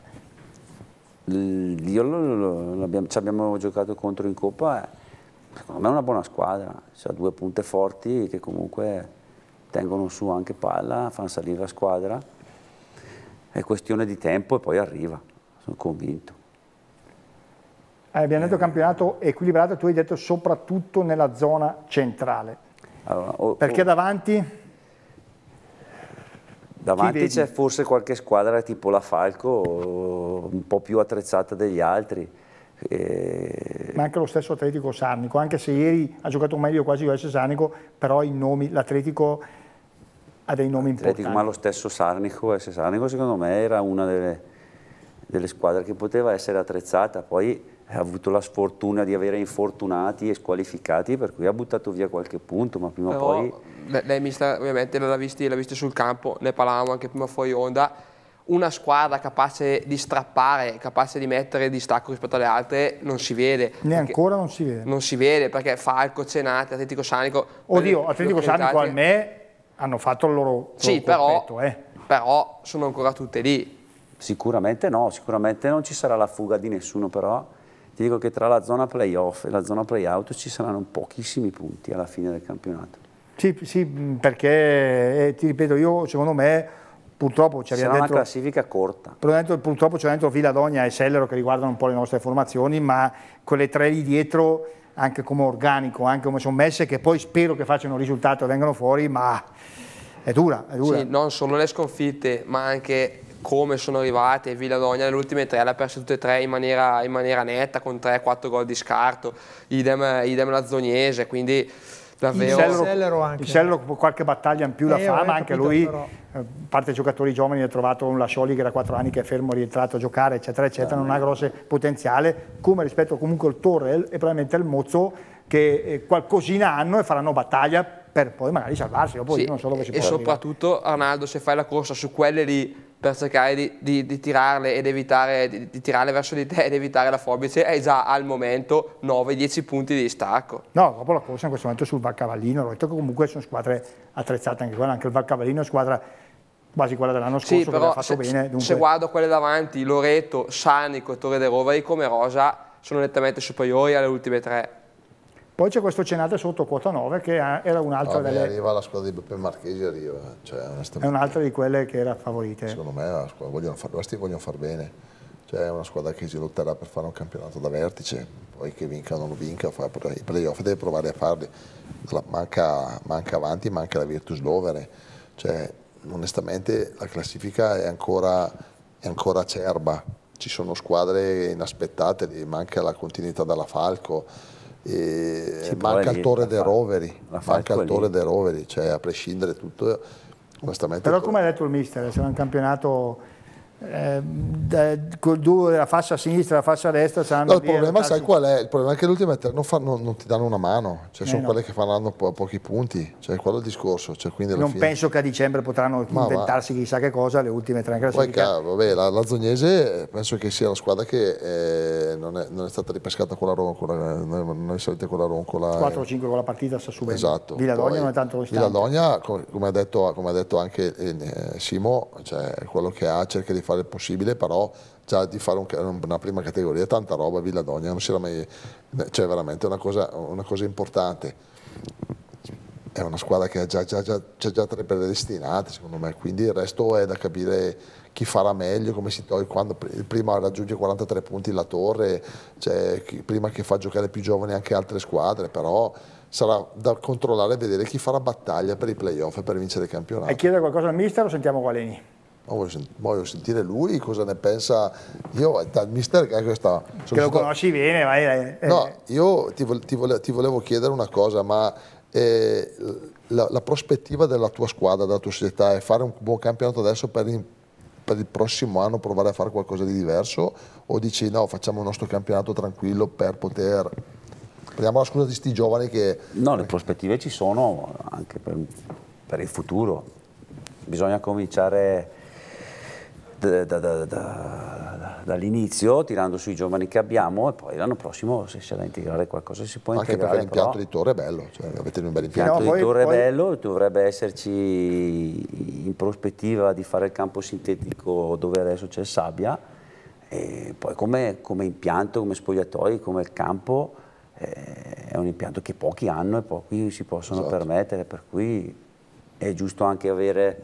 Speaker 7: Io lo, lo, lo abbiamo, ci abbiamo giocato contro in Coppa, eh. Secondo me è una buona squadra, c'ha due punte forti che comunque tengono su anche palla, fanno salire la squadra, è questione di tempo e poi arriva, sono convinto.
Speaker 1: Eh, abbiamo detto campionato equilibrato, tu hai detto soprattutto nella zona centrale.
Speaker 7: Allora, o,
Speaker 1: perché
Speaker 7: o,
Speaker 1: davanti?
Speaker 7: Davanti c'è forse qualche squadra tipo la Falco, un po' più attrezzata degli altri. E...
Speaker 1: Ma anche lo stesso Atletico Sarnico, anche se ieri ha giocato meglio quasi U S Sarnico, però i nomi, l'Atletico ha dei nomi
Speaker 7: Atletico,
Speaker 1: importanti.
Speaker 7: Ma lo stesso Sarnico, U S Sarnico secondo me era una delle, delle squadre che poteva essere attrezzata, poi ha avuto la sfortuna di avere infortunati e squalificati, per cui ha buttato via qualche punto, ma prima o
Speaker 6: Però,
Speaker 7: poi...
Speaker 6: Lei mister, ovviamente l'ha visti, visti sul campo, ne parlavamo anche prima fuori onda, una squadra capace di strappare, capace di mettere distacco rispetto alle altre non si vede.
Speaker 1: Ne ancora non si vede.
Speaker 6: Non si vede perché Falco, Cenate, Atletico Sarnico...
Speaker 1: Oddio, Atletico Sarnico al me hanno fatto il loro,
Speaker 6: sì,
Speaker 1: loro
Speaker 6: però,
Speaker 1: corpetto, eh.
Speaker 6: però sono ancora tutte lì.
Speaker 7: Sicuramente no, sicuramente non ci sarà la fuga di nessuno, però ti dico che tra la zona playoff e la zona playout ci saranno pochissimi punti alla fine del campionato.
Speaker 1: Sì, sì, perché eh, ti ripeto, io secondo me purtroppo ci abbiamo
Speaker 7: sarà
Speaker 1: dentro,
Speaker 7: una classifica corta.
Speaker 1: Dentro, purtroppo c'è dentro Villadogna e Sellero che riguardano un po' le nostre formazioni, ma quelle tre lì dietro, anche come organico, anche come sono messe, che poi spero che facciano un risultato e vengano fuori, ma è dura, è dura.
Speaker 6: Sì, non solo le sconfitte, ma anche come sono arrivate. Villadogna nelle ultime tre le ha perse tutte e tre in maniera, in maniera netta, con tre quattro gol di scarto, idem, idem Lazzoniese, quindi davvero...
Speaker 1: Il Sellero, anche. Il Sellero qualche battaglia in più la
Speaker 2: eh,
Speaker 1: fa, ma anche lui,
Speaker 2: però...
Speaker 1: a parte i giocatori giovani, ha trovato un Lascioli che era quattro anni che è fermo, rientrato a giocare, eccetera, eccetera, non ha grosso potenziale, come rispetto comunque al Torre e probabilmente al Mozzo, che eh, qualcosina hanno e faranno battaglia per poi magari salvarsi. Poi
Speaker 6: sì,
Speaker 1: io non so dove si
Speaker 6: e
Speaker 1: può
Speaker 6: soprattutto arrivare. Arnaldo, se fai la corsa su quelle lì per cercare di, di, di tirarle ed evitare di, di tirarle verso di te ed evitare la forbice, hai già al momento nove dieci punti di distacco.
Speaker 1: No, dopo la corsa in questo momento sul Valcavallino, ho detto che comunque sono squadre attrezzate anche quelle, anche il Valcavallino è una squadra quasi quella dell'anno scorso,
Speaker 6: sì,
Speaker 1: che
Speaker 6: però
Speaker 1: ha fatto
Speaker 6: se,
Speaker 1: bene. Dunque...
Speaker 6: se guardo quelle davanti, Loreto, Sarnico e Torre dei Roveri, come rosa sono nettamente superiori alle ultime tre.
Speaker 1: Poi c'è questo Cenate sotto quota nove che era un'altra
Speaker 3: no,
Speaker 1: delle...
Speaker 3: arriva la squadra di Beppe Marchesi, arriva. Cioè,
Speaker 1: è un'altra di quelle che era favorite.
Speaker 3: Secondo me la squadra, vogliono far, questi vogliono far bene. Cioè, è una squadra che si lotterà per fare un campionato da vertice, poi che vinca o non lo vinca, fa i playoff deve provare a farli. Manca, manca avanti, manca la Virtus Lovere. Cioè, onestamente la classifica è ancora, è ancora acerba. Ci sono squadre inaspettate, manca la continuità dalla Falco. E sì, manca il Torre dei Roveri, manca il Torre dei Roveri, cioè a prescindere tutto, onestamente.
Speaker 1: Però come ha detto il mister, se è un campionato eh, da, col duo della fascia a sinistra e la fascia a destra saranno...
Speaker 3: No, il problema sai qual è? Il problema è che l'ultima non, non, non ti danno una mano, cioè
Speaker 1: eh
Speaker 3: sono
Speaker 1: no.
Speaker 3: quelle che faranno po pochi punti, cioè quello è il discorso. Cioè, quindi
Speaker 1: non
Speaker 3: fine...
Speaker 1: penso che a dicembre potranno ma inventarsi va. chissà che cosa, le ultime tre classifiche.
Speaker 3: Poi vabbè, la, la Zognese penso che sia la squadra che eh, non, è, non è stata ripescata con la roncola, non è salita con la roncola.
Speaker 1: quattro o cinque con la partita sta subendo.
Speaker 3: Esatto.
Speaker 1: Villadogna
Speaker 3: Poi,
Speaker 1: non è tanto distante.
Speaker 3: Villadogna, come, come, ha detto, come ha detto anche eh, Simo, cioè, quello che ha cerca di fare il possibile, però già di fare un, una prima categoria, tanta roba Villadogna, non si era mai, cioè veramente una cosa, una cosa importante. è una squadra che ha già, già, già, già, già tre predestinate secondo me, quindi il resto è da capire chi farà meglio, come si toglie, quando prima raggiunge quarantatré punti la Torre, cioè, chi, prima che fa giocare più giovani anche altre squadre, però sarà da controllare e vedere chi farà battaglia per i playoff e per vincere il campionato.
Speaker 1: E chiedere qualcosa al mister o sentiamo Gualeni?
Speaker 3: Voglio, voglio sentire lui cosa ne pensa. Io dal mister che è questa
Speaker 1: che lo conosci bene, vai, eh.
Speaker 3: No, io ti, ti, volevo, ti volevo chiedere una cosa, ma eh, la, la prospettiva della tua squadra, della tua società è fare un buon campionato adesso per, in, per il prossimo anno provare a fare qualcosa di diverso, o dici no, facciamo il nostro campionato tranquillo per poter, prendiamo la scusa di sti giovani che...
Speaker 7: No, le prospettive ci sono anche per, per il futuro, bisogna cominciare Da, da, da, da, dall'inizio, tirando sui giovani che abbiamo, e poi l'anno prossimo se c'è da integrare qualcosa si può
Speaker 3: anche
Speaker 7: integrare.
Speaker 3: Anche perché l'impianto
Speaker 7: però,
Speaker 3: di Torre è bello, cioè avete un bel impianto.
Speaker 7: L'impianto
Speaker 3: No,
Speaker 7: di
Speaker 3: poi,
Speaker 7: Torre
Speaker 3: poi...
Speaker 7: è bello, dovrebbe esserci in prospettiva di fare il campo sintetico dove adesso c'è sabbia, e poi come, come impianto, come spogliatoi, come il campo, eh, è un impianto che pochi hanno e pochi si possono esatto. permettere, per cui è giusto anche avere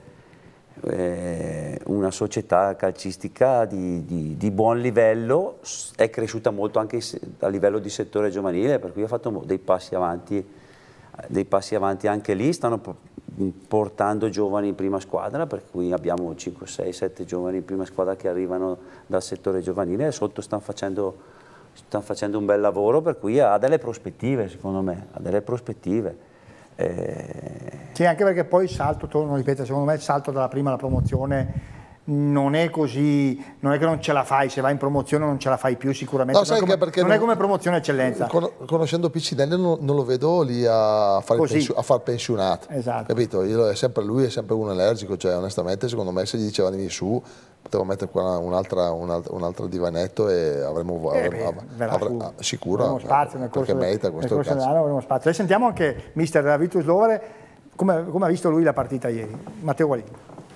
Speaker 7: una società calcistica di, di, di buon livello, è cresciuta molto anche a livello di settore giovanile, per cui ha fatto dei passi avanti, dei passi avanti anche lì, stanno portando giovani in prima squadra, per cui abbiamo cinque, sei, sette giovani in prima squadra che arrivano dal settore giovanile e sotto stanno facendo, stanno facendo un bel lavoro, per cui ha delle prospettive, secondo me, ha delle prospettive. Eh...
Speaker 1: Sì, anche perché poi il salto, torno a ripetere, secondo me il salto dalla prima alla promozione non è così, non è che non ce la fai, se vai in promozione non ce la fai più sicuramente,
Speaker 3: no,
Speaker 1: non, è come,
Speaker 3: perché
Speaker 1: non
Speaker 3: non,
Speaker 1: è come promozione eccellenza.
Speaker 3: Con, conoscendo Piccinelli non, non lo vedo lì a fare, pensio, a far pensionato,
Speaker 1: esatto.
Speaker 3: capito? Io, è sempre lui, è sempre uno allergico, cioè onestamente secondo me se gli diceva di venire su potevo mettere qua un'altra un un altro divanetto e avremmo,
Speaker 1: eh
Speaker 3: avremmo
Speaker 1: beh,
Speaker 3: avremo, av sicuro,
Speaker 1: avremo spazio nel corso,
Speaker 3: perché merita questo
Speaker 1: nel corso dell'anno avremo spazio. E sentiamo anche mister Virtus Lovere, come, come ha visto lui la partita ieri, Matteo Gualini.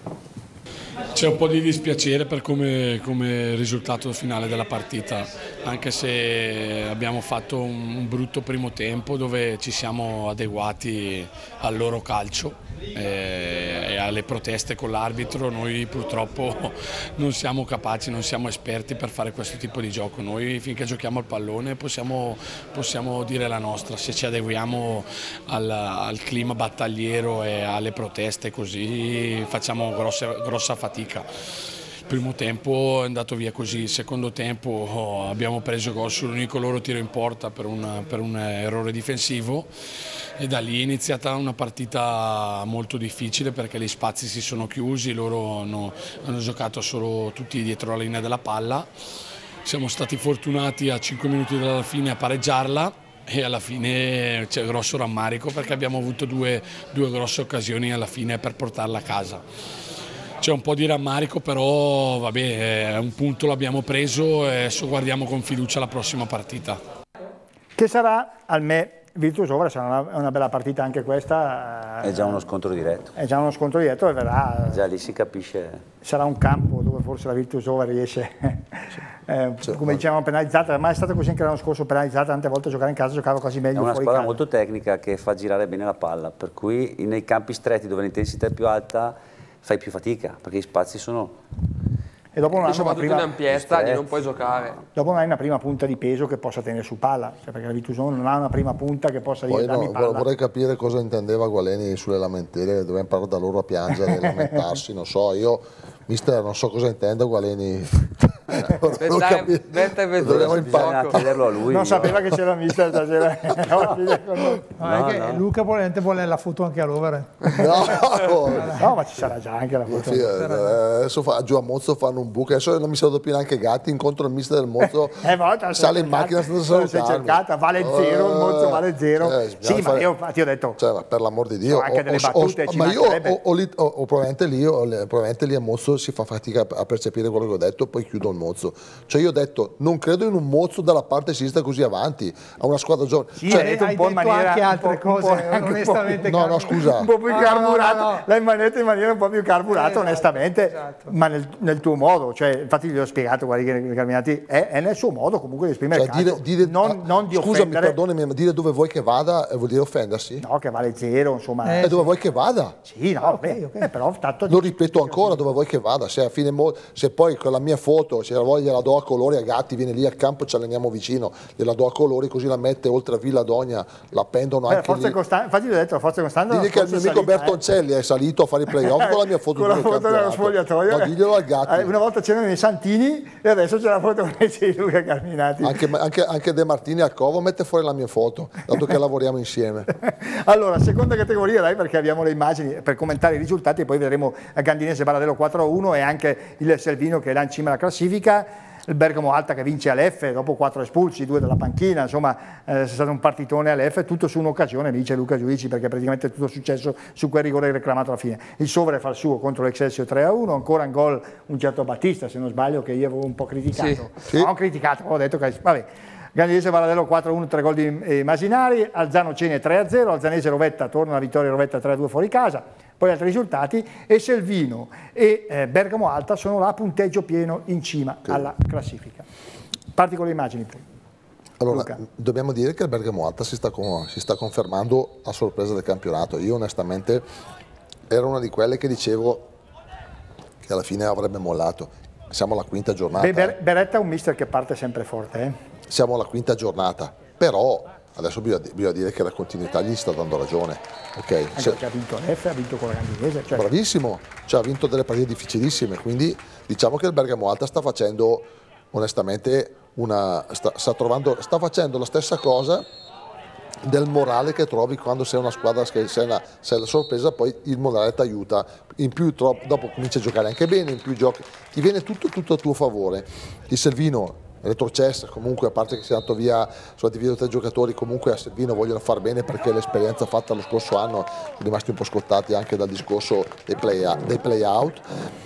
Speaker 12: C'è un po' di dispiacere per come, come risultato finale della partita, anche se abbiamo fatto un, un brutto primo tempo dove ci siamo adeguati al loro calcio e, e alle proteste con l'arbitro. Noi purtroppo non siamo capaci, non siamo esperti per fare questo tipo di gioco. Noi finché giochiamo al pallone possiamo, possiamo dire la nostra, se ci adeguiamo al, al clima battagliero e alle proteste così facciamo grossa, grossa fatica. Il primo tempo è andato via così, il secondo tempo oh, abbiamo preso gol sull'unico loro tiro in porta per un, per un errore difensivo e da lì è iniziata una partita molto difficile perché gli spazi si sono chiusi, loro hanno, hanno giocato solo tutti dietro la linea della palla, siamo stati fortunati a cinque minuti dalla fine a pareggiarla e alla fine c'è grosso rammarico perché abbiamo avuto due, due grosse occasioni alla fine per portarla a casa. C'è un po' di rammarico, però vabbè, un punto l'abbiamo preso e adesso guardiamo con fiducia la prossima partita.
Speaker 1: Che sarà al me Virtus Lovere, sarà una, una bella partita anche questa.
Speaker 7: È già uno scontro diretto.
Speaker 1: È già uno scontro diretto e verrà.
Speaker 7: Già lì si capisce.
Speaker 1: Sarà un campo dove forse la Virtus Lovere riesce, eh, cioè, come dicevamo, penalizzata, ma è stata così anche l'anno scorso, penalizzata tante volte a giocare in casa, giocava quasi meglio fuori casa.
Speaker 7: È una squadra molto tecnica che fa girare bene la palla, per cui nei campi stretti dove l'intensità è più alta fai più fatica, perché gli spazi sono...
Speaker 1: E dopo non hai
Speaker 6: soprattutto
Speaker 1: prima...
Speaker 6: in ampiezza lì non puoi giocare.
Speaker 1: Dopo non hai una prima punta di peso che possa tenere su palla, cioè perché la Virtus non ha una prima punta che possa dire dammi
Speaker 3: no,
Speaker 1: palla.
Speaker 3: Vorrei capire cosa intendeva Gualeni sulle lamentele, dobbiamo imparare da loro a piangere, a lamentarsi, non so, io, mister, non so cosa intenda Gualeni.
Speaker 7: Dobbiamo imparare a chiederlo a lui.
Speaker 1: Non sapeva che c'era il mister stasera.
Speaker 2: No, no, è che no. Luca volente vuole la foto anche all'Overe.
Speaker 3: No,
Speaker 1: no, ma ci sarà già anche la foto.
Speaker 3: Sì, adesso fa, giù a Mozzo fanno un buco, adesso non mi saluto più neanche Gatti, incontro il mister del Mozzo, eh, sale in macchina senza salutarmi.
Speaker 1: Si è cercata, vale zero, il Mozzo vale zero. Eh, sì, ma
Speaker 3: fare...
Speaker 1: io ti ho detto...
Speaker 3: Cioè, ma per l'amor di Dio...
Speaker 1: Ho anche delle battute,
Speaker 3: o, ma io o, o, o, o probabilmente lì, o, probabilmente lì a Mozzo si fa fatica a percepire quello che ho detto, poi chiudo il Mozzo. Cioè io ho detto, non credo in un Mozzo dalla parte sinistra così avanti, a una squadra giovane.
Speaker 1: Sì,
Speaker 3: cioè,
Speaker 1: hai detto un po' in maniera
Speaker 2: anche altre
Speaker 1: un po',
Speaker 2: cose,
Speaker 1: un po', anche
Speaker 2: onestamente.
Speaker 3: un po', no, no, scusa.
Speaker 1: Un po' più
Speaker 2: No,
Speaker 1: carburato,
Speaker 2: no, no, no.
Speaker 1: l'hai manetta in maniera un po' più carburata,
Speaker 2: Esatto,
Speaker 1: onestamente,
Speaker 2: esatto.
Speaker 1: ma nel, nel tuo modo, cioè, infatti gli ho spiegato, guardi che Carminati è, è nel suo modo comunque di esprimere
Speaker 3: Cioè,
Speaker 1: il calcio,
Speaker 3: dire, dire,
Speaker 1: non, non di
Speaker 3: scusami,
Speaker 1: offendere.
Speaker 3: perdonami, ma dire dove vuoi che vada eh, vuol dire offendersi?
Speaker 1: No, che vale zero, insomma.
Speaker 3: E dove vuoi che vada?
Speaker 1: Sì, no, okay, okay. Eh, però tanto
Speaker 3: lo ripeto ancora, dove vuoi che vada, se, a fine mo- se poi con la mia foto, se la voglia la do a colori a Gatti, viene lì al campo, ci alleniamo vicino, gliela do a colori, così la mette oltre a Villa Dogna, la pendono
Speaker 1: Beh,
Speaker 3: anche
Speaker 1: forza
Speaker 3: lì.
Speaker 1: Costan- infatti gli ho detto, la forza costante.
Speaker 3: Digli che il mio amico Bertoncelli eh. è salito a fare i playoff con la mia foto
Speaker 1: con la
Speaker 3: del
Speaker 1: foto nello
Speaker 3: campionato.
Speaker 1: spogliatoio.
Speaker 3: Ma diglielo al Gatti.
Speaker 1: Eh, una volta c'erano i Santini e adesso c'è la foto di Luca Carminati.
Speaker 3: Anche, anche, anche De Martini al Covo mette fuori la mia foto, dato che lavoriamo insieme.
Speaker 1: Allora, seconda categoria, dai, perché abbiamo le immagini per commentare i risultati e poi vedremo Gandinese Baradello quattro a uno e anche il Selvino che è là in cima alla classifica. Il Bergamo Alta che vince all'F dopo quattro espulsi, due dalla panchina, insomma eh, è stato un partitone all'F, tutto su un'occasione, dice Luca Giudici, perché praticamente è tutto successo su quel rigore reclamato alla fine. Il Sovere fa il suo contro l'Excelsior tre a uno, ancora in gol un certo Battista, se non sbaglio, che io avevo un po' criticato.
Speaker 3: Sì.
Speaker 1: No, ho criticato, ho detto che... Vabbè. Gandinese Baradello quattro a uno, tre gol di eh, Masinari, Alzano Cene tre a zero, Alzanese Rovetta torna la vittoria Rovetta tre a due fuori casa, poi altri risultati e Selvino e eh, Bergamo Alta sono là a punteggio pieno in cima okay. alla classifica. Parti con le immagini poi.
Speaker 3: Allora,
Speaker 1: Luca.
Speaker 3: Dobbiamo dire che il Bergamo Alta si sta, con, si sta confermando a sorpresa del campionato. Io onestamente ero una di quelle che dicevo che alla fine avrebbe mollato. Siamo alla quinta giornata.
Speaker 1: Beh, Ber- Beretta è un mister che parte sempre forte, eh?
Speaker 3: Siamo alla quinta giornata, però adesso bisogna, bisogna dire che la continuità gli sta dando ragione. Okay?
Speaker 1: Anche
Speaker 3: Se,
Speaker 1: perché ha vinto l'F, ha vinto con la Gandinese. Cioè...
Speaker 3: Bravissimo, cioè, ha vinto delle partite difficilissime, quindi diciamo che il Bergamo Alta sta facendo onestamente una, sta, sta, trovando, sta facendo la stessa cosa del morale che trovi quando sei una squadra che sei, una, sei la sorpresa, poi il morale ti aiuta, in più troppo, dopo cominci a giocare anche bene, in più giochi, ti viene tutto, tutto a tuo favore. Il Selvino retrocessa, comunque a parte che si è andato via, sono diviso tre giocatori, comunque a Selvino vogliono far bene perché l'esperienza fatta lo scorso anno sono rimasti un po' scottati anche dal discorso dei play, dei play out.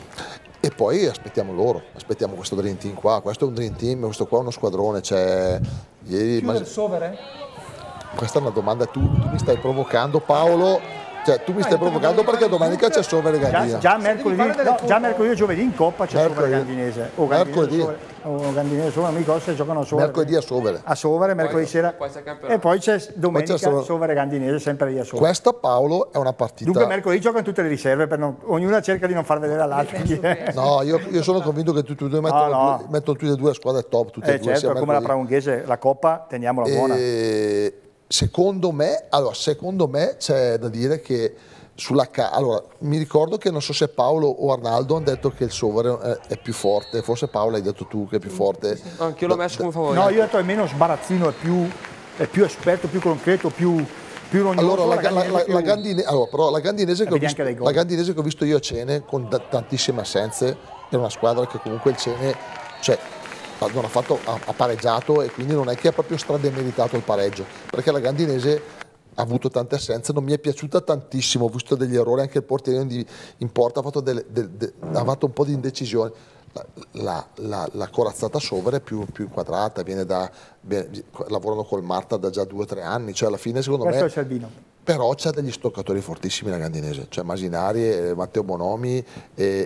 Speaker 3: E poi aspettiamo loro, aspettiamo questo Dream Team qua, questo è un Dream Team, questo qua è uno squadrone, c'è... Ieri,
Speaker 2: Chiude il Sovere?
Speaker 3: Questa è una domanda, tu, tu mi stai provocando Paolo, cioè tu mi stai provocando perché domenica c'è Sovere Gandina.
Speaker 1: Già, già, mercoledì, no, già mercoledì e giovedì in Coppa c'è Sovere Gandinese. O
Speaker 3: mercoledì.
Speaker 1: O Gandinese, Sovere, non mi ricordo se giocano a Sovere.
Speaker 3: Mercoledì a Sovere.
Speaker 1: A Sovere, mercoledì sera.
Speaker 6: Poi
Speaker 1: e poi c'è domenica
Speaker 3: poi c'è
Speaker 1: Sovere Gandinese, sempre lì a Sovere.
Speaker 3: Questa Paolo è una partita...
Speaker 1: Dunque mercoledì giocano tutte le riserve, per non, ognuna cerca di non far vedere all'altra.
Speaker 3: No, io, io sono convinto che tutti e due mettono, no, no. mettono tutte e due squadre top, tutte
Speaker 1: eh,
Speaker 3: e due.
Speaker 1: Certo, come la Praunghese, la Coppa, teniamola buona.
Speaker 3: E... Secondo me, allora, secondo me c'è da dire che sulla ca- allora, mi ricordo che non so se Paolo o Arnaldo hanno detto che il Sovere è, è più forte, forse Paolo hai detto tu che è più forte.
Speaker 6: Anche io l'ho messo come favorito.
Speaker 1: No, io ho detto è meno sbarazzino, è più, è più esperto, più concreto, più, più rognoso.
Speaker 3: Allora, la, la, la, la,
Speaker 1: più...
Speaker 3: la, Gandine, allora, però la Gandinese, che ho visto,
Speaker 1: la
Speaker 3: Gandinese che ho visto io a Cene con da, tantissime assenze, è una squadra che comunque il Cene, cioè, non ha, fatto, ha, ha pareggiato e quindi non è che ha proprio strademeritato il pareggio, perché la Gandinese ha avuto tante assenze, non mi è piaciuta tantissimo, ho visto degli errori, anche il portiere in, in porta ha fatto, delle, de, de, ha fatto un po' di indecisioni. La, la, la, la corazzata Sovere è più, più inquadrata, viene da, viene, lavorano col Marta da già due o tre anni, cioè alla fine secondo
Speaker 1: Questo
Speaker 3: me...
Speaker 1: è Selvino.
Speaker 3: Però c'è degli stoccatori fortissimi la Gandinese, cioè Masinari, e Matteo Bonomi, e,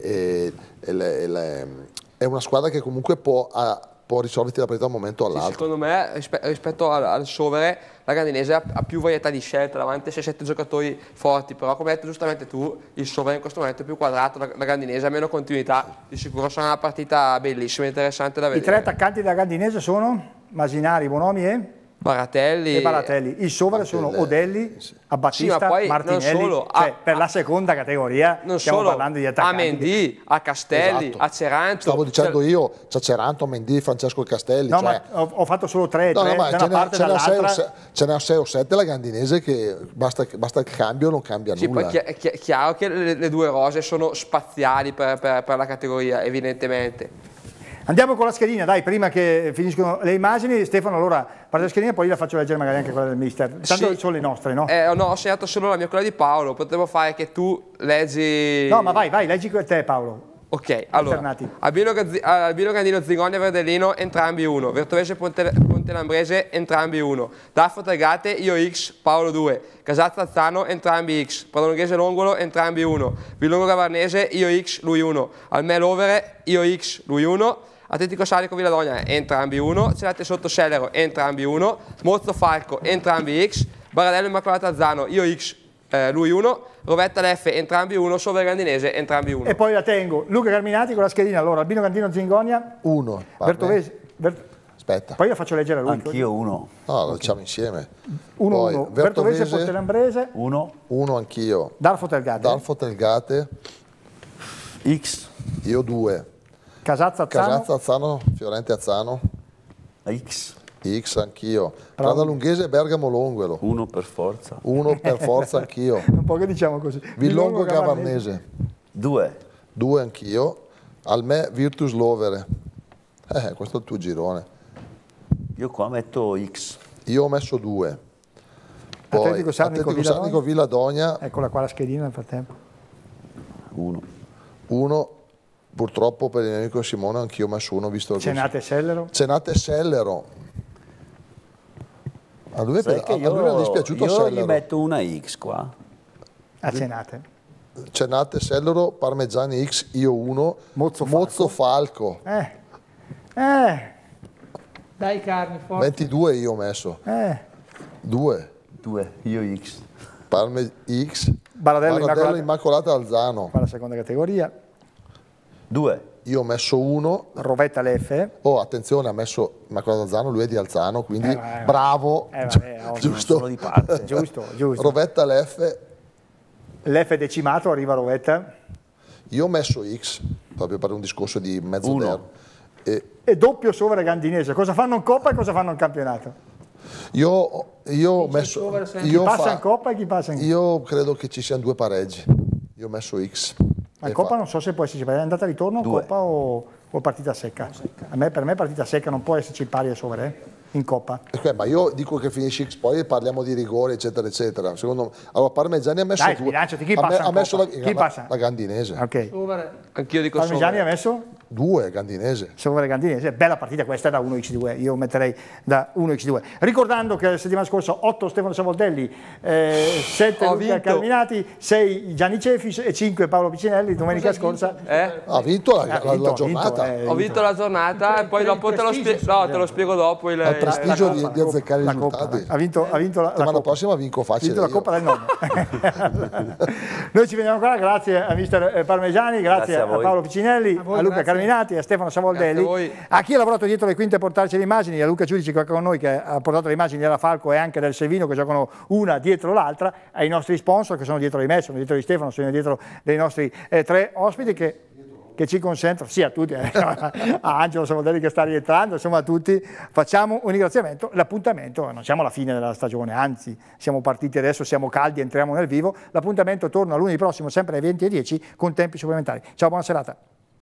Speaker 3: e, e le, e le, è una squadra che comunque può... Ha, può risolverti la partita da un momento all'altro.
Speaker 6: Sì, secondo me rispe- rispetto al, al Sovere la Gandinese ha, ha più varietà di scelte, davanti a sei sette giocatori forti, però come hai detto giustamente tu il Sovere in questo momento è più quadrato, la, la Gandinese ha meno continuità, di sicuro sarà una partita bellissima, interessante da vedere.
Speaker 1: I tre attaccanti della Gandinese sono Masinari, Bonomi e?
Speaker 6: Baratelli
Speaker 1: e Baratelli. Il Sovere sono Odelli, Abbattista,
Speaker 6: sì, ma poi
Speaker 1: Martinelli,
Speaker 6: non solo,
Speaker 1: cioè,
Speaker 6: a,
Speaker 1: per la seconda categoria
Speaker 6: non
Speaker 1: stiamo
Speaker 6: solo,
Speaker 1: parlando di attaccanti.
Speaker 6: A Mendy, a Castelli,
Speaker 3: esatto.
Speaker 6: a Ceranto.
Speaker 3: Stavo dicendo cioè, io, c'è Ceranto, Mendy, Francesco Castelli.
Speaker 1: No,
Speaker 3: cioè,
Speaker 1: ma ho, ho fatto solo tre,
Speaker 3: no,
Speaker 1: tre
Speaker 3: no, ma
Speaker 1: da una parte e dall'altra.
Speaker 3: Ce n'è sei o sette la Gandinese che basta, basta il cambio, non cambia
Speaker 6: sì,
Speaker 3: nulla.
Speaker 6: Poi è chi- chiaro che le, le due rose sono spaziali per, per, per la categoria, evidentemente.
Speaker 1: Andiamo con la schedina, dai, prima che finiscono le immagini. Stefano, allora, parte la schedina, poi la faccio leggere magari anche quella del mister. Tanto
Speaker 6: sì.
Speaker 1: sono le nostre, no?
Speaker 6: Eh, no, ho segnato solo la mia, quella di Paolo. Potevo fare che tu leggi...
Speaker 1: No, ma vai, vai, leggi te Paolo.
Speaker 6: Ok, allora, Albino, Albino Gandino Zigonia Verdellino, entrambi uno. Vertovese Ponte, Ponte Lambrese, entrambi uno. Daffo Targate, io X, Paolo due. Casazza Azzano, entrambi X. Pradolunghese Longolo, entrambi uno. Villongo Gavarnese, io X, lui uno. Almel Overe, io X, lui uno. Atletico Salico Villadogna, entrambi uno. Cenate Sotto Sellero, entrambi uno. Mozzo Falco, entrambi X. Baradello Immacolata Azzano, io X, eh, lui uno. Rovetta Leffe, entrambi uno. Solver Gandinese, entrambi uno.
Speaker 1: E poi la tengo. Luca Carminati con la schedina. Allora, Albino Gandino Zingonia.
Speaker 3: uno.
Speaker 1: Vertovese. Ver...
Speaker 3: Aspetta.
Speaker 1: Poi la faccio leggere a lui.
Speaker 7: Anch'io uno.
Speaker 3: No, lo facciamo insieme.
Speaker 1: uno uno. Vertovese Ponte Lambrese.
Speaker 7: uno.
Speaker 3: uno anch'io.
Speaker 1: Dalfo Telgate.
Speaker 3: Dalfo Telgate.
Speaker 7: X.
Speaker 3: Io due.
Speaker 1: Casazza Azzano.
Speaker 3: Casazza Azzano, Fiorente Azzano.
Speaker 7: X.
Speaker 3: X anch'io. Pradalunghese Bergamo Longuelo.
Speaker 7: Uno per forza.
Speaker 3: Uno per forza anch'io.
Speaker 1: Un po' che diciamo così.
Speaker 3: Villongo Gavarnese.
Speaker 7: Due.
Speaker 3: Due anch'io. Al me Virtus Lovere. Eh, questo è il tuo girone.
Speaker 7: Io qua metto X.
Speaker 3: Io ho messo due. Poi
Speaker 1: Atletico Sarnico
Speaker 3: Atletico Villadogna.
Speaker 1: Eccola qua la schedina nel frattempo.
Speaker 7: Uno.
Speaker 3: Uno. Purtroppo per il mio amico Simone anch'io ho messo uno, visto che
Speaker 1: Cenate Sellero.
Speaker 3: Cenate Sellero. A lui,
Speaker 7: Sai
Speaker 3: a,
Speaker 7: che
Speaker 3: a
Speaker 7: io,
Speaker 3: lui è dispiaciuto
Speaker 7: io
Speaker 3: Sellero.
Speaker 7: gli metto una X qua.
Speaker 1: A Cenate.
Speaker 3: Cenate Sellero, Parmegiani X, io uno.
Speaker 1: Mozzo Falco.
Speaker 3: Mozzo Falco.
Speaker 1: Eh. Eh.
Speaker 2: Dai carni, forza.
Speaker 3: ventidue io ho messo.
Speaker 1: Eh.
Speaker 3: Due.
Speaker 7: Due, io X.
Speaker 3: Parme X.
Speaker 1: Baradello,
Speaker 3: Baradello
Speaker 1: Immacolata.
Speaker 3: Immacolata Alzano.
Speaker 1: Qua la seconda categoria.
Speaker 7: Due.
Speaker 3: Io ho messo uno.
Speaker 1: Rovetta Leffe.
Speaker 3: Oh, attenzione, ha messo Immacolata Alzano, lui è di Alzano, quindi
Speaker 1: Eh, vabbè.
Speaker 3: bravo.
Speaker 1: Eh, vabbè, ovvio.
Speaker 3: Giusto.
Speaker 7: Sono di parte.
Speaker 1: Giusto, giusto.
Speaker 3: Rovetta Leffe.
Speaker 1: L'F decimato, arriva Rovetta.
Speaker 3: Io ho messo X, proprio per un discorso di mezzo
Speaker 7: Uno.
Speaker 3: derby. E
Speaker 1: E doppio Sovere Gandinese. Cosa fanno in Coppa e cosa fanno in campionato?
Speaker 3: io, io ho messo...
Speaker 1: Chi
Speaker 3: Io,
Speaker 1: passa
Speaker 3: fa-
Speaker 1: in Coppa e chi passa in
Speaker 3: io credo che ci siano due pareggi. Io ho messo X.
Speaker 1: Ma in
Speaker 3: E
Speaker 1: Coppa
Speaker 3: fa-
Speaker 1: non so se può esserci, è andata e ritorno
Speaker 7: Due.
Speaker 1: Coppa o, o partita secca? A me, per me partita secca non può esserci il pari e Sovere eh, in Coppa.
Speaker 3: Eh, ma io dico che finisce X, poi parliamo di rigore, eccetera, eccetera. Secondo me, allora Parmegiani ha messo
Speaker 1: Dai,
Speaker 3: due.
Speaker 1: sbilanciati, chi
Speaker 3: ha,
Speaker 1: passa
Speaker 3: me-
Speaker 1: in
Speaker 3: ha messo
Speaker 1: Coppa?
Speaker 3: la,
Speaker 1: Chi
Speaker 3: la-
Speaker 1: passa?
Speaker 3: la Gandinese.
Speaker 1: Ok.
Speaker 6: Anch'io dico
Speaker 1: Parmigiani
Speaker 6: Sovere.
Speaker 1: ha messo?
Speaker 3: Due Gandinese.
Speaker 1: Sovere Gandinese, bella partita questa è da uno a due, io metterei da uno a due. Ricordando che la settimana scorsa otto Stefano Savoldelli, eh, sette
Speaker 6: Ho
Speaker 1: Luca
Speaker 6: vinto.
Speaker 1: Carminati, sei Gianni Cefis e cinque Paolo Piccinelli, domenica scorsa.
Speaker 6: Eh?
Speaker 3: Ha vinto la,
Speaker 1: Ha
Speaker 3: la-
Speaker 1: vinto,
Speaker 3: la
Speaker 1: ha vinto,
Speaker 3: giornata.
Speaker 1: eh.
Speaker 6: Ho vinto la giornata e poi
Speaker 1: per il
Speaker 6: dopo te lo,
Speaker 1: prestigio,
Speaker 6: spie- no, te lo spiego dopo. Il,
Speaker 3: Ha il
Speaker 6: il-
Speaker 3: prestigio
Speaker 1: la
Speaker 3: di,
Speaker 1: Coppa,
Speaker 3: di azzeccare i
Speaker 1: la Coppa,
Speaker 3: risultati.
Speaker 1: ha vinto, ha vinto la, la
Speaker 3: Settimana
Speaker 1: Coppa.
Speaker 3: prossima vinco
Speaker 1: Ha
Speaker 3: facile
Speaker 1: vinto la
Speaker 3: io.
Speaker 1: Coppa del nonno. Noi ci vediamo qua, grazie a mister Parmegiani, grazie,
Speaker 7: Grazie a
Speaker 1: a,
Speaker 7: voi.
Speaker 1: Paolo Piccinelli, a,
Speaker 2: voi,
Speaker 1: Luca
Speaker 2: grazie.
Speaker 1: Carminati, a Stefano Savoldelli,
Speaker 6: Grazie a voi.
Speaker 1: a chi ha lavorato dietro le quinte a portarci le immagini, a Luca Giudici che è con noi che ha portato le immagini della Falco e anche del Sevino che giocano una dietro l'altra, ai nostri sponsor che sono dietro di me, sono dietro di Stefano, sono dietro dei nostri eh, tre ospiti che che ci consentono, sì a tutti, eh, a Angelo Savoldelli che sta rientrando, insomma a tutti, facciamo un ringraziamento, l'appuntamento, non siamo alla fine della stagione, anzi siamo partiti adesso, siamo caldi, entriamo nel vivo, l'appuntamento torna lunedì prossimo sempre alle venti e dieci con tempi supplementari. Ciao, buona serata.